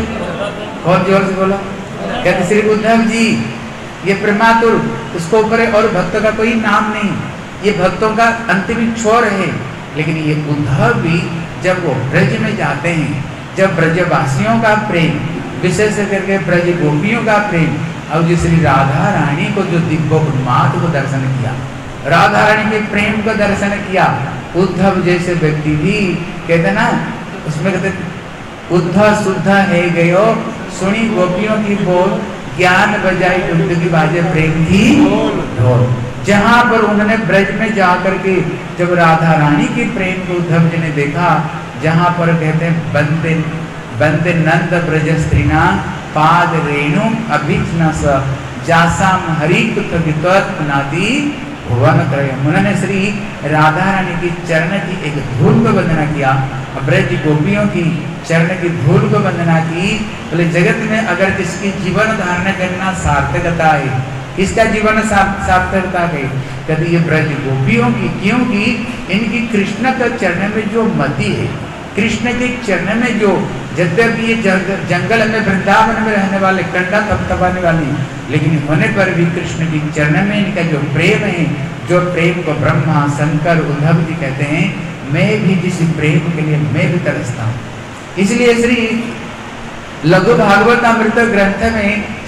कौन जोर से बोलो? कहते श्री उद्धव जी, ये प्रेमातुर, उसको ऊपर और भक्त का कोई नाम नहीं, ये भक्तों का अंतिम छोर है। लेकिन ये उद्धव भी जब वो ब्रज में जाते हैं, जब ब्रजवासियों का प्रेम, विशेष करके ब्रज गोपियों का प्रेम, और जो श्री राधा रानी को जो दिव्योन्माद को दर्शन किया, राधा रानी के प्रेम को दर्शन किया, उद्धव जैसे व्यक्ति भी कहते ना, उसमें कहते उद्धव शुद्ध है गयो सुनी गोपियों की बोल, ज्ञान बजाई बुद्ध की बाजे प्रेम की ढोल। जहाँ पर उन्होंने ब्रज में जाकर के जब राधा रानी के प्रेम को उद्धव जी ने देखा, जहाँ पर कहते हैं बंदे बंदे नंद ब्रज स्त्रीना पाद रेणु अभिचन स जासाम हरिकुत वित्वनादि भुवन त्रय। उन्होंने श्री राधा रानी की चरण की एक धूल को वंदना किया, ब्रज गोपियों की चरण की धूल को वंदना की। बोले जगत में अगर किसकी जीवन धारण करना सार्थकता है, किसका जीवन सार्थकता है, कहते ये ब्रज गोपियों की, क्योंकि इनकी कृष्ण का चरण में जो मति है, कृष्ण के चरण में जो, यद्यपि ये जंगल में वृंदावन में रहने वाले, कंडा थपथपाने वाले, लेकिन होने पर भी कृष्ण के चरण में इनका जो प्रेम है, जो प्रेम को ब्रह्मा शंकर उद्धव जी कहते हैं, मैं भी जिस प्रेम के लिए मैं भी तरसता हूँ। इसलिए श्री लघु भागवतामृत ग्रंथ में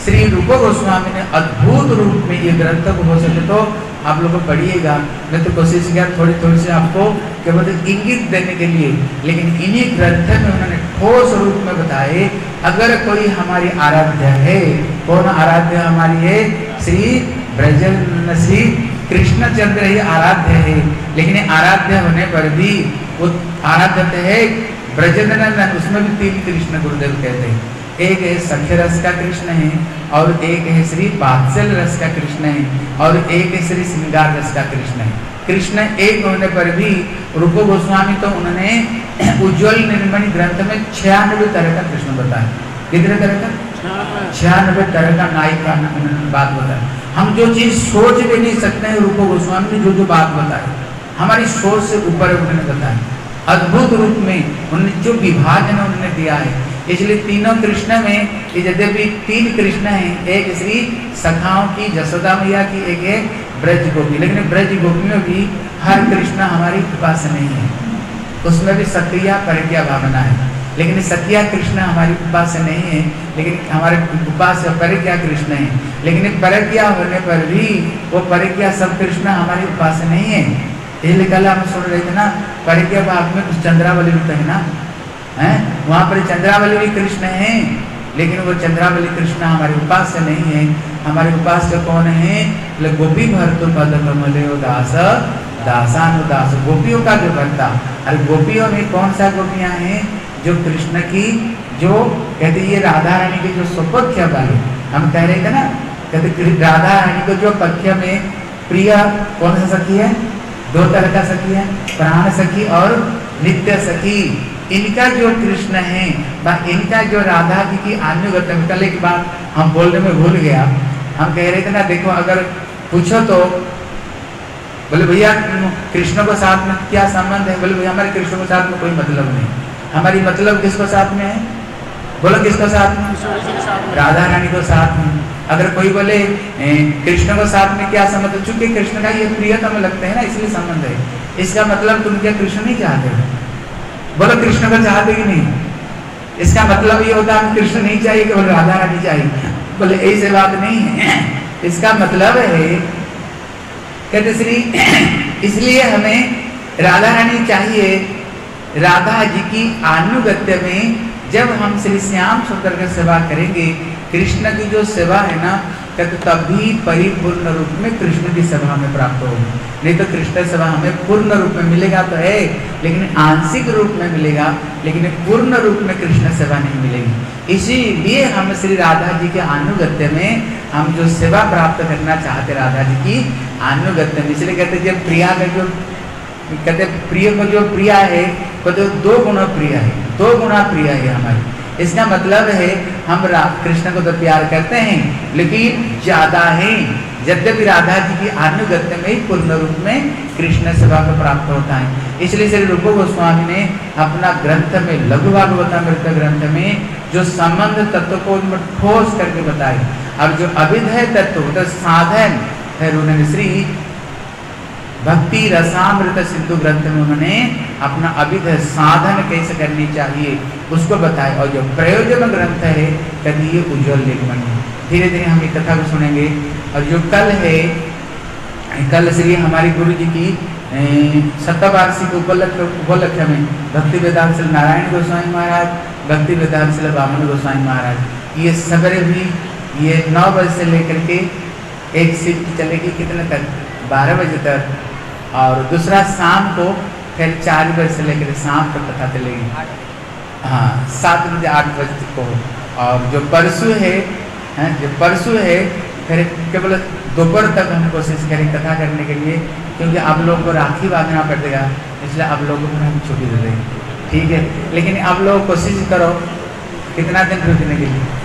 श्री रूप गोस्वामी ने अद्भुत रूप में ये ग्रंथ को हो सके तो आप लोग पढ़िएगा। मैं तो कोशिश किया थोड़ी थोड़ी से आपको केवल इंगित देने के लिए, लेकिन इन्हीं ग्रंथ में उन्होंने ठोस रूप में बताए। अगर कोई हमारी आराध्य है, कौन आराध्य हमारी है? श्री ब्रजन श्री कृष्णचंद्र ही आराध्य है। लेकिन आराध्य होने पर भी वो आराध्य है ब्रजनंदन, उसमें भी 3 कृष्ण गुरुदेव कहते हैं। एक है सख्य रस का कृष्ण है, और एक है श्री वात्सल्य रस का कृष्ण है, और एक है श्री श्रृंगार रस का कृष्ण है। कृष्ण एक होने पर भी रूप गोस्वामी तो उन्होंने उज्ज्वल निर्मणि ग्रंथ में 96 तरह का कृष्ण बताया। कितने तरह का? 96 तरह का नायक का बात बताया। हम जो चीज सोच भी नहीं सकते हैं, रूप गोस्वामी ने जो बात बताई हमारी सोच से ऊपर उन्होंने बताया। अद्भुत रूप में उन्होंने जो विभाजन उन्होंने दिया है। इसलिए तीनों कृष्ण में यद्यपि 3 कृष्ण हैं, एक श्री सखाओं की जसोदा मैया की, एक है ब्रज गोपी। लेकिन ब्रज गोपी में भी हर कृष्ण हमारी कृपा से नहीं है, उसमें भी सक्रिया परिज्ञा भावना है। लेकिन सक्रिया कृष्ण हमारी कृपा से नहीं है, लेकिन हमारे कृपा से परिज्ञा कृष्ण है। लेकिन परिज्ञा होने पर भी वो परिज्ञा सब कृष्ण हमारी कृपा से नहीं है। इसलिए कल हम सुन रहे थे ना, परिज्ञा भाग में कुछ चंद्रावली भी है ना, है वहाँ पर चंद्रावली भी कृष्ण है, लेकिन वो चंद्रावली कृष्ण हमारे उपास से नहीं है। हमारे उपास से कौन है? गोपी भरतो पद कमले दास दासानुदास, गोपियों का जो भरता। अरे गोपियों में कौन सा गोपियाँ हैं? जो कृष्ण की जो कहते ये राधा रानी के जो स्वपक्ष वाले, हम कह रहे थे ना, कहते राधा रानी को जो पक्ष में प्रिय कौन सा सखी है? 2 तरह का सखी है, प्राण सखी और नित्य सखी। इनका जो कृष्ण है, इनका जो राधा जी की अनुगत। कल एक बात हम बोलने में भूल गया, हम कह रहे थे ना, देखो अगर पूछो तो बोले भैया कृष्ण को साथ में क्या संबंध है? बोले भैया हमारे कृष्ण को साथ में कोई मतलब नहीं। हमारी मतलब किसको साथ में है? बोलो किसको साथ में? राधा रानी को साथ में। अगर कोई बोले कृष्ण को साथ में क्या संबंध है? चूंकि कृष्ण का ये प्रियतम लगते हैं ना, इसलिए संबंध है। इसका मतलब तुम क्या कृष्ण नहीं चाहते हो? बोलो कृष्ण को चाहते कि नहीं? इसका मतलब ये होता है कृष्ण नहीं चाहिए, केवल राधा रानी चाहिए। बोले ऐसे बात नहीं है। इसका मतलब है कहते श्री इसलिए हमें राधा रानी चाहिए। राधा जी की अनुगत्य में जब हम श्री श्याम सुंदर की सेवा करेंगे, कृष्ण की जो सेवा है ना, कहते तभी परिपूर्ण रूप में कृष्ण की सेवा हमें प्राप्त होगी। नहीं तो कृष्ण सेवा हमें पूर्ण रूप में मिलेगा तो है, लेकिन आंशिक रूप में मिलेगा, लेकिन पूर्ण रूप में कृष्ण सेवा नहीं मिलेगी। इसीलिए हम श्री राधा जी के अनुगत्य में हम जो सेवा प्राप्त करना चाहते राधा जी की अनुगत्य में, इसलिए कहते जब प्रिया का जो कहते प्रिय को जो प्रिया है वो तो 2 गुना प्रिय है, 2 गुना प्रिय है हमारी। इसका मतलब है हम कृष्ण को तो प्यार करते हैं, लेकिन ज्यादा है। यद्यपि राधा जी की अनुगत्य में ही पूर्ण रूप में कृष्ण सेवा को प्राप्त होता है। इसलिए श्री रूप गोस्वामी ने अपना ग्रंथ में लघु भागवतामृत ग्रंथ में जो संबंध तत्व को ठोस करके बताए। अब जो अभिधेय तत्व तो साधन है, उन्होंने श्री भक्ति रसामृत सिंधु ग्रंथ में उन्होंने अपना अभिधेय साधन कैसे करनी चाहिए उसको बताया। और जो प्रयोजन ग्रंथ है कभी ये उज्ज्वल लेखमणि। धीरे धीरे हम ये कथा को सुनेंगे। और जो कल है, कल श्री हमारे गुरु जी की शतवार्षिक उपलक्ष्य में भक्ति वेदांत श्री नारायण गोस्वामी महाराज, भक्ति वेदांत श्री वामन गोस्वामी महाराज, ये सवेरे भी ये 9 बजे से लेकर के एक शिफ्ट चलेगी कितने तक? 12 बजे तक। और दूसरा शाम को फिर 4 बजे से लेकर शाम तक कथा चलेगी। हाँ, 7 बजे 8 बजे तक को। और जो परसों है, जो परसों है फिर केवल दोपहर तक हम कोशिश करें कथा करने के लिए, क्योंकि आप लोगों को राखी बांधना पड़ेगा, इसलिए आप लोगों को हम छुट्टी दे देंगे, ठीक है। लेकिन आप लोग कोशिश करो कितना दिन रुकने के लिए?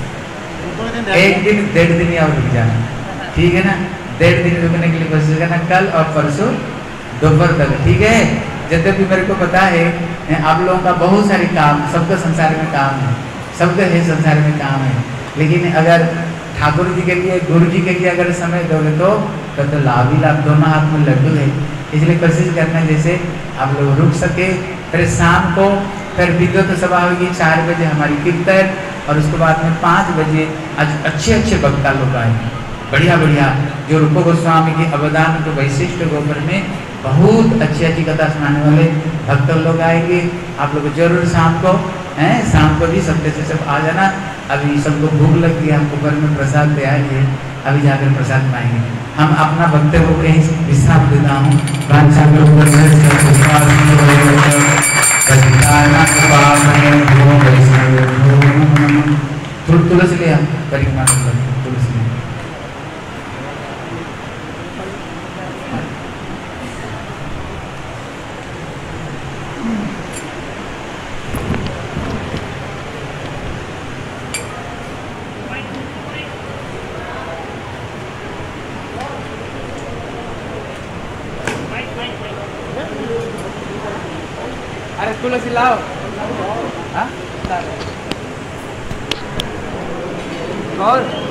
1 दिन 1.5 दिन और रुक जाना, ठीक है ना। 1.5 दिन रुकने के लिए कोशिश करना, कल और परसों दोपहर तक, ठीक है। यद्यपि मेरे को पता है आप लोगों का बहुत सारे काम, सबका संसार में काम है, सबका है संसार में काम है, लेकिन अगर ठाकुर जी के लिए, गुरु जी के लिए अगर समय दोगे तो लाभ ही लाभ, दोनों हाथ में लड्डू है। इसलिए कोशिश करना जैसे आप लोग रुक सके। फिर शाम को फिर विद्वत सभा होगी 4 बजे हमारी कीर्तन, और उसके बाद में 5 बजे अच्छे अच्छे वक्ता लोग आएंगे, बढ़िया बढ़िया, जो रूप गोस्वामी की अवदान को वैशिष्ट गोबर में बहुत अच्छी अच्छी कथा सुनाने वाले भक्त लोग आएंगे। आप लोग जरूर शाम को शाम को भी सबके से सब आ जाना। अभी सबको भूख लग गई, हमको घर में प्रसाद ले आएंगे, अभी जाकर प्रसाद पाएंगे। हम अपना वक्तव्य को कहीं विश्राम देता हूँ। तुलसी ले परिक्रमा तुलसी ले। अरे तुलसी लाओ। हाँ? और